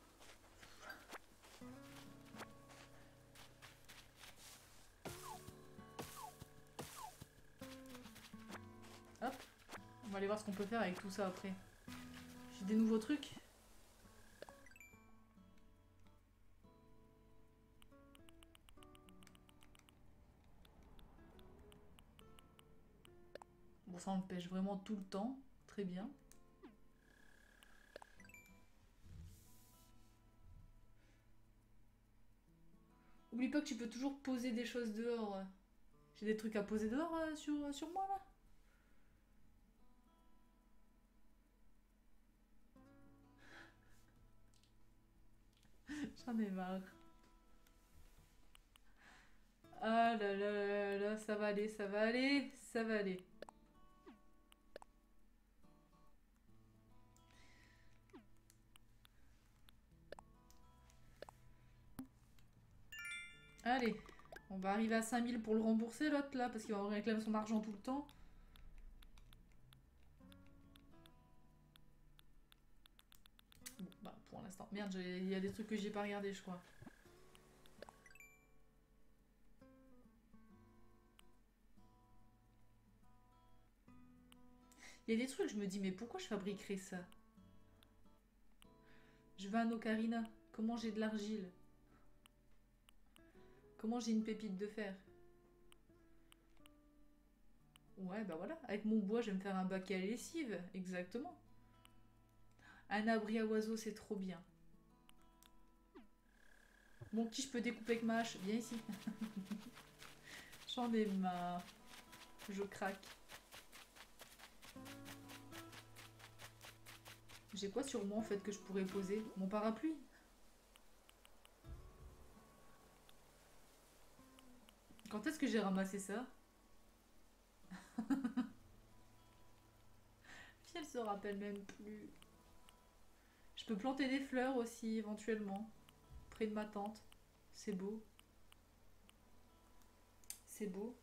Hop. On va aller voir ce qu'on peut faire avec tout ça après. J'ai des nouveaux trucs. Bon, ça on le pêche vraiment tout le temps. Très bien. Oublie pas que tu peux toujours poser des choses dehors. J'ai des trucs à poser dehors sur moi là. J'en ai marre. Ah là là là là, ça va aller, ça va aller, ça va aller. Allez, on va arriver à 5000 pour le rembourser l'autre là, parce qu'il va réclamer son argent tout le temps. Bon, bah pour l'instant. Merde, il y a des trucs que j'ai pas regardé, je crois. Il y a des trucs, je me dis, mais pourquoi je fabriquerais ça? Je veux un ocarina. Comment j'ai de l'argile? Comment j'ai une pépite de fer? Ouais, bah voilà. Avec mon bois, je vais me faire un bac à lessive. Exactement. Un abri à oiseaux, c'est trop bien. Bon, qui je peux découper avec ma hache? Viens ici. J'en ai marre. Je craque. J'ai quoi sur moi en fait que je pourrais poser? Mon parapluie? Quand est-ce que j'ai ramassé ça? Puis elle se rappelle même plus. Je peux planter des fleurs aussi éventuellement. Près de ma tante. C'est beau. C'est beau.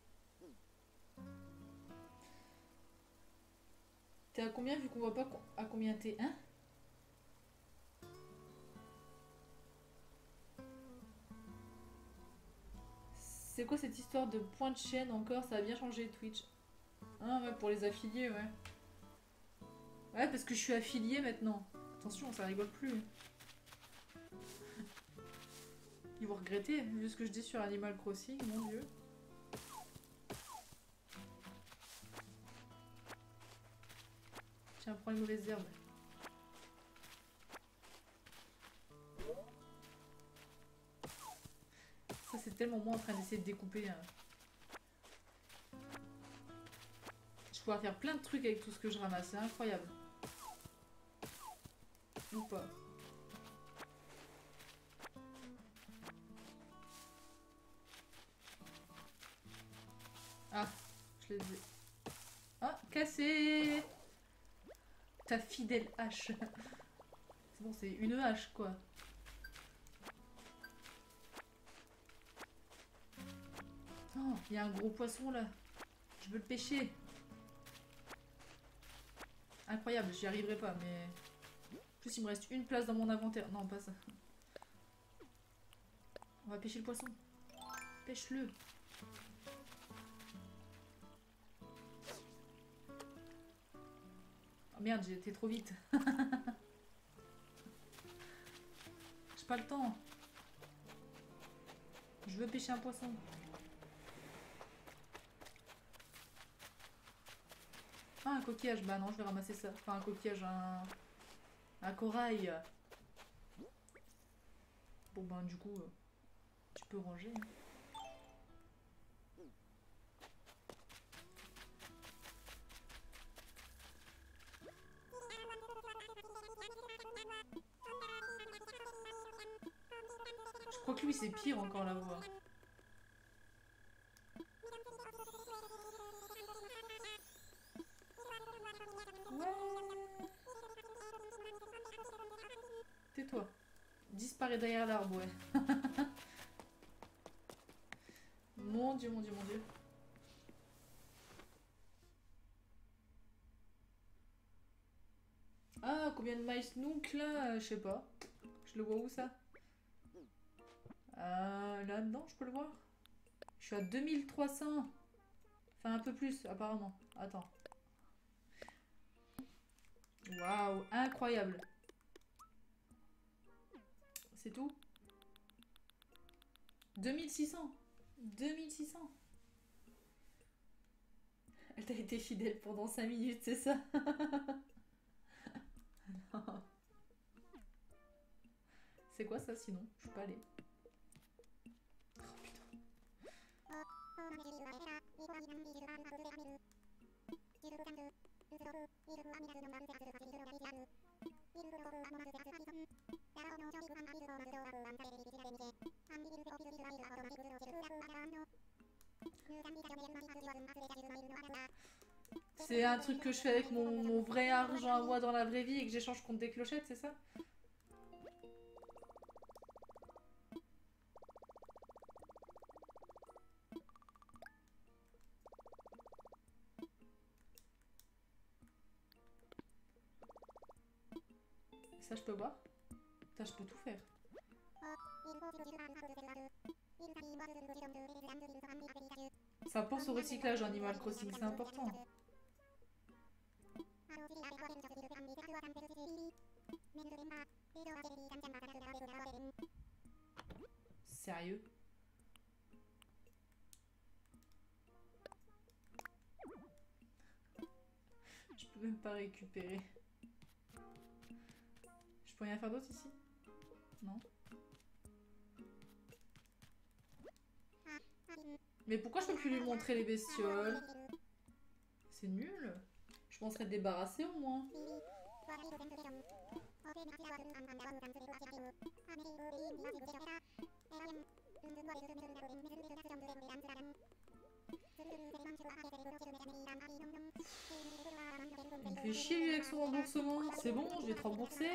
T'es à combien vu qu'on voit pas à combien t'es? Hein? C'est quoi cette histoire de point de chaîne encore? Ça a bien changé Twitch. Ah ouais, pour les affiliés, ouais. Ouais, parce que je suis affiliée maintenant. Attention, ça rigole plus. Ils vont regretter, vu ce que je dis sur Animal Crossing, mon dieu. Tiens, prends les mauvaises herbes. tellement moi en train d'essayer de découper. Je pourrais faire plein de trucs avec tout ce que je ramasse, c'est incroyable. Ou pas. Ah, je l'ai dit. Ah, cassé! Ta fidèle hache. C'est bon, c'est une hache, quoi. Oh, il y a un gros poisson, là. Je veux le pêcher. Incroyable, j'y arriverai pas, mais... En plus, il me reste une place dans mon inventaire. Non, pas ça. On va pêcher le poisson. Pêche-le. Oh merde, j'ai été trop vite. J'ai pas le temps. Je veux pêcher un poisson. Ah, un coquillage. Bah non, je vais ramasser ça. Enfin, un coquillage, un corail. Bon, ben, du coup, tu peux ranger. Hein. Je crois que lui, c'est pire encore la voix. Tais-toi. Disparaît derrière l'arbre, ouais. Mon dieu, mon dieu, mon dieu. Ah, combien de miles Nook là? Je sais pas. Je le vois où ça? Là-dedans, je peux le voir? Je suis à 2300. Enfin, un peu plus, apparemment. Attends. Waouh, incroyable. C'est tout? 2600. 2600. Elle t'a été fidèle pendant 5 minutes, c'est ça? C'est quoi ça sinon? Je suis pas allée. Oh putain. C'est un truc que je fais avec mon vrai argent à moi dans la vraie vie et que j'échange contre des clochettes, c'est ça? Ça, je peux voir? Putain, je peux tout faire. Ça pense au recyclage Animal Crossing, c'est important. Sérieux? Je peux même pas récupérer. Je peux rien faire d'autre ici? Non. Mais pourquoi je peux plus lui montrer les bestioles? C'est nul. Je m'en serais débarrassée au moins. Il me fait chier lui avec son remboursement. C'est bon, je vais te rembourser.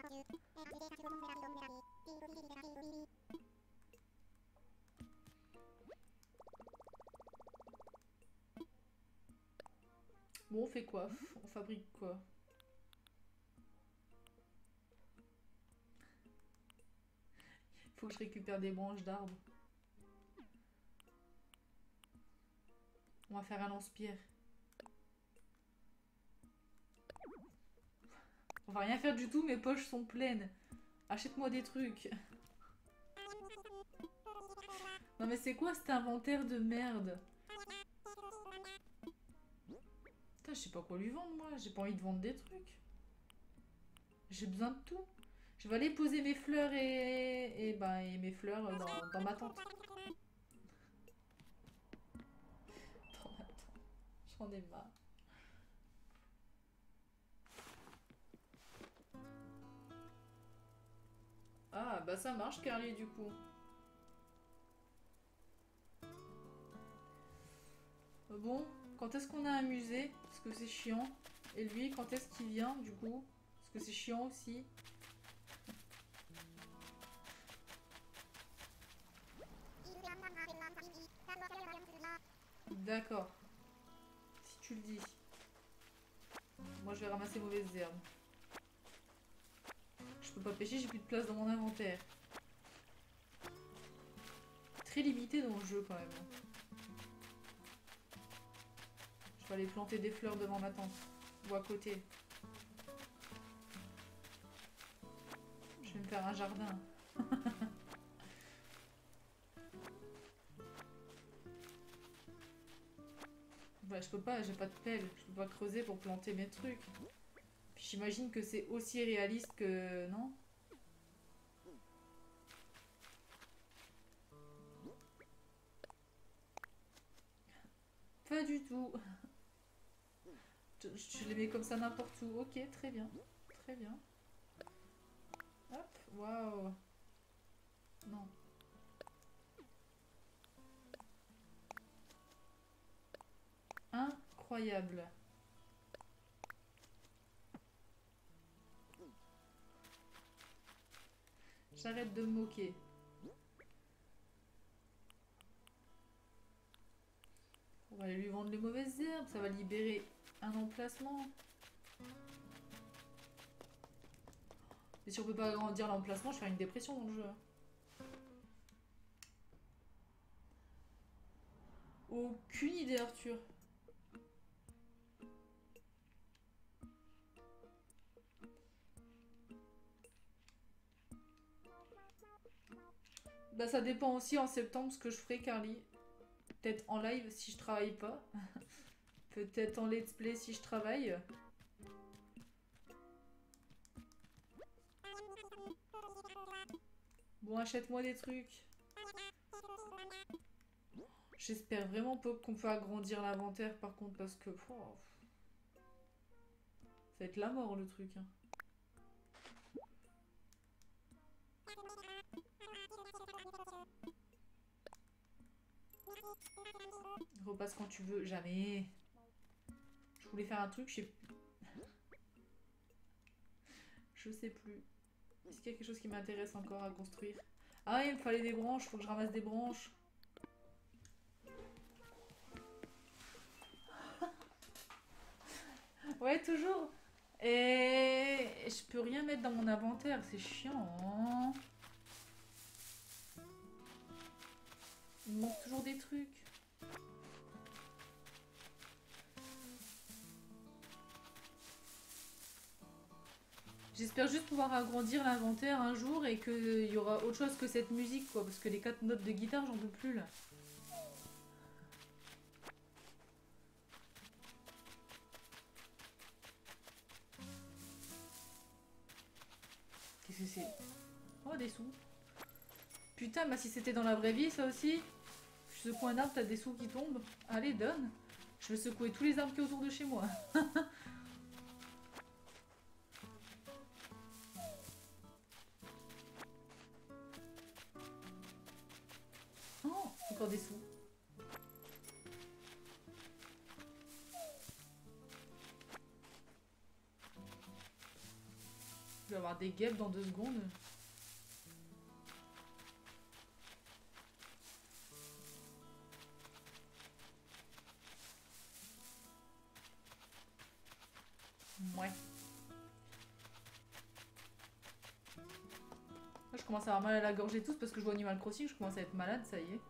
Bon, on fait quoi? On fabrique quoi? Faut que je récupère des branches d'arbres. On va faire un lance-pierre. On va rien faire du tout, mes poches sont pleines. Achète-moi des trucs. Non mais c'est quoi cet inventaire de merde? Putain, je sais pas quoi lui vendre moi. J'ai pas envie de vendre des trucs. J'ai besoin de tout. Je vais aller poser mes fleurs et mes fleurs dans ma tente. J'en ai marre. Ah, bah ça marche, Carly, du coup. Bon, quand est-ce qu'on a un musée? Parce que c'est chiant. Et lui, quand est-ce qu'il vient, du coup? Parce que c'est chiant aussi. D'accord. Si tu le dis. Moi, je vais ramasser mauvaises herbes. Je peux pas pêcher, j'ai plus de place dans mon inventaire. Très limité dans le jeu, quand même. Je vais aller planter des fleurs devant ma tente. Ou à côté. Je vais me faire un jardin. Ouais, je peux pas, j'ai pas de pelle. Je peux pas creuser pour planter mes trucs. Puis j'imagine que c'est aussi réaliste que... Non? Pas du tout. Je les mets comme ça n'importe où. Ok, très bien. Très bien. Hop, waouh. Non. Incroyable. J'arrête de me moquer. On va aller lui vendre les mauvaises herbes. Ça va libérer un emplacement. Mais si on peut pas agrandir l'emplacement, je vais faire une dépression dans le jeu. Aucune idée, Arthur. Bah ça dépend aussi en septembre ce que je ferai, Carly. Peut-être en live si je travaille pas. Peut-être en let's play si je travaille. Bon, achète-moi des trucs. J'espère vraiment pas qu'on peut agrandir l'inventaire par contre parce que... Oh, ça va être la mort le truc. Hein. Repasse quand tu veux. Jamais. Je voulais faire un truc, je sais plus. Je sais plus. Est-ce qu'il y a quelque chose qui m'intéresse encore à construire? Ah, il me fallait des branches, faut que je ramasse des branches. Ouais, toujours. Et je peux rien mettre dans mon inventaire, c'est chiant. Hein. Il me manque toujours des trucs. J'espère juste pouvoir agrandir l'inventaire un jour et qu'il y aura autre chose que cette musique, quoi. Parce que les 4 notes de guitare, j'en peux plus, là. Qu'est-ce que c'est? Oh, des sous. Putain, bah si c'était dans la vraie vie, ça aussi. Je secoue un arbre, t'as des sous qui tombent. Allez, donne. Je vais secouer tous les arbres qui sont autour de chez moi. Oh, encore des sous. Je vais avoir des guêpes dans 2 secondes. Ouais. Moi, je commence à avoir mal à la gorge et tout parce que je vois Animal Crossing, je commence à être malade, ça y est.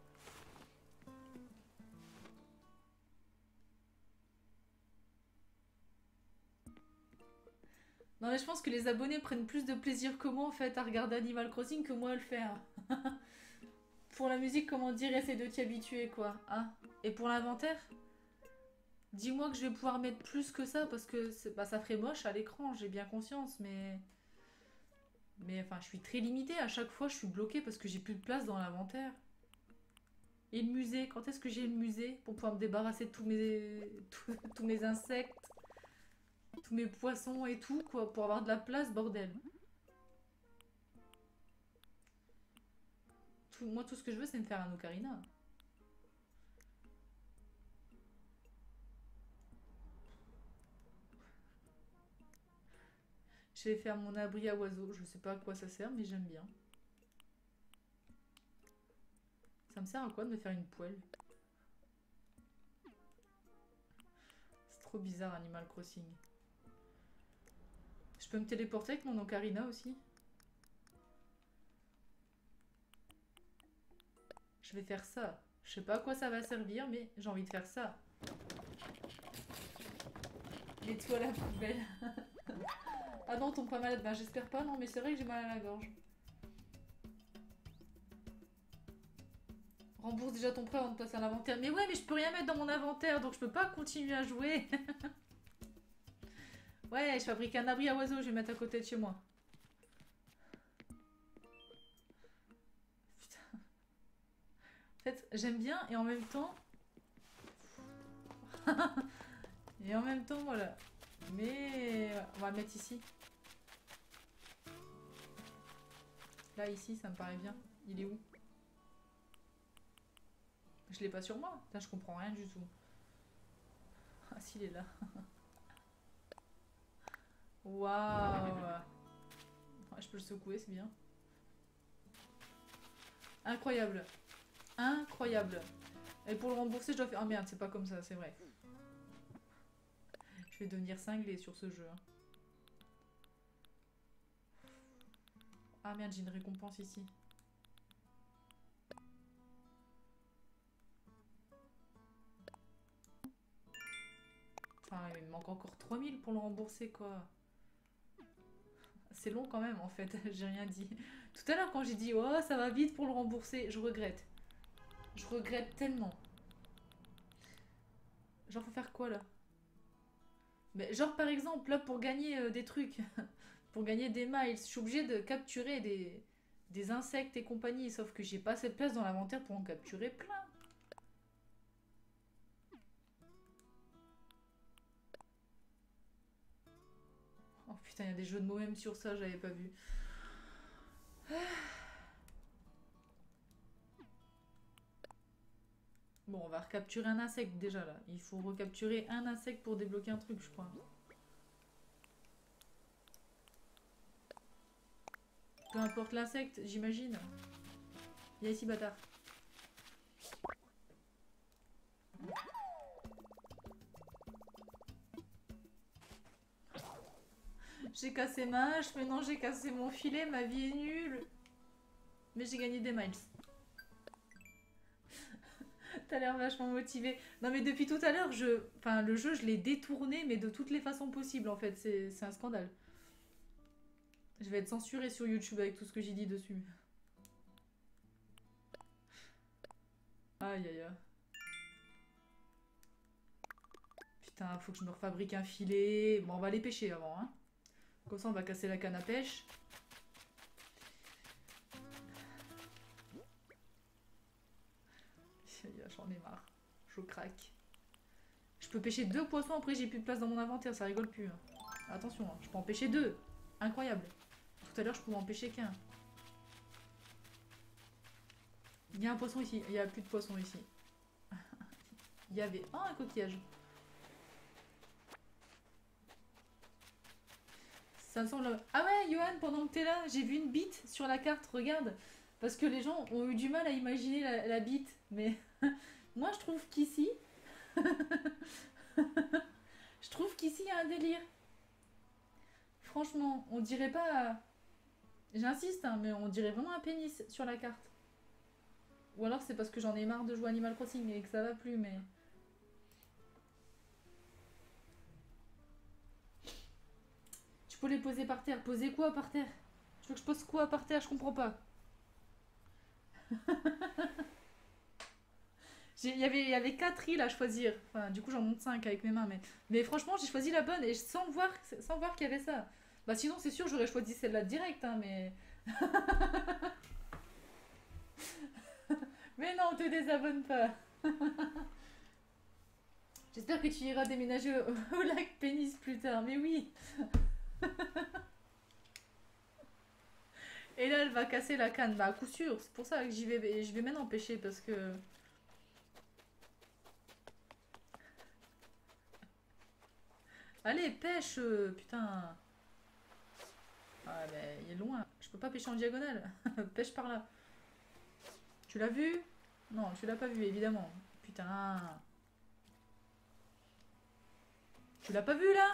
Non mais je pense que les abonnés prennent plus de plaisir que moi en fait à regarder Animal Crossing que moi à le faire. Pour la musique, comment dire, essaie de t'y habituer quoi. Hein. Et pour l'inventaire, dis-moi que je vais pouvoir mettre plus que ça parce que bah, ça ferait moche à l'écran, j'ai bien conscience, mais... Mais enfin, je suis très limitée, à chaque fois je suis bloquée parce que j'ai plus de place dans l'inventaire. Et le musée, quand est-ce que j'ai le musée pour pouvoir me débarrasser de tous mes insectes, tous mes poissons et tout, quoi, pour avoir de la place, bordel. Moi, tout ce que je veux, c'est me faire un ocarina. Je vais faire mon abri à oiseaux. Je sais pas à quoi ça sert, mais j'aime bien. Ça me sert à quoi de me faire une poêle? C'est trop bizarre, Animal Crossing. Je peux me téléporter avec mon ocarina aussi? Je vais faire ça. Je sais pas à quoi ça va servir, mais j'ai envie de faire ça. Mets-toi à la poubelle. Ah non, tombe pas malade. Ben j'espère pas, non, mais c'est vrai que j'ai mal à la gorge. Rembourse déjà ton prêt avant de passer à l'inventaire. Mais ouais, mais je peux rien mettre dans mon inventaire, donc je peux pas continuer à jouer. Ouais, je fabrique un abri à oiseaux, je vais mettre à côté de chez moi. Putain. En fait, j'aime bien et en même temps... et en même temps, voilà. Mais on va le mettre ici. Là, ici, ça me paraît bien. Il est où? Je l'ai pas sur moi. Putain, je comprends rien du tout. Ah, s'il est là. Waouh. Ouais, je peux le secouer, c'est bien. Incroyable. Incroyable. Et pour le rembourser, je dois faire... Ah merde, c'est pas comme ça, c'est vrai. Je vais devenir cinglé sur ce jeu. Hein. Ah merde, j'ai une récompense ici. Enfin, il me manque encore 3000 pour le rembourser, quoi. C'est long quand même, en fait. J'ai rien dit. Tout à l'heure, quand j'ai dit « Oh, ça va vite pour le rembourser », je regrette. Je regrette tellement. Genre, faut faire quoi, là? Mais genre, par exemple, là, pour gagner des trucs, pour gagner des miles, je suis obligée de capturer des insectes et compagnie. Sauf que j'ai pas assez de place dans l'inventaire pour en capturer plein. Oh putain, il y a des jeux de mots même sur ça, j'avais pas vu. Bon, on va recapturer un insecte déjà là. Il faut recapturer un insecte pour débloquer un truc, je crois. Peu importe l'insecte, j'imagine. Viens ici, bâtard. J'ai cassé ma hache, mais non, j'ai cassé mon filet, ma vie est nulle. Mais j'ai gagné des miles. T'as l'air vachement motivé. Non mais depuis tout à l'heure, enfin, le jeu, je l'ai détourné, mais de toutes les façons possibles en fait. C'est un scandale. Je vais être censurée sur YouTube avec tout ce que j'ai dit dessus. Aïe aïe aïe. Putain, faut que je me refabrique un filet. Bon, on va aller pêcher avant, hein. Comme ça, on va casser la canne à pêche. J'en ai marre. Je craque. Je peux pêcher 2 poissons, après j'ai plus de place dans mon inventaire, ça rigole plus. Hein. Attention, hein, je peux en pêcher 2. Incroyable. Tout à l'heure, je pouvais en pêcher qu'un. Il y a un poisson ici. Il n'y a plus de poisson ici. Il y avait... Oh, un coquillage. Ça me semble... Ah ouais, Johan, pendant que t'es là, j'ai vu une bite sur la carte, regarde. Parce que les gens ont eu du mal à imaginer la bite. Mais moi, je trouve qu'ici... je trouve qu'ici, il y a un délire. Franchement, on dirait pas... J'insiste, hein, mais on dirait vraiment un pénis sur la carte. Ou alors c'est parce que j'en ai marre de jouer Animal Crossing et que ça va plus, mais... Tu peux les poser par terre. Poser quoi par terre? Tu veux que je pose quoi par terre? Je comprends pas. Il y avait 4 îles à choisir. Enfin, du coup, j'en monte 5 avec mes mains. Mais franchement, j'ai choisi la bonne et sans voir qu'il y avait ça. Bah sinon, c'est sûr, j'aurais choisi celle-là direct, hein, mais... Mais non, te désabonne pas. J'espère que tu iras déménager au lac Pénis plus tard. Mais oui. Et là, elle va casser la canne. Bah, à coup sûr. C'est pour ça que j'y vais. Je vais maintenant pêcher parce que. Allez, pêche. Putain. Ah, mais il est loin. Je peux pas pêcher en diagonale. Pêche par là. Tu l'as vu? Non, tu l'as pas vu, évidemment. Putain. Tu l'as pas vu là?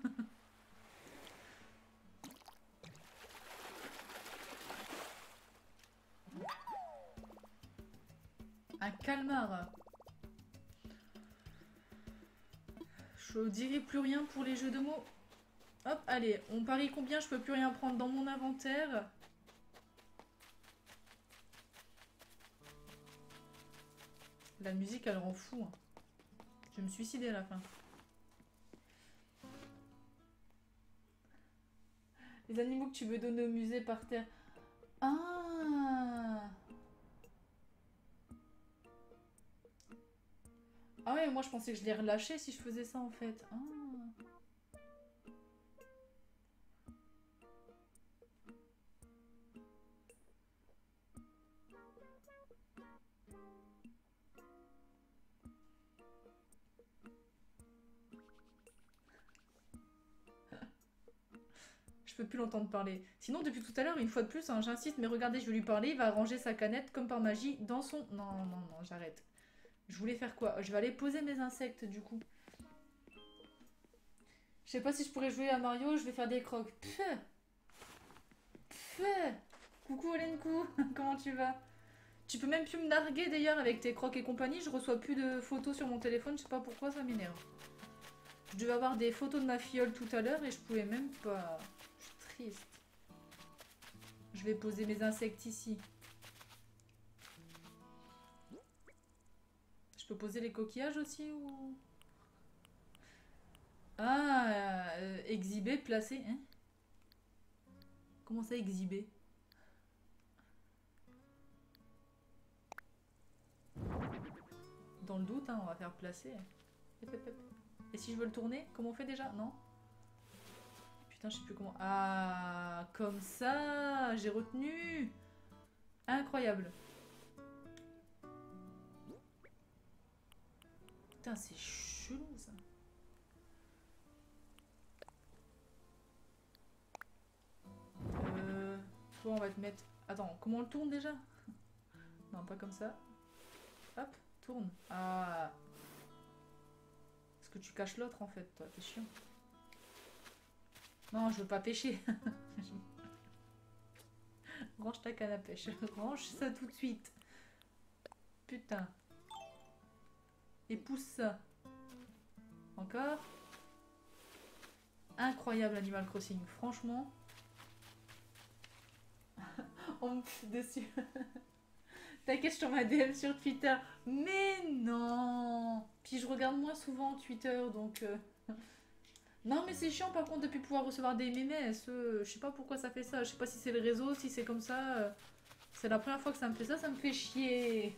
Un calmar. Je dirais plus rien pour les jeux de mots. Hop, allez, on parie combien? Je peux plus rien prendre dans mon inventaire. La musique, elle rend fou. Hein. Je vais me suicider à la fin. Les animaux que tu veux donner au musée par terre. Ah! Ah ouais, moi je pensais que je les relâchais si je faisais ça en fait. Ah. Je peux plus l'entendre parler. Sinon, depuis tout à l'heure, une fois de plus, hein, j'insiste, mais regardez, je vais lui parler, il va ranger sa canette comme par magie dans son... Non, non, non, j'arrête. Je voulais faire quoi? Je vais aller poser mes insectes du coup. Je sais pas si je pourrais jouer à Mario, je vais faire des crocs. Pfff. Pfff. Coucou Olenku, comment tu vas? Tu peux même plus me narguer d'ailleurs avec tes crocs et compagnie, je reçois plus de photos sur mon téléphone, je sais pas pourquoi ça m'énerve. Je devais avoir des photos de ma filleule tout à l'heure et je pouvais même pas. Je suis triste. Je vais poser mes insectes ici. Je peux poser les coquillages aussi ou... Ah, exhiber, placer, hein? Comment ça exhiber? Dans le doute, hein, on va faire placer. Hop, hop, hop. Et si je veux le tourner, comment on fait déjà? Non? Putain, je sais plus comment. Ah, comme ça, j'ai retenu. Incroyable. Putain, c'est chelou ça. Toi, on va te mettre. Attends, comment on le tourne déjà? Non, pas comme ça. Hop, tourne. Ah. Est-ce que tu caches l'autre en fait, toi? T'es chiant. Non, je veux pas pêcher. Range ta canne à pêche. Range ça tout de suite. Putain. Et pousse ça. Encore. Incroyable Animal Crossing. Franchement. On me fout dessus. T'inquiète, sur ma DM sur Twitter. Mais non. Puis je regarde moins souvent Twitter, donc... Non, mais c'est chiant par contre de plus pouvoir recevoir des mémés. Je sais pas pourquoi ça fait ça. Je sais pas si c'est le réseau, si c'est comme ça. C'est la première fois que ça me fait ça me fait chier.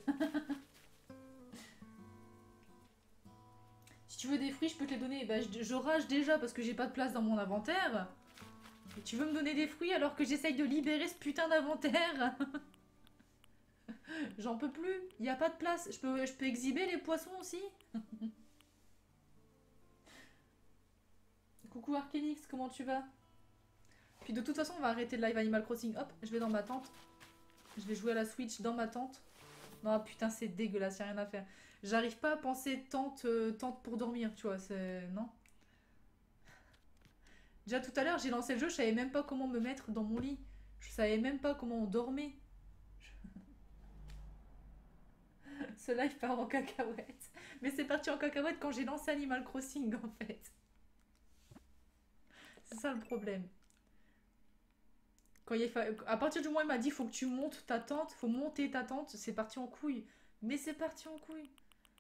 Si tu veux des fruits, je peux te les donner. Bah, je rage déjà parce que j'ai pas de place dans mon inventaire. Et tu veux me donner des fruits alors que j'essaye de libérer ce putain d'inventaire? J'en peux plus. Il y a pas de place. Je peux exhiber les poissons aussi? Coucou Arkenix, comment tu vas? Puis de toute façon, on va arrêter le live Animal Crossing. Hop, je vais dans ma tente. Je vais jouer à la Switch dans ma tente. Non, putain, c'est dégueulasse, y'a rien à faire. J'arrive pas à penser tente, tente pour dormir, tu vois, c'est... Non. Déjà tout à l'heure, j'ai lancé le jeu, je savais même pas comment me mettre dans mon lit. Je savais même pas comment on dormait. Ce live part en cacahuète. Mais c'est parti en cacahuète quand j'ai lancé Animal Crossing, en fait. C'est ça le problème. À partir du moment où il m'a dit faut que tu montes ta tente, faut monter ta tente, c'est parti en couille. Mais c'est parti en couille.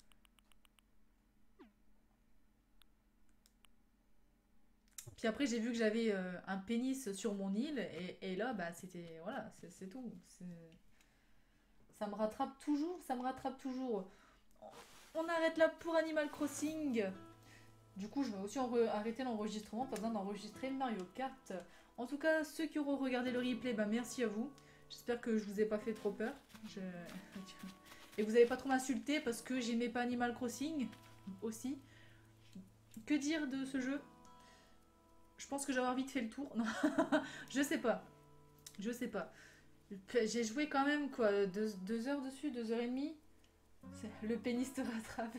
Puis après, j'ai vu que j'avais un pénis sur mon île, et là, bah, c'était. Voilà, c'est tout. Ça me rattrape toujours, ça me rattrape toujours. On arrête là pour Animal Crossing. Du coup, je vais aussi arrêter l'enregistrement, pas besoin d'enregistrer Mario Kart. En tout cas, ceux qui auront regardé le replay, bah merci à vous. J'espère que je vous ai pas fait trop peur. Et vous avez pas trop m'insulté parce que j'aimais pas Animal Crossing aussi. Que dire de ce jeu? Je pense que j'aurais vite fait le tour. Non, je sais pas. Je sais pas. J'ai joué quand même quoi, 2 heures dessus, 2 heures et demie. Le pénis te rattrape.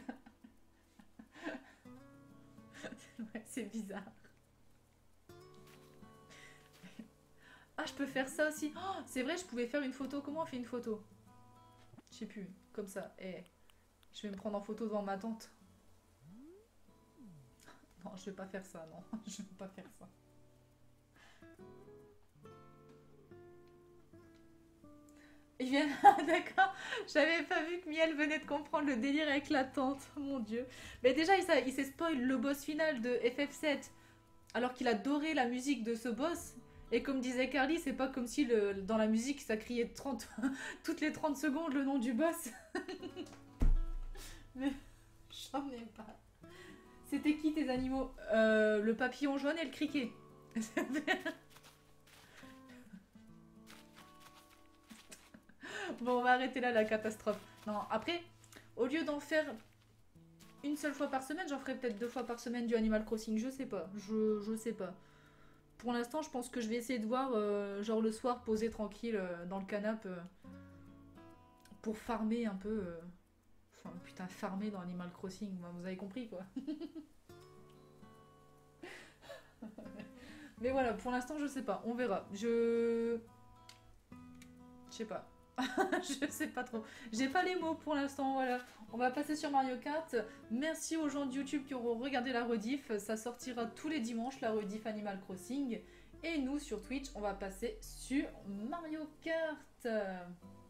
Ouais, c'est bizarre. Ah, je peux faire ça aussi. Oh, c'est vrai, je pouvais faire une photo. Comment on fait une photo? Je sais plus. Comme ça. Eh, je vais me prendre en photo devant ma tante. Non, je vais pas faire ça, non. Je vais pas faire ça. Il vient... D'accord. J'avais pas vu que Miel venait de comprendre le délire avec la tante. Mon dieu. Mais déjà, il s'est spoil le boss final de FF7. Alors qu'il adorait la musique de ce boss. Et comme disait Carly, c'est pas comme si dans la musique ça criait 30, toutes les 30 secondes le nom du boss. Mais j'en ai pas. C'était qui tes animaux? Le papillon jaune et le criquet. Bon, on va arrêter là la catastrophe. Non, après, au lieu d'en faire une seule fois par semaine, j'en ferai peut-être 2 fois par semaine du Animal Crossing. Je sais pas. Je sais pas. Pour l'instant, je pense que je vais essayer de voir, genre le soir, posé tranquille dans le canapé pour farmer un peu. Enfin, putain, farmer dans Animal Crossing, vous avez compris quoi. Mais voilà, pour l'instant, je sais pas, on verra. Je sais pas. Je sais pas trop. J'ai pas les mots pour l'instant, voilà. On va passer sur Mario Kart. Merci aux gens de YouTube qui auront regardé la rediff. Ça sortira tous les dimanches, la rediff Animal Crossing. Et nous, sur Twitch, on va passer sur Mario Kart.